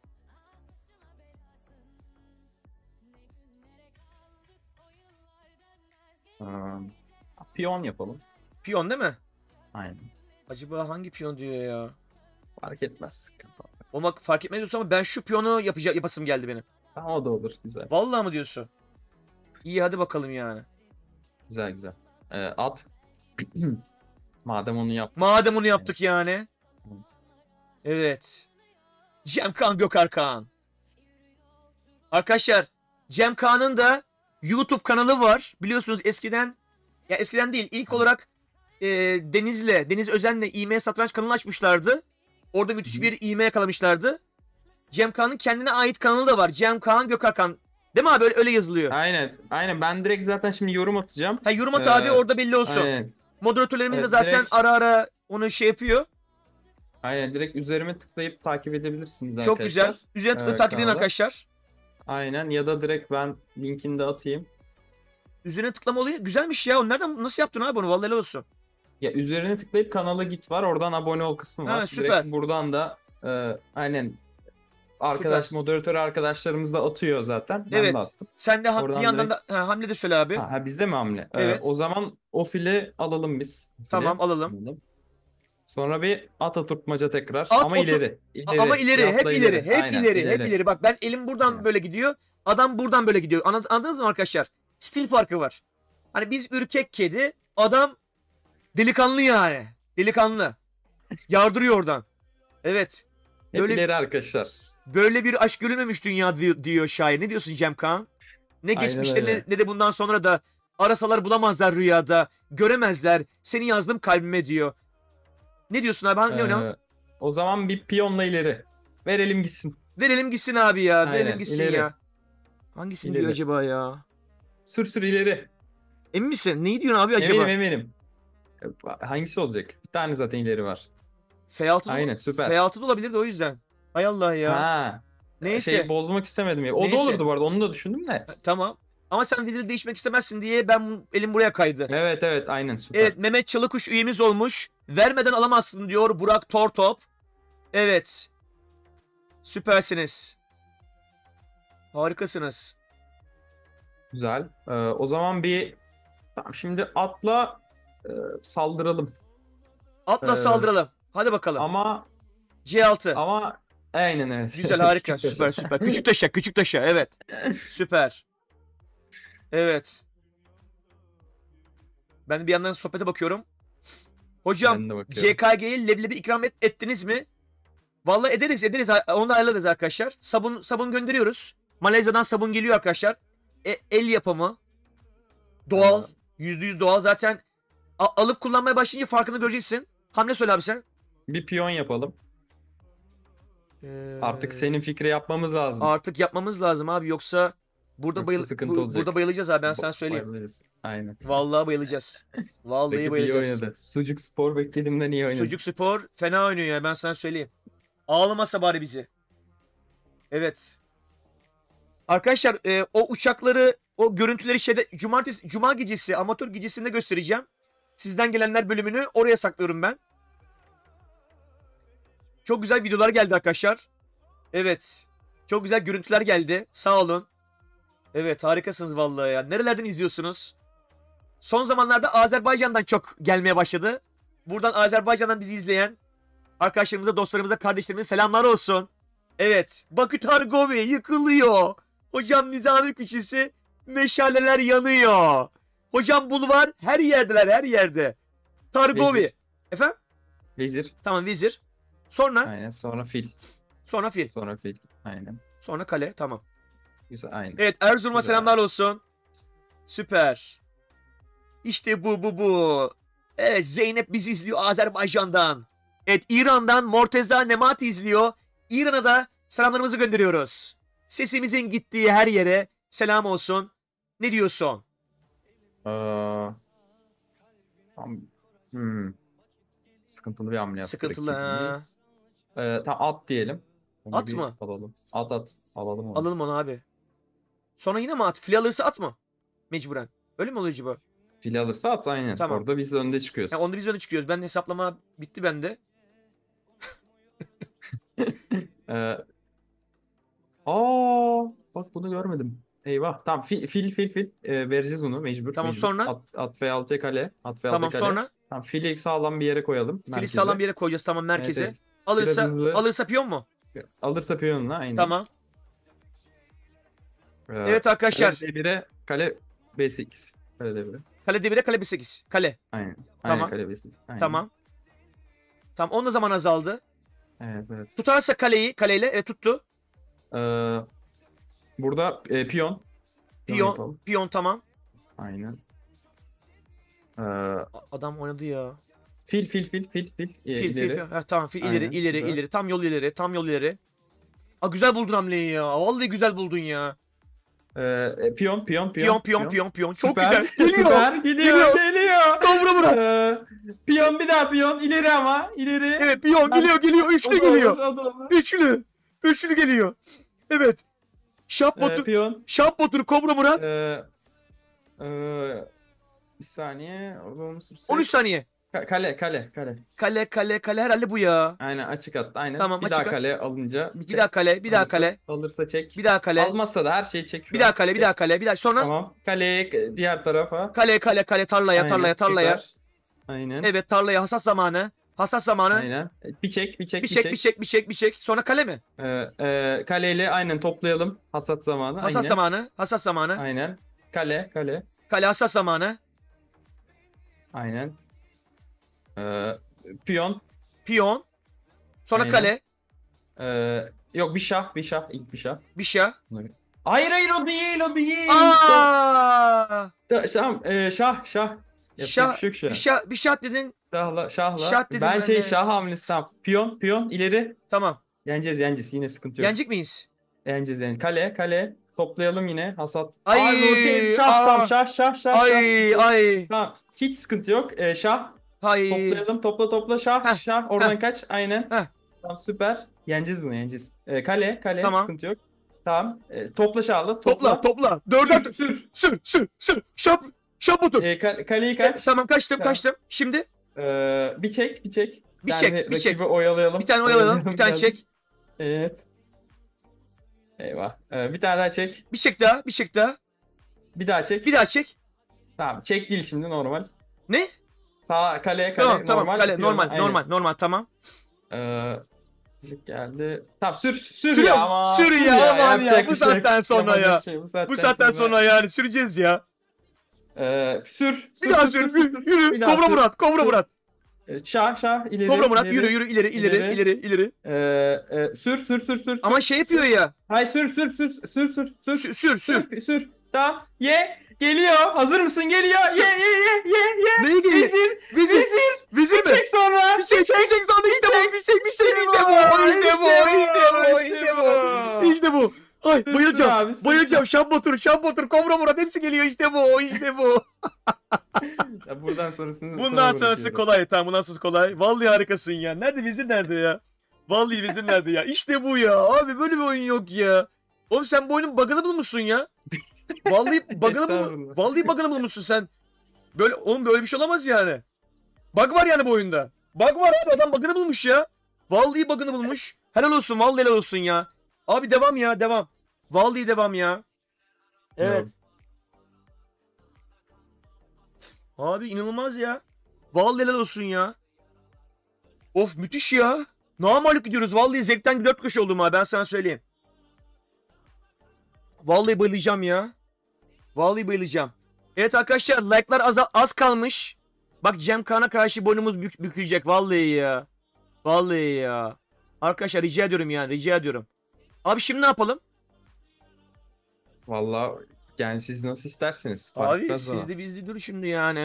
Piyon yapalım. Piyon değil mi? Aynen. Acaba hangi piyon diyor ya? Fark etmez. O bak, fark etmez diyorsun ama ben şu piyonu yapasım geldi benim. Tamam, o da olur. Güzel. Vallahi mı diyorsun? İyi, hadi bakalım yani. Güzel. At. Madem onu yap. Madem onu yaptık yani. Evet. Cemkan Gökarkan. Arkadaşlar, Cemkan'ın da YouTube kanalı var. Biliyorsunuz eskiden, ya eskiden değil, ilk olarak Deniz Özen'le İM Satranç kanalı açmışlardı. Orada müthiş bir İM yakalamışlardı. Cemkan'ın kendine ait kanalı da var. Cemkan Gökarkan. Değil mi abi? Öyle yazılıyor. Aynen. Ben direkt zaten şimdi yorum atacağım. Ha, yorum at abi, orada belli olsun. Aynen. Moderatörlerimiz de Evet, zaten direkt- ara onu şey yapıyor. Aynen. Direkt üzerime tıklayıp takip edebilirsiniz Çok arkadaşlar. güzel. Üzerine tıklayıp takip edin kanala. arkadaşlar. Aynen. Ya da direkt ben linkini de atayım. Üzerine tıklama olayı güzelmiş ya. Nereden, nasıl yaptın abi bunu? Vallahi helal olsun. Ya üzerine tıklayıp kanala git var. Oradan abone ol kısmı var. Ha, süper. Direkt buradan da aynen moderatör arkadaşlarımız da atıyor zaten. Ben Evet. de attım. Sen de Oradan bir yandan direkt- da hamle de söyle abi. Ha, bizde mi hamle? Evet. O zaman o fili alalım biz. Tamam, alalım. Sonra bir at oturtmaca tekrar. At Ama otur- ileri. Ama ileri, hep Yatla ileri, hep Aynen, ileri, hep ileri. Bak, ben elim buradan Evet. böyle gidiyor. Adam buradan böyle gidiyor. Anladınız mı arkadaşlar? Stil farkı var. Hani biz ürkek kedi, adam delikanlı yani. Delikanlı. Yardırıyor oradan. Evet. Hep Böyle- ileri arkadaşlar. Böyle bir aşk görülmemiş dünya diyor şair. Ne diyorsun Cemkan? Ne Aynen geçmişte öyle. ne de bundan sonra da arasalar bulamazlar rüyada. Göremezler. Seni yazdım kalbime diyor. Ne diyorsun abi? Ne oynayalım? O zaman bir piyonla ileri. Verelim gitsin. Verelim gitsin abi ya. Verelim Aynen, gitsin ileri. ya. Hangisini İleri. diyor acaba ya? Sür ileri. Emin misin? Neyi diyorsun abi acaba? Eminim. Hangisi olacak? Bir tane zaten ileri var. F6 Aynen, süper. F6 da olabilir de o yüzden. Hay Allah ya. Ha. Neyse. şey bozmak istemedim ya. O da Neyse. olurdu bu arada. Onu da düşündüm de. Tamam. Ama sen veziri değişmek istemezsin diye ben elim buraya kaydı. Evet evet aynen süper. Evet, Mehmet Çalıkuş üyemiz olmuş. Vermeden alamazsın diyor Burak Tortop. Evet. Süpersiniz. Harikasınız. Güzel. O zaman bir tamam şimdi atla saldıralım. Atla saldıralım. Hadi bakalım. Ama C6. aynen evet. Güzel, harika. Küçük Süper taşı. süper. Küçük taşa, küçük taşa. Evet. Süper. Evet. Ben bir yandan sohbete bakıyorum. Hocam Ben de bakıyorum. CKG'ye leblebi ikram ettiniz mi? Vallahi ederiz. Onu da ayarlarız arkadaşlar. Sabun gönderiyoruz. Malezya'dan sabun geliyor arkadaşlar. El yapımı. Doğal. %100 doğal. Zaten alıp kullanmaya başlayınca farkını göreceksin. Hamle söyle abi sen. Bir piyon yapalım. Artık senin fikri yapmamız lazım. Artık yapmamız lazım abi. Yoksa Yoksa sıkıntı olacak. burada bayılacağız abi, ben sana söyleyeyim. Bayılırız. Aynen. Vallahi bayılacağız. Vallahi Peki, iyi bayılacağız. oynadı. Sucuk Spor beklediğimden iyi oynadı. Sucuk Spor fena oynuyor ya, ben sana söyleyeyim. Ağlamasa bari bizi. Evet. Arkadaşlar o uçakları, o görüntüleri Cuma gecesi, amatör gecesinde göstereceğim. Sizden gelenler bölümünü oraya saklıyorum ben. Çok güzel videolar geldi arkadaşlar. Evet. Çok güzel görüntüler geldi. Sağ olun. Evet, harikasınız vallahi ya. Nerelerden izliyorsunuz? Son zamanlarda Azerbaycan'dan çok gelmeye başladı. Buradan Azerbaycan'dan bizi izleyen arkadaşlarımıza, dostlarımıza, kardeşlerimize selamlar olsun. Evet. Bakü Targovi yıkılıyor. Hocam Nizami Küçüsü, meşaleler yanıyor. Hocam Bulvar her yerdeler, her yerde. Targovi. Vezir. Efendim? Vezir. Tamam, vezir. Sonra? Aynen. Sonra fil. Sonra fil. Sonra fil. Aynen. Sonra kale. Tamam. Güzel. Aynen. Evet, Erzurum'a Güzel. selamlar olsun. Süper. İşte bu. Evet, Zeynep bizi izliyor Azerbaycan'dan. Evet, İran'dan Morteza Nemat izliyor. İran'a da selamlarımızı gönderiyoruz. Sesimizin gittiği her yere selam olsun. Ne diyorsun? Tam, sıkıntılı bir hamle yaptık. Sıkıntılı, ha. Tamam at diyelim. Onu At bir mı? Alalım. At. Alalım onu. Alalım onu abi. Sonra yine mi at? Fil alırsa at mı? Mecburen. Öyle mi oluyor acaba? Fili alırsa at aynen. Tamam. Orada biz önde çıkıyoruz. Onda biz öne çıkıyoruz. Ben de hesaplama bitti bende. Bak bunu görmedim. Eyvah. Tamam fil. Vereceğiz onu mecbur. Tamam, mecbur. sonra? At F6'ya kale. At F6'ya Tamam, kale. sonra? Tamam fili sağlam bir yere koyalım. Fili merkeze. sağlam bir yere koyacağız, tamam, merkeze. Evet, evet. Biraz hızlı. Alırsa piyon mu? Alırsa piyonla aynen. Tamam. Ee, Evet arkadaşlar. Kale D1'e kale B8. Kale D1'e. Kale D1'e kale B8. Kale. Aynen. Tamam. Aynen kale B8. Aynen. Tamam. Tamam, onun da zaman azaldı. Evet. Tutarsa kaleyle. Evet, tuttu. Burada piyon. yapalım. Piyon tamam. Aynen. Adam oynadı ya. Fil. Fil. İleri. Ha, tamam, fil Aynen, ileri. süper. Tam yol ileri. Güzel buldun hamleyi ya. Vallahi güzel buldun ya. Piyon. Çok Süper, güzel. Geliyor. Süper. Gidiyor. Kobra Murat. Piyon bir daha piyon. İleri ama. İleri. Evet, piyon geliyor. Üçlü O da geliyor. olur, o da olur. Üçlü geliyor. Evet. Piyon. Şap Batur, Kobra Murat. Bir saniye. Orada onu 13 saniye. Kale. Kale herhalde bu ya. Aynen açık at. Aynen. Tamam, bir açık daha at. kale alınca. Bir daha kale. Alırsa çek. Bir daha kale. Almazsa da her şeyi çek. şu Bir an. daha kale. Bir daha. Sonra Tamam. Kaleye diğer tarafa. kale tarlaya. Aynen, süper. Aynen. Evet, tarlaya hasat zamanı. Aynen. Bir çek. Bir çek. Sonra kale mi? Kaleyle aynen toplayalım. Hasat zamanı. Hasat zamanı. Aynen. Kale. Kale hasat zamanı. Aynen. Piyon. Sonra Aynen. kale. Yok bir şah. İlk bir şah. Bir şah. Hayır o değil. Aa! Tamam. Şah. Şah. Yapacak bir şey yok şu an. Bir şah dedin. Şahla. Şah dedim Ben ben de. şah hamlesi tamam. Piyon ileri. Tamam. Yeneceğiz yine sıkıntı yok. Yenecek miyiz? Yeneceğiz. Kale. Toplayalım yine. Hasat. Ay, Nurten. Şah. Ay. Tamam. Hiç sıkıntı yok. Şah. Hay. Toplayalım. Topla. Şah. Heh, Oradan kaç. Aynen. Heh. Tamam süper. Yeneceğiz bunu, yeneceğiz. Kale Tamam. sıkıntı yok. Tamam. Topla Şahlı. Topla. Dörder. Sür. Sür. Şap otur. Kaleyi kaç. Tamam kaçtım. Tamam. Şimdi Bir çek. Bir çek. Rakibi oyalayalım. bir tane oyalayalım. Bir tane biraz. çek. Evet. Eyvah. Bir tane daha çek. Bir çek daha. Bir daha çek. Bir daha çek. Tamam. Çek değil şimdi, normal. Ne? Sağ kale Tamam normal. kale Yapıyorum, normal tamam. Fizik geldi. Tamam sür Sürüyorum. ya ama. Sür ya, aman ya. Yapacak Bu bir şey yok. saatten sonra Yapacak ya. bir şey yok. Bu saatten sonra yani süreceğiz ya. Sür. Bir daha sür. Yürü. Bir daha Kobra sür. Murat. Kobra Sür. Murat. Şah ileri. Kobra Murat ileri. yürü ileri. Sür. Ama şey yapıyor ya. Hayır sür. Sür. Tamam. Geliyor. Hazır mısın? Geliyor. Ye. Neyi geliyor? Vezir. Vezir mi? Çek sonra. Bir çek sonra işte bu. Bir çek İşte bu. Ay bayılacağım. Şap otur. Kobra Murat hepsi geliyor işte bu. Ya buradan sonrasını Bundan sonrası kolay. Tamam bundan sonrası kolay. Vallahi harikasın ya. Nerede vezir nerede ya? Vallahi vezir nerede ya? İşte bu ya. Abi böyle bir oyun yok ya. Oğlum sen bu oyunun bug'ını bulmuşsun ya. Vallahi bug'ını bulmuşsun sen. Böyle bir şey olamaz yani. Bug var yani bu oyunda. Bug var abi, adam bug'ını bulmuş ya. Vallahi bug'ını bulmuş. Vallahi helal olsun ya. Abi devam ya, devam. Vallahi devam ya. Evet. Abi inanılmaz ya. Vallahi helal olsun ya. Of müthiş ya. Namağlup gidiyoruz. Vallahi zevkten 4 kuş oldum abi, ben sana söyleyeyim. Vallahi bayılacağım ya. Vallahi bayılacağım. Evet arkadaşlar, like'lar az kalmış. Bak Cem Kaan'a karşı boynumuz bükülecek. Vallahi ya. Vallahi ya. Arkadaşlar rica ediyorum. Abi şimdi ne yapalım? Vallahi yani siz nasıl isterseniz. Abi siz de biz de dur şimdi yani.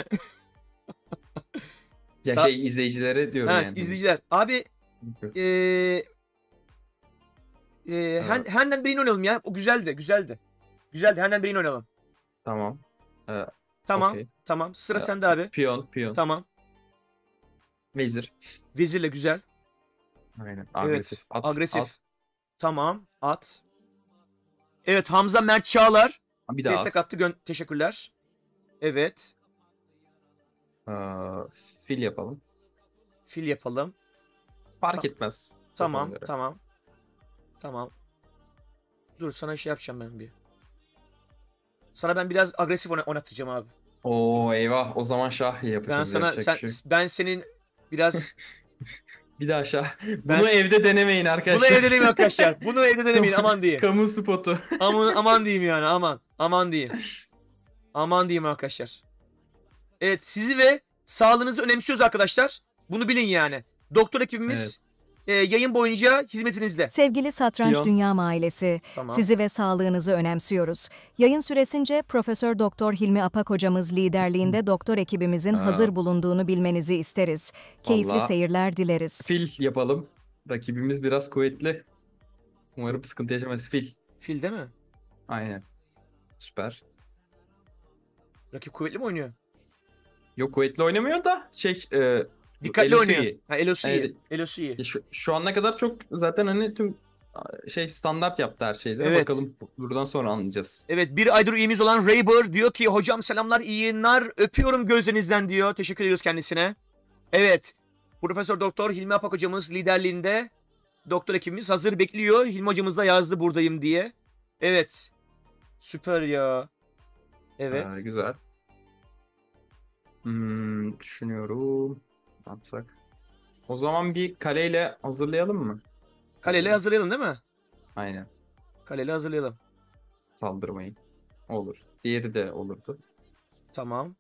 Ya izleyicilere diyorum yani. İzleyiciler. Abi Hand'den birini oynayalım ya. O güzeldi. Hand'den birini oynayalım. Tamam. Okay. Tamam. Sıra sende abi. Piyon. Tamam. Vezir. Vezirle güzel. Aynen. Agresif. Evet. Agresif. Tamam. At. Evet, Hamza Mert Çağlar. Bir daha destek attı. Teşekkürler. Evet. Fil yapalım. Fark etmez. Tamam. Dur sana şey yapacağım ben bir. Sana ben biraz agresif oynatacağım abi. Oo eyvah, o zaman şah yapacağız. Ben senin biraz bir daha şah. Bunu evde denemeyin arkadaşlar. Bunu evde denemeyin arkadaşlar. Bunu evde denemeyin, aman diyeyim. Kamu spotu. Aman diyeyim yani, aman diyeyim. Aman diyeyim arkadaşlar. Evet, sizi ve sağlığınızı önemsiyoruz arkadaşlar. Bunu bilin yani. Doktor ekibimiz yayın boyunca hizmetinizde. Sevgili Satranç Dünya ailesi, sizi ve sağlığınızı önemsiyoruz. Yayın süresince Profesör Doktor Hilmi Apak hocamız liderliğinde doktor ekibimizin hazır bulunduğunu bilmenizi isteriz. Keyifli seyirler dileriz. Fil yapalım. Rakibimiz biraz kuvvetli. Umarım sıkıntı yaşamaz. Fil değil mi? Aynen. Süper. Rakip kuvvetli mi oynuyor? Yok, kuvvetli oynamıyor da dikkatli oynuyor. Elosu iyi. Şu ana kadar çok zaten hani tüm standart yaptı her şeyde. Evet. Bakalım buradan sonra anlayacağız. Evet, bir aydır üyemiz olan Rayber diyor ki hocam selamlar, iyi yayınlar, öpüyorum gözlerinizden diyor. Teşekkür ediyoruz kendisine. Evet, Profesör Doktor Hilmi Apak hocamız liderliğinde doktor ekibimiz hazır bekliyor. Hilmi hocamız da yazdı buradayım diye. Evet. Süper ya. Evet. Güzel. Düşünüyorum. Ne yapsak? O zaman bir kaleyle hazırlayalım mı? Kaleyle hazırlayalım değil mi? Aynen. Kaleyle hazırlayalım. Saldırmayın. Olur. Diğeri de olurdu. Tamam.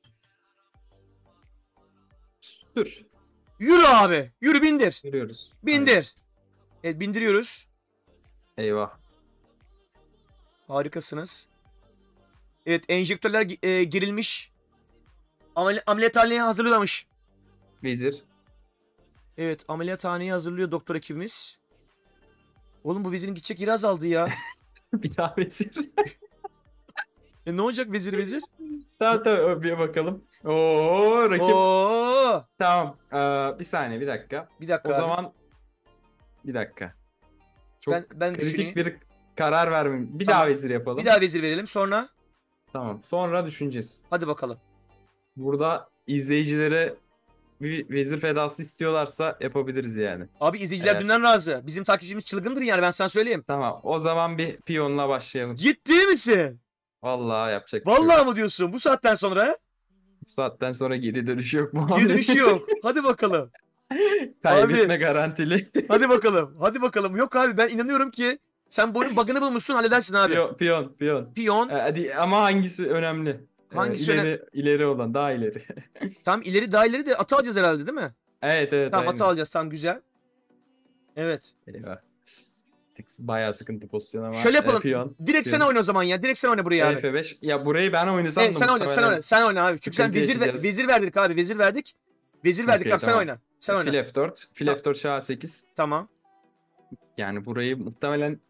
Dur. Yürü abi. Yürü, bindir. Yürüyoruz. Bindir. Aynen. Evet, bindiriyoruz. Eyvah. Harikasınız. Evet, enjektörler gerilmiş. Ameliyathaneye hazırlamış. Vezir. Evet, ameliyathaneye hazırlıyor doktor ekibimiz. Oğlum bu vezirin gidecek yeri azaldı ya. Bir daha vezir. Ne olacak vezir? Tamam bir bakalım. Oo rakip. Oo. Tamam. Bir saniye, bir dakika. Bir dakika O abi. zaman Bir dakika. Çok Ben kritik düşüneyim. bir karar vermemiz. Bir Tamam. daha vezir yapalım. Bir daha vezir verelim sonra. Tamam. Sonra düşüneceğiz. Hadi bakalım. Burada izleyicilere bir vezir fedası istiyorlarsa yapabiliriz yani. Abi izleyiciler Evet. dünden razı. Bizim takipçimiz çılgındır yani, ben sana söyleyeyim. Tamam. O zaman bir piyonla başlayalım. Ciddi misin? Vallahi yapacak bir şey yok. Vallahi mı diyorsun? Bu saatten sonra? Bu saatten sonra geri dönüşü yok mu? Geri dönüşü yok. Hadi bakalım. Kaybetme garantili. Hadi bakalım. Hadi bakalım. Yok abi, ben inanıyorum ki sen bu oyunun bug'ını bulmuşsun, halledersin abi. Piyon. Piyon. Hadi ama hangisi önemli? Hangisi ileri olan, daha ileri. Tam ileri, daha ileri de atı alacağız herhalde değil mi? Evet. Tamam, aynen. atı alacağız. Tamam, güzel. Evet. Eyvah. Bayağı sıkıntı pozisyon ama. Şöyle yapalım. Piyon. Direkt sen piyon. oyna o zaman ya. Direkt sen oyna burayı abi. F5. Ya burayı ben oynasam Evet, da sen oyna, sen muhtemelen oyna. Sen oyna abi. Çünkü sen sıkıntı yaşayacağız. vezir verdik abi. Vezir verdik. Vezir verdik Okey, abi. Sen tamam. oyna. Sen oyna. Fil F4. Fil F4 şah 8. Tamam. Yani burayı muhtemelen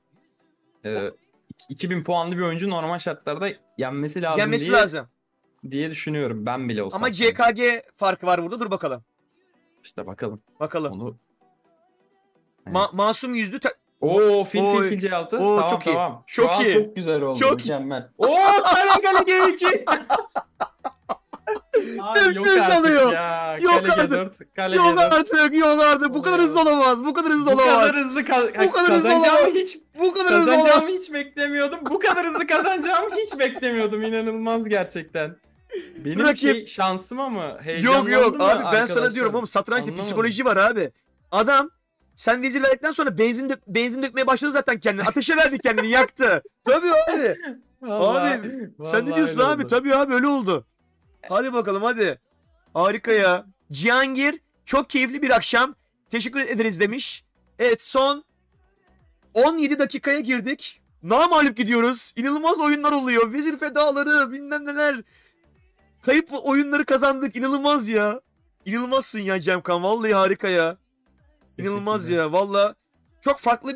2000 puanlı bir oyuncu normal şartlarda yenmesi lazım Yenmesi lazım. diye düşünüyorum ben bile olsam. Ama CKG farkı var burada. Dur bakalım. İşte bakalım. Bakalım. Onu. Masum yüzlü Oo fil Oy. C6. Oo, Tamam çok iyi. tamam. Çok Şu an iyi. çok güzel oldu. Çok iyi. Mükemmel. Oo kale G2. Abi yok Nefes artık alıyor. ya. Yok Kale artık. G4. Kale Yok G4. artık, yok artık. Bu kadar hızlı olamaz. Bu kadar hızlı Bu olamaz. kadar hızlı Bu kadar hızlı kazanacağımı olamaz. hiç Bu kadar hızlı kazanacağımı olamaz. hiç beklemiyordum. Bu kadar hızlı kazanacağımı hiç beklemiyordum. İnanılmaz gerçekten. Benim Rakip- şansıma mı? Yok Heyecanlandım yok mı abi, ben sana arkadaşlar? diyorum oğlum, satrançta Anlamadım. psikoloji var abi. Adam sen vezir verdikten sonra benzin dökmeye başladı zaten kendini. Ateşe verdi kendini, yaktı. Tabii abi. Vallahi- Abi, sen ne vallahi diyorsun öyle abi? oldu. Tabii abi, öyle oldu. Hadi bakalım hadi. Harika ya. Cihangir, çok keyifli bir akşam. Teşekkür ederiz demiş. Evet, son 17 dakikaya girdik. Namağlup gidiyoruz. İnanılmaz oyunlar oluyor. Vezir fedaları, bilmem neler. Kayıp oyunları kazandık. İnanılmaz ya. İnanılmazsın ya Cemkan. Vallahi harika ya. İnanılmaz ya. Vallahi çok farklı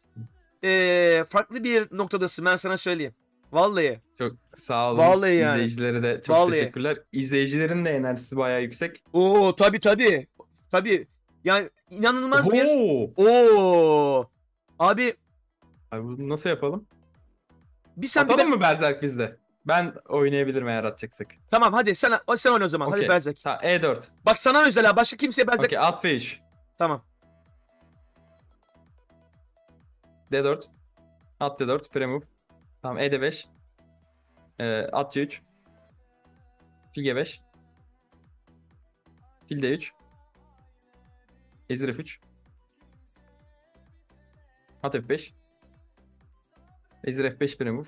bir noktadasın, ben sana söyleyeyim. Vallahi. Çok sağ olun. Vallahi yani. İzleyicilere de çok Vallahi. teşekkürler. İzleyicilerin de enerjisi bayağı yüksek. Oo tabii tabii. Tabii. Yani inanılmaz bir. Oo. Oo. Abi Abi bunu nasıl yapalım? sen Atalım mı Berserk bizde? Ben oynayabilirim eğer atacaksak. Tamam hadi sen oyna o zaman. Okey. Hadi Berzek. Tamam E4. Bak sana özel ha. Başka kimseye Berzek. Okey at F3. Tamam. D4. At D4. Premove. Tamam E5. At C3. Fil G5. Fil D3. Vezir F3. At F5. Vezir F5 premove.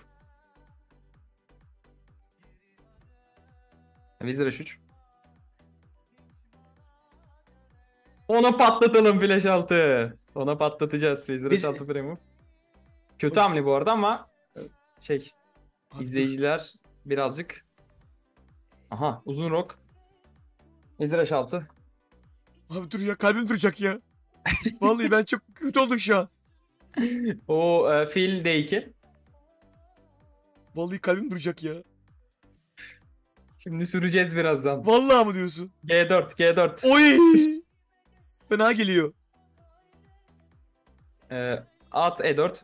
Vezir H3. Ona patlatalım flash altı. Ona patlatacağız. Vezir Biz- H6 premove. Kötü hamle bu arada ama izleyiciler birazcık aha uzun rok. Vezir H6. Abi dur ya, kalbim duracak ya. Vallahi ben çok kötü oldum şu an. O fil D2. Vallahi kalbim duracak ya. Şimdi süreceğiz birazdan. Vallahi mı diyorsun? G4. Oy! Fena geliyor. At E4.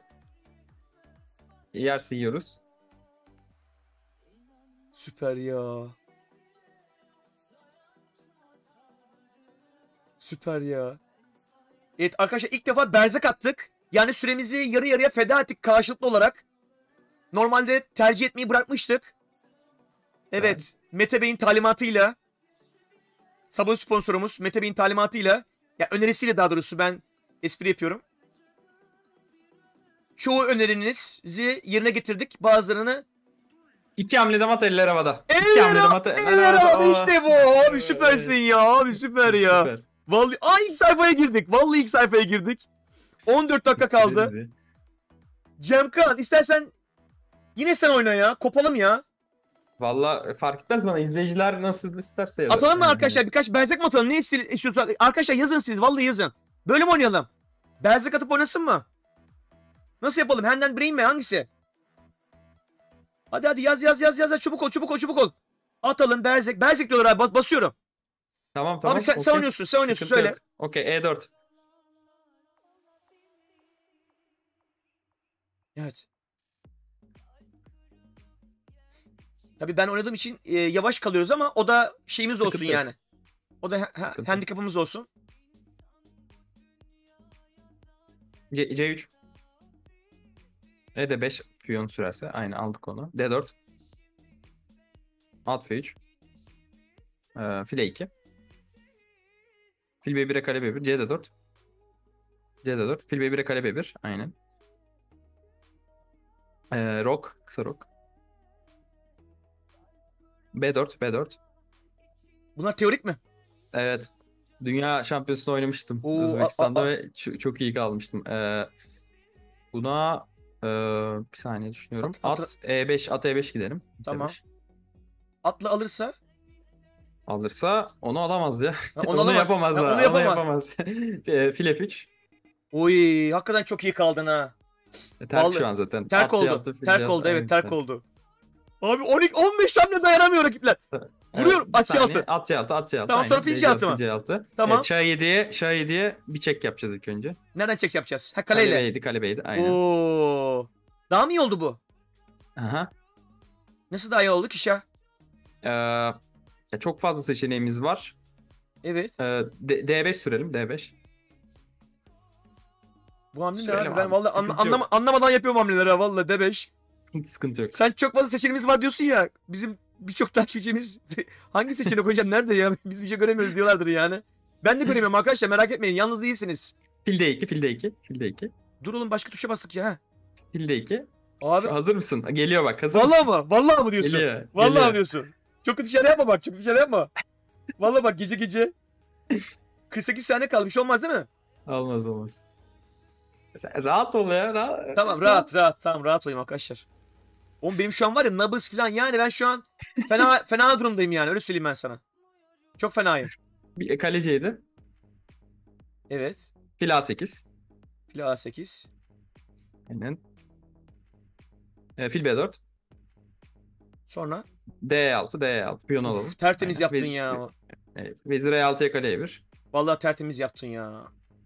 Yer yiyoruz. Süper ya. Süper ya. Evet arkadaşlar, ilk defa Berzek attık. Yani süremizi yarı yarıya feda ettik karşılıklı olarak. Normalde tercih etmeyi bırakmıştık. Evet. Mete Bey'in talimatıyla. Sabun sponsorumuz Mete Bey'in talimatıyla. Ya önerisiyle, daha doğrusu ben espri yapıyorum. Çoğu önerinizi yerine getirdik. Bazılarını İki hamlede mat eller havada. İki eller hamlede mat eller havada, işte bu. Abi süpersin ya. Abi süper ya. Süper. Vallahi ilk sayfaya girdik. Vallahi ilk sayfaya girdik. 14 dakika kaldı. Cemkan, istersen yine sen oyna ya. Kopalım ya. Valla fark etmez bana. İzleyiciler nasıl isterse yazar. Atalım mı Yani. arkadaşlar? Birkaç Berzek mi atalım? Ne istiyorsunuz? Arkadaşlar yazın siz. Vallahi yazın. Böyle mi oynayalım? Berzek atıp oynasın mı? Nasıl yapalım? Hand'den Brain mi? Hangisi? Hadi yaz. Çabuk ol. Atalım Berzek. Berzek diyorlar abi. Basıyorum. Tamam. Abi sen okey. oynuyorsun. Sıkıntı Söyle. yok. Okey E4. Evet. Tabii ben oynadığım için yavaş kalıyoruz ama o da şeyimiz olsun Sıkıntı yok. yani. O da handikapımız olsun. C3. E5 piyon sürerse. Aynı aldık onu. D4. At F3. File 2. Fil B1'e kale B1. C4. C4. Fil B1'e kale B1. Aynen. Rok. Kısa rok. B4. Bunlar teorik mi? Evet. Dünya şampiyonasında oynamıştım Oo, Özbekistan'da ve çok iyi kalmıştım. Buna bir saniye düşünüyorum. At- At E5, at E5 gidelim. Tamam. E5. Atla alırsa Alırsa onu alamaz ya. onu alamaz. yapamaz Ha, da. onu yapamaz. yapamaz. Fil F3. Oy, hakikaten çok iyi kaldın ha. Terk Vallahi- şu an zaten. Terk At oldu. C6, fil Terk C6, oldu, aynen, evet terk oldu. Abi 15 hamle dayanamıyor rakipler. Vuruyorum. bir At C6. saniye. At C6, at C6. Tamam, sonra fil C6 mı? Fil C6. Tamam. Evet, Şah 7'ye bir çek yapacağız ilk önce. Nereden çek yapacağız? Ha, Kale kaleyle. B'ydi, kale B'ydi. Aynen. Oo. Daha mı iyi oldu bu? Aha. Nasıl daha iyi oldu ki Şah? Ya çok fazla seçeneğimiz var. Evet. D5 sürelim, D5. Bu hamle ne Söyle abi? Ben abi, vallahi sıkıntı yok. anlamadan yapıyorum hamleleri ha vallahi D5. Hiç sıkıntı yok. Sen çok fazla seçeneğimiz var diyorsun ya. Bizim birçok takipçimiz hangi seçeneği koyacağım nerede ya? Biz bir şey göremiyoruz diyorlardır yani. Ben de göremiyorum arkadaşlar, merak etmeyin. Yalnız değilsiniz. Fil D2, fil D2, fil D2. Dur oğlum, başka tuşa bastık ya. Fil D2. Abi Hazır mısın? Geliyor bak, hazır vallahi mısın? mı? Vallahi mı diyorsun? Geliyor. Vallahi geliyor. mı diyorsun? Çok kötü şeyler yapma bak. Çok kötü şeyler yapma. Vallahi bak, gece. 48 saniye kalmış, olmaz değil mi? Olmaz. Sen rahat ol ya. Tamam, rahat. Tamam, rahat olayım arkadaşlar. Oğlum benim şu an var ya nabız falan, yani ben şu an fena durumdayım yani, öyle söyleyeyim ben sana. Çok fenayım. Bir kaleciydi. Evet. Fil A8. Fil A8. Aynen. Fil B4. Sonra D6. Piyon alalım. tertemiz Aynen. yaptın ya. Evet. Vezir E6'ya kale E1. Vallahi tertemiz yaptın ya.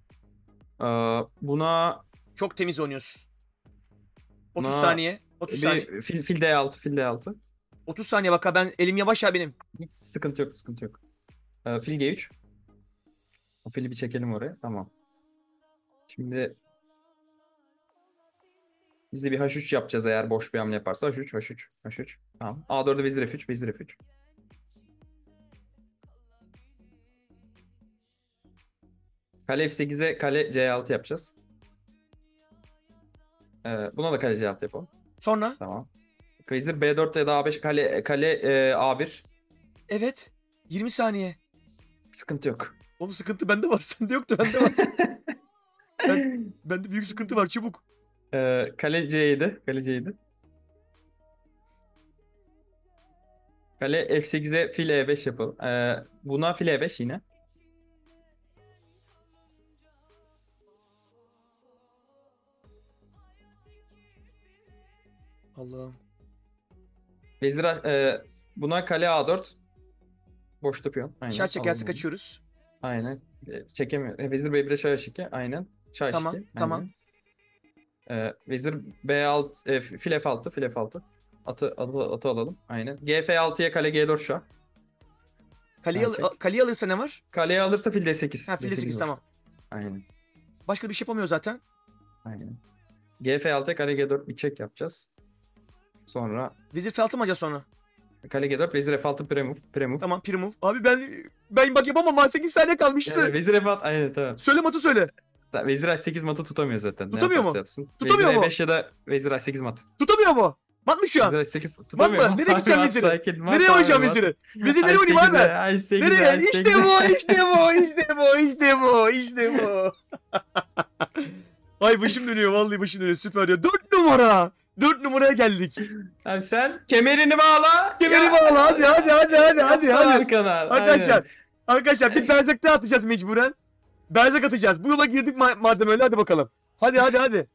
Buna Çok temiz oynuyorsun. 30 Buna- saniye. 30 saniye. fil D6. 30 saniye bak ha, ben elim yavaş ya benim. Hiç sıkıntı yok. Fil G3. O fili bir çekelim oraya. Tamam. Şimdi biz de bir H3 yapacağız eğer boş bir hamle yaparsa. H3. Tamam. A4'e vezir F3. Kale F8'e kale C6 yapacağız. Buna da kale C6 yapalım. Sonra Tamam. Vezir B4 ya da A5 kale A1. evet. 20 saniye. Sıkıntı yok. Oğlum sıkıntı bende var. Sende yoktu, bende var. Bende büyük sıkıntı var, çabuk. Kale C7. Kale F8'e fil E5 yapalım. Buna fil E5 yine. Allah'ım. Vezir buna kale A4. Boşta piyon. Aynen. Şah çekerse Alalım onu. kaçıyoruz. Aynen. Çekemiyor. Vezir B1'e şah H2. Aynen. Şah Tamam, H2. tamam. Aynen. Vezir B6 fil F6. Atı alalım. Aynen. GF6'ya kale G4 şah. Kaleyi alırsa ne var? Kaleye alırsa fil D8. Ha, fil D8 var. tamam. Aynen. Başka bir şey yapamıyor zaten. Aynen. GF6'ya kale G4 bir çek yapacağız. Sonra Vezir F6 mı acaba sonra? kale G4 vezir F6 premove. Tamam, pre-move. Abi ben bak yapamam. 8 saniye kalmıştı. Yani vezir F6 aynen tamam. Söyle matı söyle. Vezir H8 matı tutamıyor zaten. Tutamıyor Ne yaparsa mu? yapsın. Tutamıyor vezir mu? E5 ya da vezir H8 mat. Tutamıyor mu? Mat mı şu an? Vezir H8 tutamıyor mı? mu? Nereye gideceğim Mat, veziri? sakin, mat, Nereye abi, oynayacağım mat. veziri? Vezir nereye oynayayım abi? H8'e, Nereye? İşte H8'e. İşte bu. Ay başım dönüyor, vallahi başım dönüyor, süper ya. 4 numara. 4 numaraya geldik. Abi sen kemerini bağla. Kemeri Ya. bağla, hadi. Yaslan arkana. Arkadaşlar bir berzak daha atacağız mecburen. Berzak atacağız. Bu yola girdik madem öyle, hadi bakalım. Hadi.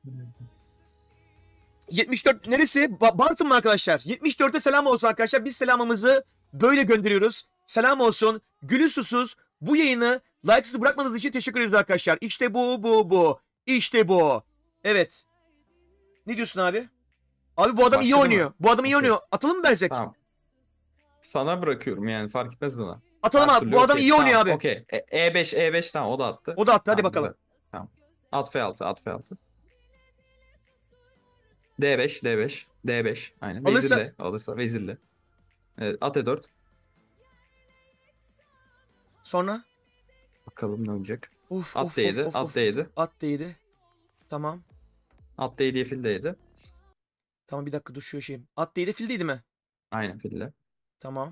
74 neresi? Bartın mı arkadaşlar? 74'te selam olsun arkadaşlar. Biz selamımızı böyle gönderiyoruz. Selam olsun. Gülü susuz bu yayını like'sız bırakmadığınız için teşekkür ediyoruz arkadaşlar. İşte bu. İşte bu. Evet. Ne diyorsun abi? Abi bu adam iyi Başladı oynuyor. mı? Bu adam iyi Okey. oynuyor. Atalım mı Berzek? Tamam. Sana bırakıyorum yani fark etmez bana. Atalım Her abi. türlü Bu adam okey. iyi oynuyor Tamam, abi. okey. E5 tamam o da attı. O da attı. Hadi Tamam, bakalım. güzel. Tamam. At F6 at F6. D5. Aynen. Alırsa- Vezirle. Alırsa vezirle. Evet, at E4. Sonra? Bakalım ne olacak. Uf, At of, değdi, of, of, at of. değdi. At değdi. Tamam. At değdi fil değdi. Tamam bir dakika dur şu şeyim. At değdi fil değdi mi? Aynen fille. Tamam.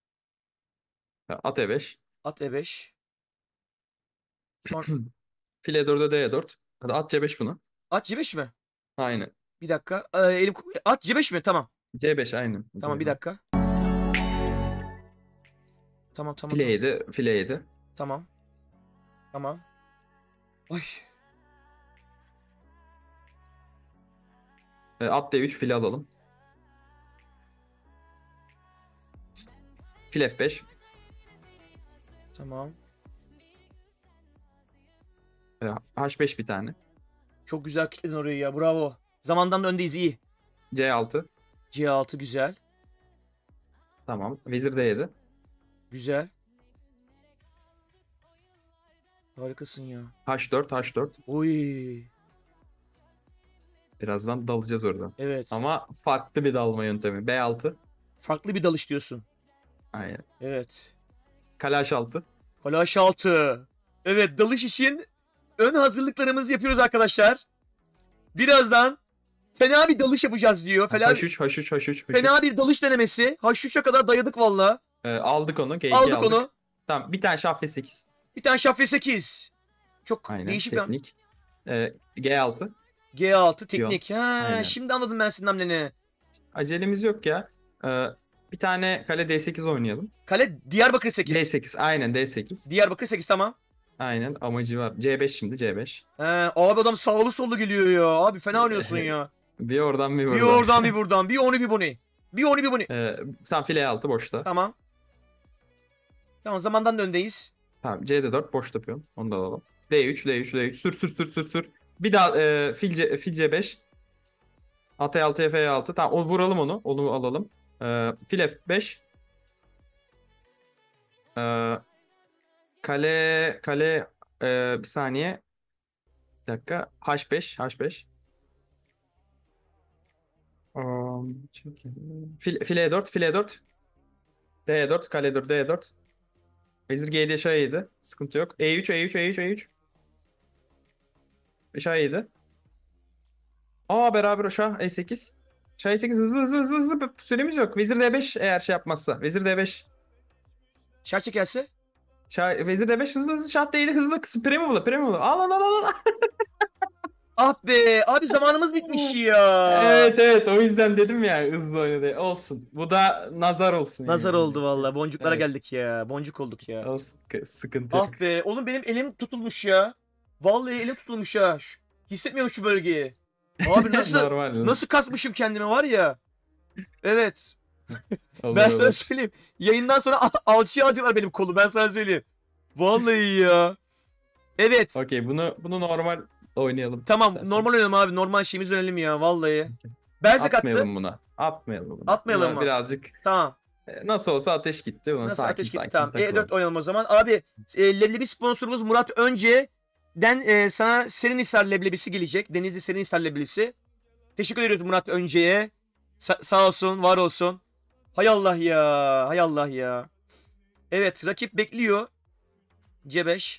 At E5. At E5. Son Fil E4'e D4. Hadi at C5 bunu. at C5 mi? Aynen. Bir dakika. At C5 mi? Tamam. C5 aynen. Tamam bir dakika. Tamam. File yedi. File yedi. Tamam. Ay. At D3 file alalım. Fil F5. Tamam. H5 bir tane. Çok güzel kilitledin orayı ya. Bravo. Zamandan da öndeyiz iyi. C6. C6 güzel. Tamam. Vezir D7. Güzel. Harikasın ya. H4. Oy. Birazdan dalacağız orada. Evet. Ama farklı bir dalma yöntemi. B6. Farklı bir dalış diyorsun. Aynen. Evet. Kale H6. Kale H6. Evet dalış için ön hazırlıklarımızı yapıyoruz arkadaşlar. Birazdan fena bir dalış yapacağız diyor. H3. Fena bir dalış denemesi. H3'e kadar dayadık valla. Aldık onu. G2 Aldık onu. Tamam. Bir tane şah F8. Bir tane şah F8. Çok Aynen. değişik bir Teknik. G6. G6 teknik. Ha, Aynen. şimdi anladım ben senin hamleni. Acelemiz yok ya. Bir tane kale D8 oynayalım. Kale Diyarbakır 8. D8. Aynen D8. Diyarbakır 8 tamam. Aynen amacı var. C5 şimdi C5. Abi adam sağlı sollu geliyor ya. Abi fena oynuyorsun ya. Bir oradan bir Bir buradan. oradan bir buradan. Bir onu bir bunu. Bir onu bir bunu. Sen file E6 boşta. Tamam. Tamam zamandan da öndeyiz. Tamam C4 boşta piyon. Onu da alalım. D3. Sür. Bir daha fil C5. At E6 F6. Tamam vuralım onu. Onu alalım. Fil F5. Kale bir saniye. Bir dakika. H5. Fil E4. D4. Kale 4 D4. Vezir G7 şah 7. Sıkıntı yok. E3. Şah 7. Beraber o şah E8. Şah E8 hızlı. Süremiz yok. Vezir D5 eğer şey yapmazsa. Vezir D5. Şah çekerse. Vezir D5 hızlı. Şah D7 hızlı. Premi bul. Al. Ah be abi zamanımız bitmiş ya. Evet o yüzden dedim ya hızlı oynadı. Olsun. Bu da nazar olsun. Nazar yani. oldu valla. Boncuklara Evet. geldik ya. Boncuk olduk ya. Olsun. Sıkıntı yok. Ah be oğlum benim elim tutulmuş ya. Vallahi elim tutulmuş ya. Hissetmiyorum şu bölgeyi. Abi Normal. nasıl kasmışım kendimi var ya. Evet. Olur, Ben sana olur. söyleyeyim. Yayından sonra alçıya alacaklar benim kolu. Ben sana söyleyeyim. Vallahi ya. Evet. Okey bunu normal oynayalım. Tamam İstersen. normal oynayalım abi. Normal şeyimiz dönelim ya. Vallahi. Berzek attı. Atmayalım buna. Atmayalım Atmayalım Buna mı? Birazcık Tamam. nasıl olsa ateş gitti. Buna Nasıl sakin, ateş gitti sakin tamam. takılalım. E4 oynayalım o zaman. Abi leblebi sponsorumuz Murat Önce'den sana Serinhisar leblebisi gelecek. Denizli Serinhisar leblebisi. Teşekkür ediyoruz Murat Önce'ye. Sağ olsun, var olsun. Hay Allah ya. Evet, rakip bekliyor. C5.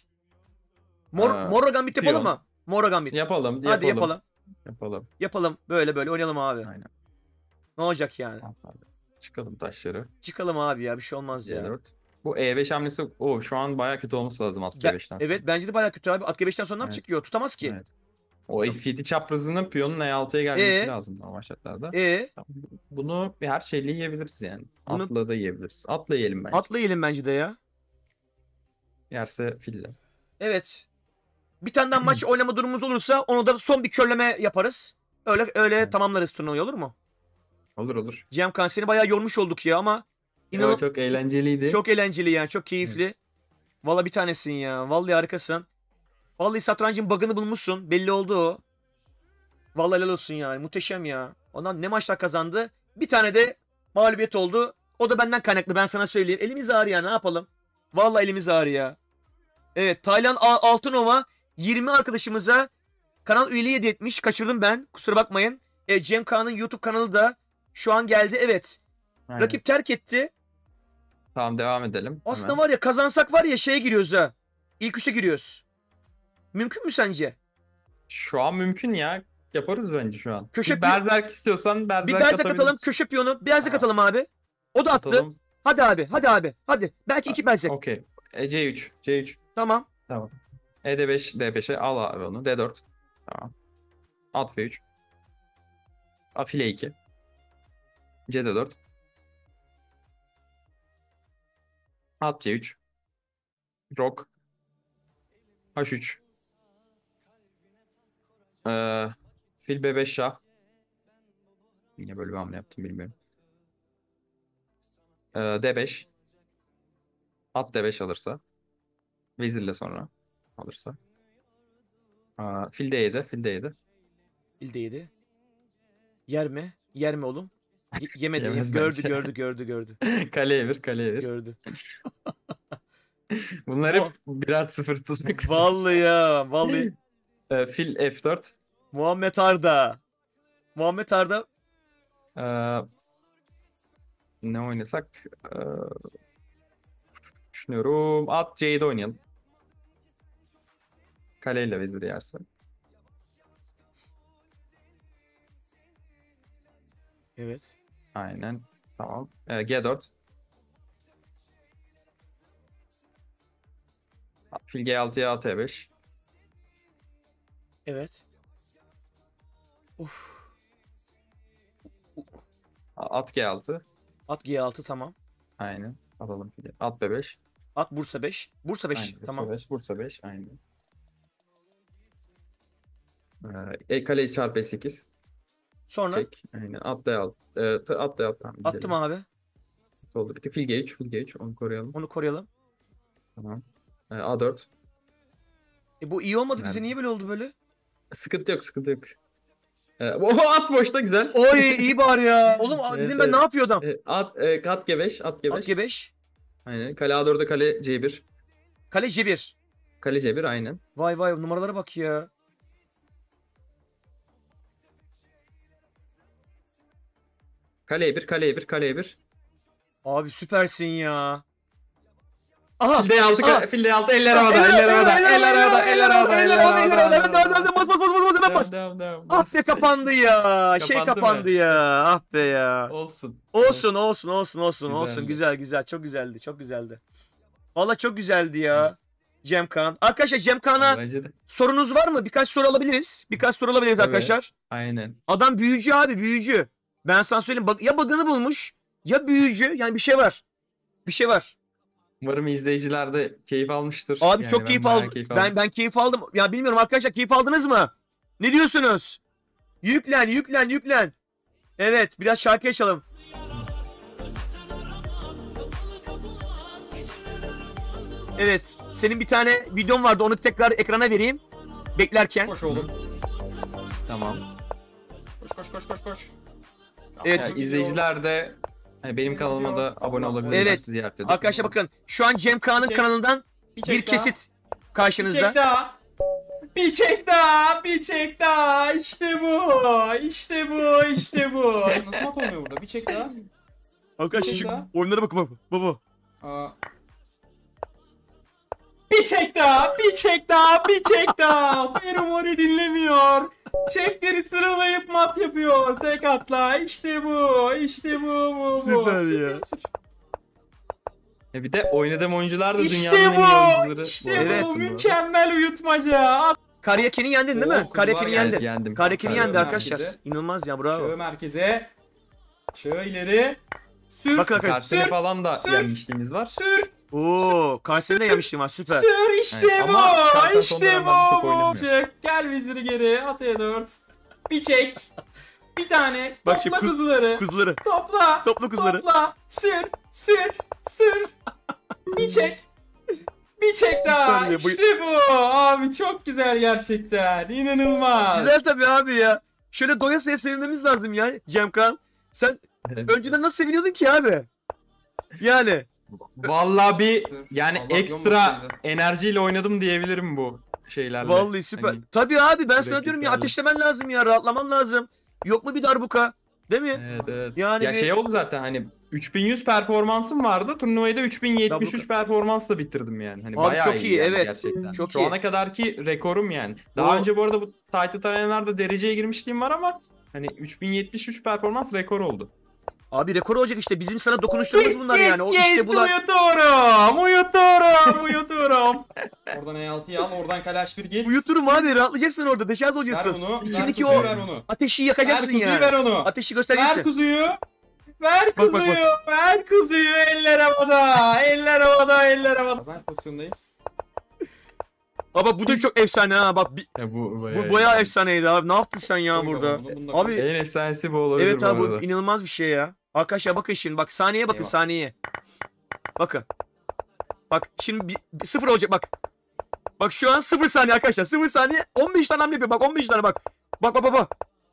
Mor Gambit yapalım piyon. mı? Mor Gambit. Yapalım. Hadi yapalım. Yapalım. Yapalım. Böyle oynayalım abi. Aynen. Ne olacak yani? Tamam, hadi. Çıkalım taşları. Çıkalım abi ya. Bir şey olmaz ya. C4. Bu E5 hamlesi şu an bayağı kötü olması lazım at G5'ten sonra. Evet bence de bayağı kötü abi. At G5'ten sonra ne Evet. yapacak ki? Tutamaz ki. Evet. O F7 çaprazının piyonun E6'ya gelmesi lazım normal şartlarda. Tamam. Bunu her şeyle yiyebiliriz yani. Bunu- Atla da yiyebiliriz. Atla yiyelim bence. Atla yiyelim bence de ya. Yerse fille. Evet. Bir tane daha maç oynama durumumuz olursa onu da son bir körleme yaparız. Öyle Evet. tamamlarız turnuvayı olur mu? Olur. Cem Kanser'i bayağı yormuş olduk ya ama Evet, çok eğlenceliydi. çok eğlenceli yani çok keyifli. Vallahi bir tanesin ya. Vallahi harikasın. Vallahi satrancın bug'ını bulmuşsun. Belli oldu o. Vallahi helal olsun yani. Muhteşem ya. Ondan ne maçlar kazandı. Bir tane de mağlubiyet oldu. O da benden kaynaklı, ben sana söyleyeyim. Elimiz ağrı ya, ne yapalım. Vallahi elimiz ağrı ya. Evet, Taylan Altınova 20 arkadaşımıza kanal üyeliği hediye etmiş. Kaçırdım ben. Kusura bakmayın. Cem Kaan'ın YouTube kanalı da şu an geldi. Evet. Aynen. Rakip terk etti. Tamam, devam edelim. Aslında Hemen. var ya, kazansak var ya şeye giriyoruz ha. İlk 3'e giriyoruz. Mümkün mü sence? Şu an mümkün ya. Yaparız bence şu an. Köşe Bir Berserk istiyorsan Berserk Bir Berzek atabiliriz. atalım. Köşe piyonu. Berzek Tamam. atalım abi. O da attı. Atalım. Hadi abi. Hadi abi. Hadi. Belki 2 Berzek. Okey. C3. C3. Tamam. Tamam. E5, D5'e al abi onu. D4. Tamam. At F3. File 2. CD4. At C3. Rock. H3. Fil B5 şah. Niye böyle bir hamle yaptım bilmiyorum. D5. At D5 alırsa. Vezirle sonra alırsa. Fil D7. Fil D7. İldeydi. Yer mi? Yer mi oğlum? Yemedi. Yemez Gördü, bence. gördü. Kaleye 1. Kaleye 1. Gördü. Bunlar hep 1+0 tuzak. Vallahi ya. Vallahi. Fil F4. Muhammed Arda. Muhammed Arda. Ne oynasak? Düşünüyorum. At C7 oynayalım. Kaleyle vezir yersin. Evet. Aynen. Tamam. G4. Fil G6'ya at E5. Evet. Uf. At G6. At G6 tamam. Aynen. Alalım fili. At B5. At Bursa 5. Bursa 5 Aynen. tamam. Bursa 5. Bursa 5. Aynen. Kale çarpı E8. Sonra Çek. Aynen. At D6. At D6. Tamam. attım gidelim. abi. Oldu. Bitti. Fil G3. Fil G3. Onu koruyalım. Onu koruyalım. Tamam. A4. Bu iyi olmadı, bize Nerede? niye böyle oldu böyle? Sıkıntı yok. Sıkıntı yok. At boşta güzel. Oy iyi bari ya. Oğlum Evet, dedim ben evet. ne yapıyor adam? At G5. At G5. At G5. Aynen. Kale A4'e kale C1. Kale C1. Kale C1 aynen. Vay vay numaralara bak ya. Kale E1. Kale E1. Kale E1. Abi süpersin ya. Aha. Fil D6. Aha. Fil D6. Eller havada. Eller havada. Eller havada. Eller havada. Eller havada. Hadi bas. Devam. Ah be kapandı ya. Şey Kapandı kapandı mı? ya. Ah be ya. Olsun. Olsun. Güzel. Çok güzeldi. Valla çok güzeldi ya. Cem Kaan. Arkadaşlar Cem Kaan'a Bence de. sorunuz var mı? Birkaç soru alabiliriz. Tabii. Arkadaşlar. Aynen. Adam büyücü abi, büyücü. Ben sana söyleyeyim, ya bug'ını bulmuş ya büyücü, yani bir şey var. Umarım izleyiciler de keyif almıştır. Abi Yani çok ben keyif bayağı aldım. keyif Ben keyif aldım. Ya bilmiyorum arkadaşlar, keyif aldınız mı? Ne diyorsunuz? Yüklen. Evet, biraz şarkı açalım. Evet, senin bir tane videon vardı, onu tekrar ekrana vereyim. Beklerken. Koş oğlum. Tamam. Koş. Evet. Yani izleyiciler de hani benim kanalıma da abone olabilirler. Evet. Ziyaret edip. Arkadaşlar bakın, şu an Cem Kaan'ın kanalından bir kesit karşınızda. Bir çek daha. İşte bu. Nasıl mat olmuyor burada? Bir çek daha. Arkadaşlar Bir şu daha. oyunlara bakın baba. Bir çek daha. Feromoni dinlemiyor. Çekleri sıralayıp mat yapıyor. Tek atla. İşte bu. Süper ya. Bir de oynadığım oyuncular da İşte dünyanın en iyi oyuncuları. İşte Evet. bu. Mükemmel uyutmaca. Karyaken'i yendin değil mi? Oo, Karyaken'i kuzular yendin. Yendim. Karyaken'i yendi Karyaken. arkadaşlar. Merkeze. İnanılmaz ya, bravo. Şöyle merkeze. Şöyle ileri. Sür. Bakın Karseli Sür. falan da Sür. yenmişliğimiz var. Sür. Oo, Karseri'de yemiştim var, süper. Sür işte Evet, bu. ama Karsen son İşte dönemlerde çok bu. oynamıyor. Çık. Gel veziri geri. At E4. Bir çek. Bir tane. Bak Topla şimdi kuzuları. Kuzuları. Topla. Topla kuzuları. Topla. Sür. Bir çek. Bir çek daha. Süper ya, bu- İşte bu. Abi çok güzel gerçekten. İnanılmaz. Güzel tabii abi ya. şöyle doyasıya sevinmemiz lazım ya Cemkan. Sen Evet. önceden nasıl seviniyordun ki abi? Yani. Vallahi bir yani Allah ekstra yolmasaydı. enerjiyle oynadım diyebilirim bu şeylerle. Vallahi süper. Hani, Tabii abi ben sana diyorum ya rakiplerle. ateşlemen lazım ya, rahatlaman lazım. Yok mu bir darbuka? Değil mi? evet evet. Yani Ya bir- şey oldu zaten hani 3100 performansım vardı. Turnuvayı da 3073 Darbuka. performansla bitirdim yani. Hani Abi bayağı çok iyi, yani evet. gerçekten. Çok Şu iyi. ana kadarki rekorum yani. Daha O- önce bu arada bu Titan Arena'larda dereceye girmişliğim var ama hani 3073 performans rekor oldu. Abi rekor olacak işte. Bizim sana dokunuşlarımız bunlar yani. O işte bular. Uyuturum. Oradan E6'yı al, oradan Kalaş bir git. Uyuturum abi. Rahatlayacaksın orada. Deşarj Ver olacaksın. bunu. İçindeki ver kuzuyu, o ver onu. ateşi Ver yakacaksın kuzuyu, yani. ver onu. Ateşi Ver göstereceksin. kuzuyu. Ver Bak, bak, bak. kuzuyu. Ver kuzuyu. Eller havada. Eller havada. Eller havada. Kazanç pozisyondayız. Baba bu da çok efsane ha. Bak Ya bu bu bayağı efsaneydi abi. Ne yaptın sen ya Koy burada? bunu, bunu da Abi En efsanesi bu olabilir evet bu abi bu arada. inanılmaz bir şey ya. Arkadaşlar bakın şimdi bak saniyeye bakın Eyvah. saniyeye. Bakın. Bak şimdi bir sıfır olacak bak. Bak şu an 0 saniye arkadaşlar. 0 saniye 15 tane hamle yapıyor. Bak 15 tane bak. Bak bak bak bak.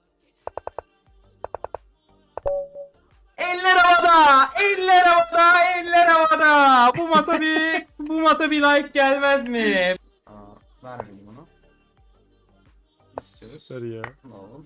Eller havada. Eller havada. Eller havada. Bu mata bir like gelmez mi? Ver benim onu. İstiyoruz. ya. Bunu alalım.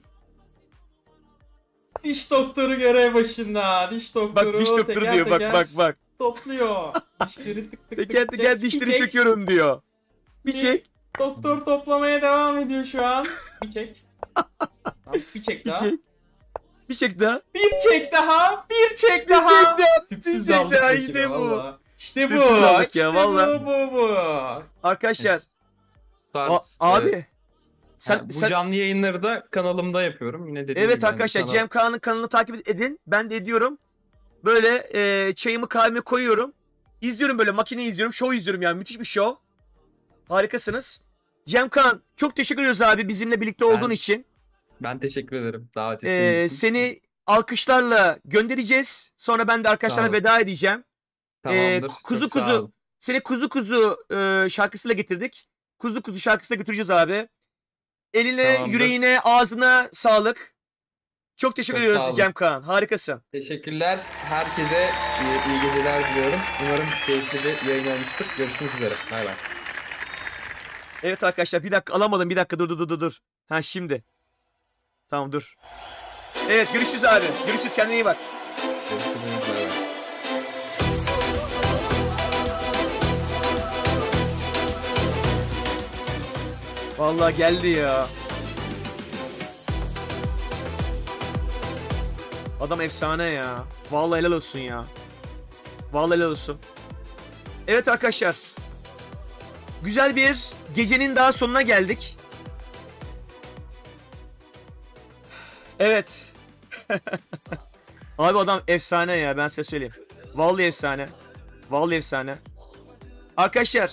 Diş doktoru görev başında. Diş doktoru Bak diş doktoru teker diyor. Bak teker bak bak. topluyor. Dişleri tık tık Teker tık teker çek, dişleri çek. söküyorum diyor. Bir çek. Doktor toplamaya devam ediyor şu an. Bir çek. Tamam, bir çek Bir daha. çek. Bir çek daha. Bir çek daha. Bir çek Bir daha. çek daha. Tüpsüz Bir çek aldık daha, rakibi, işte bu. valla. İşte bu. Tüpsüz aldık ya, İşte valla. bu. Arkadaşlar. Tarz, Abi. Sen, bu sen canlı yayınları da kanalımda yapıyorum. Yine dediğim evet gibi hani arkadaşlar kanal- Cem Kaan'ın kanalını takip edin. Ben de ediyorum. Böyle çayımı kahvemi koyuyorum. İzliyorum böyle makineyi izliyorum. Show izliyorum yani. Müthiş bir show. Harikasınız. Cem Kaan çok teşekkür ediyoruz abi bizimle birlikte olduğun için. Ben teşekkür ederim davet ettiğiniz için. Seni alkışlarla göndereceğiz. Sonra ben de arkadaşlarına Sağ ol. veda edeceğim. Tamamdır. kuzu Çok sağ kuzu. olun. Seni kuzu kuzu şarkısıyla getirdik. Kuzu kuzu şarkısıyla götüreceğiz abi. Eline, Tamamdır. yüreğine, ağzına sağlık. Çok teşekkür Çok ediyoruz sağ olun. Cem Kaan. Harikasın. Teşekkürler. Herkese iyi geceler diliyorum. Umarım keyifli bir yayın olmuştur. Görüşmek üzere. Bay bay. Evet arkadaşlar bir dakika alamadım. Bir dakika dur. Ha şimdi. Tamam dur. Evet görüşürüz abi. Görüşürüz kendine iyi bak. Görüşürüz. Bay bay. Vallahi geldi ya. Adam efsane ya. Vallahi helal olsun ya. Vallahi helal olsun. Evet arkadaşlar. Güzel bir gecenin daha sonuna geldik. Evet. Abi adam efsane ya ben size söyleyeyim. Vallahi efsane. Vallahi efsane. Arkadaşlar.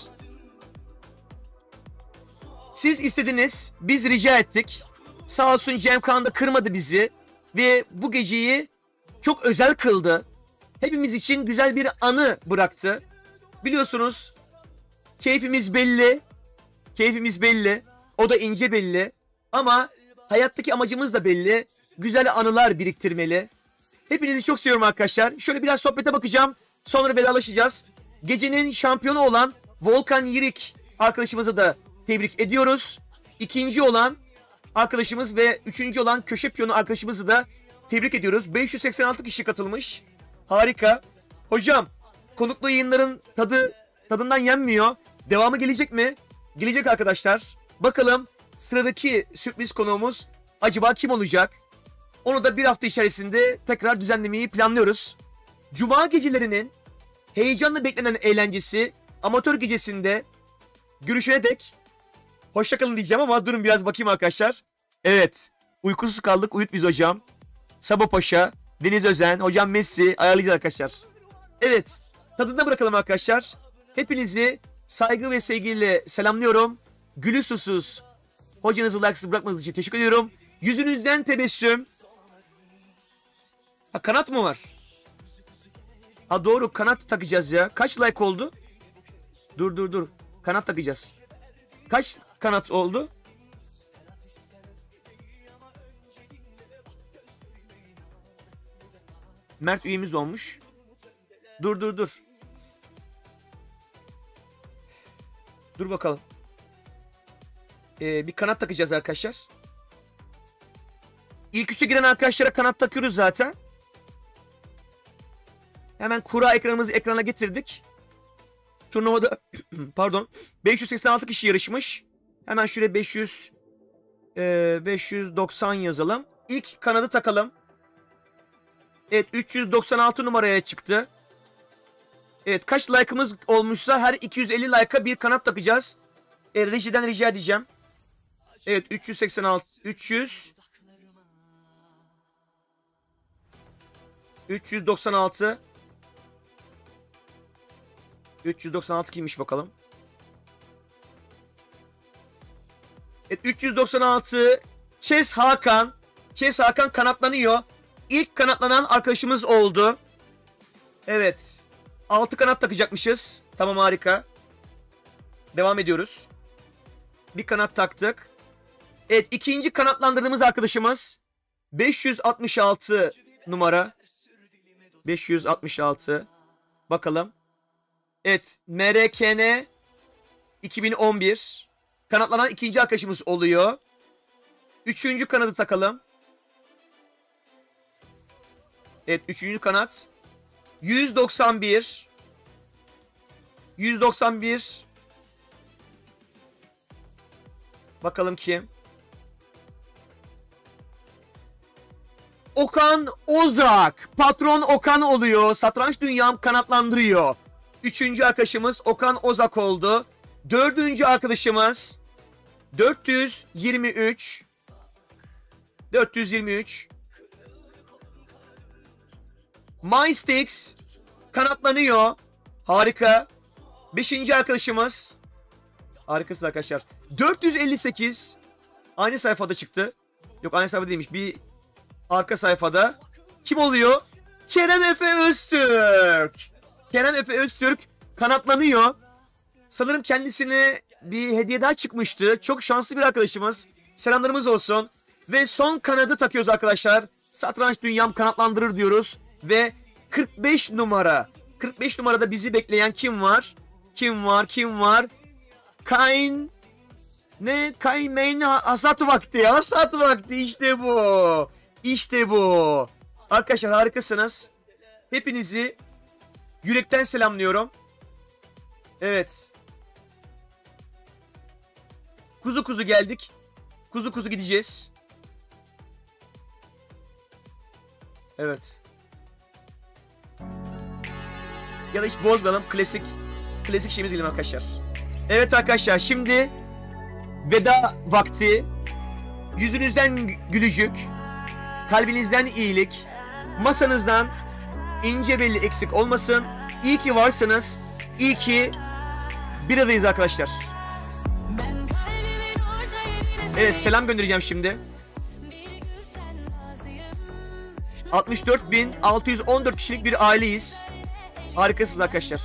Siz istediniz. Biz rica ettik. Sağ olsun Cem Kaan da kırmadı bizi. Ve bu geceyi çok özel kıldı. Hepimiz için güzel bir anı bıraktı. Biliyorsunuz keyfimiz belli. Keyfimiz belli. O da ince belli. Ama hayattaki amacımız da belli. Güzel anılar biriktirmeli. Hepinizi çok seviyorum arkadaşlar. Şöyle biraz sohbete bakacağım. Sonra vedalaşacağız. Gecenin şampiyonu olan Volkan Yirik arkadaşımızı da tebrik ediyoruz. İkinci olan arkadaşımız ve üçüncü olan köşe piyonu arkadaşımızı da tebrik ediyoruz. 586 kişi katılmış. Harika. Hocam konuklu yayınların tadından yenmiyor. Devamı gelecek mi? Gelecek arkadaşlar. Bakalım sıradaki sürpriz konuğumuz acaba kim olacak? Onu da bir hafta içerisinde tekrar düzenlemeyi planlıyoruz. Cuma gecelerinin heyecanla beklenen eğlencesi amatör gecesinde görüşene dek hoşçakalın diyeceğim ama durun biraz bakayım arkadaşlar. Evet. Uykusuz kaldık. Uyut biz hocam. Sabo Paşa, Deniz Özen, hocam Messi ayarlayacağız arkadaşlar. Evet. Tadında bırakalım arkadaşlar. Hepinizi saygı ve sevgiyle selamlıyorum. Gülü susuz hocanızı like'sız bırakmanız için teşekkür ediyorum. Yüzünüzden tebessüm. Ha kanat mı var? Ha doğru kanat takacağız ya. Kaç like oldu? Dur. Kanat takacağız. Kaç kanat oldu? Mert üyemiz olmuş. Dur. Dur bakalım. Bir kanat takacağız arkadaşlar. İlk üçe giren arkadaşlara kanat takıyoruz zaten. Hemen kura ekranımızı ekrana getirdik. Turnuvada pardon 586 kişi yarışmış. Hemen şuraya 590 yazalım. İlk kanadı takalım. Evet 396 numaraya çıktı. Evet kaç like'ımız olmuşsa her 250 like'a bir kanat takacağız. Rejiden rica edeceğim. Evet 396 kimmiş bakalım. Evet 396 Chess Hakan kanatlanıyor. İlk kanatlanan arkadaşımız oldu. Evet. 6 kanat takacakmışız. Tamam harika. Devam ediyoruz. Bir kanat taktık. Evet ikinci kanatlandırdığımız arkadaşımız 566 numara. 566. Bakalım. Evet MRKN 2011. Kanatlanan ikinci arkadaşımız oluyor. Üçüncü kanadı takalım. Evet üçüncü kanat. 191. Bakalım kim? Okan Ozak. Patron Okan oluyor. Satranç Dünyam kanatlandırıyor. Üçüncü arkadaşımız Okan Ozak oldu. Dördüncü arkadaşımız 423. MySticks kanatlanıyor. Harika. Beşinci arkadaşımız. Harikasınız arkadaşlar. 458. Aynı sayfada çıktı. Yok aynı sayfada değilmiş. Bir arka sayfada. Kim oluyor? Kerem Efe Öztürk kanatlanıyor. Sanırım kendisine bir hediye daha çıkmıştı. Çok şanslı bir arkadaşımız. Selamlarımız olsun. Ve son kanadı takıyoruz arkadaşlar. Satranç Dünyam kanatlandırır diyoruz. Ve 45 numara. 45 numarada bizi bekleyen kim var? Kim var? Kain Main hasat vakti. İşte bu. Arkadaşlar harikasınız. Hepinizi yürekten selamlıyorum. Evet. Kuzu geldik. Kuzu gideceğiz. Evet. Ya da hiç bozmayalım. Klasik şeyimiz diyelim arkadaşlar. Evet arkadaşlar şimdi veda vakti. Yüzünüzden gülücük, kalbinizden iyilik, masanızdan ince belli eksik olmasın. İyi ki varsınız. İyi ki bir aradayız arkadaşlar. Evet selam göndereceğim şimdi. 64.614 kişilik bir aileyiz. Harikasınız arkadaşlar.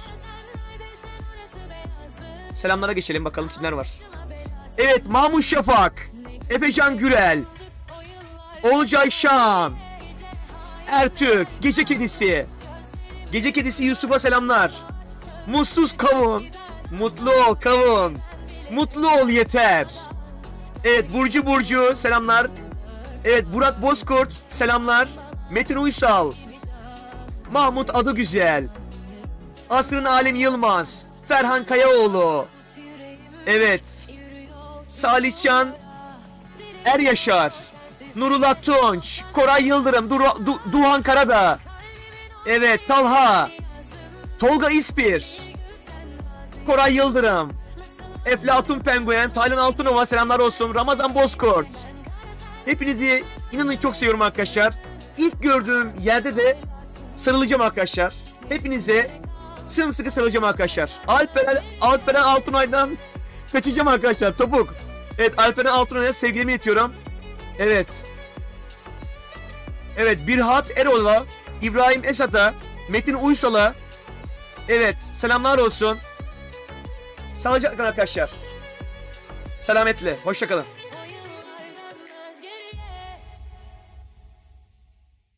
Selamlara geçelim bakalım kimler var. Evet Mahmut Şafak, Efecan Gürel, Olcay Şan, Ertürk, Gece Kedisi Yusuf'a selamlar. Mutsuz Kavun, mutlu ol Kavun, mutlu ol yeter. Evet Burcu selamlar. Evet Burak Bozkurt selamlar. Metin Uysal, Mahmut Adıgüzel, Asrın Alem Yılmaz, Ferhan Kayaoğlu. Evet. Salihcan Eryaşar, Nurullah Tunç, Koray Yıldırım, Duhan Karadağ. Evet Talha, Tolga İspir, Koray Yıldırım, Eflatun Penguen, Taylan Altınova selamlar olsun. Ramazan Bozkurt. Hepinizi inanın çok seviyorum arkadaşlar. İlk gördüğüm yerde de sarılacağım arkadaşlar. Hepinize sımsıkı sarılacağım arkadaşlar. Alperen Altunay'dan kaçacağım arkadaşlar. Topuk. Evet Alperen Altunay'a sevgilimi iletiyorum. Evet. Evet Birhat Erol'a, İbrahim Esat'a, Metin Uysal'a. Evet selamlar olsun. Sağlıcakla arkadaşlar. Selametle. Hoşça kalın.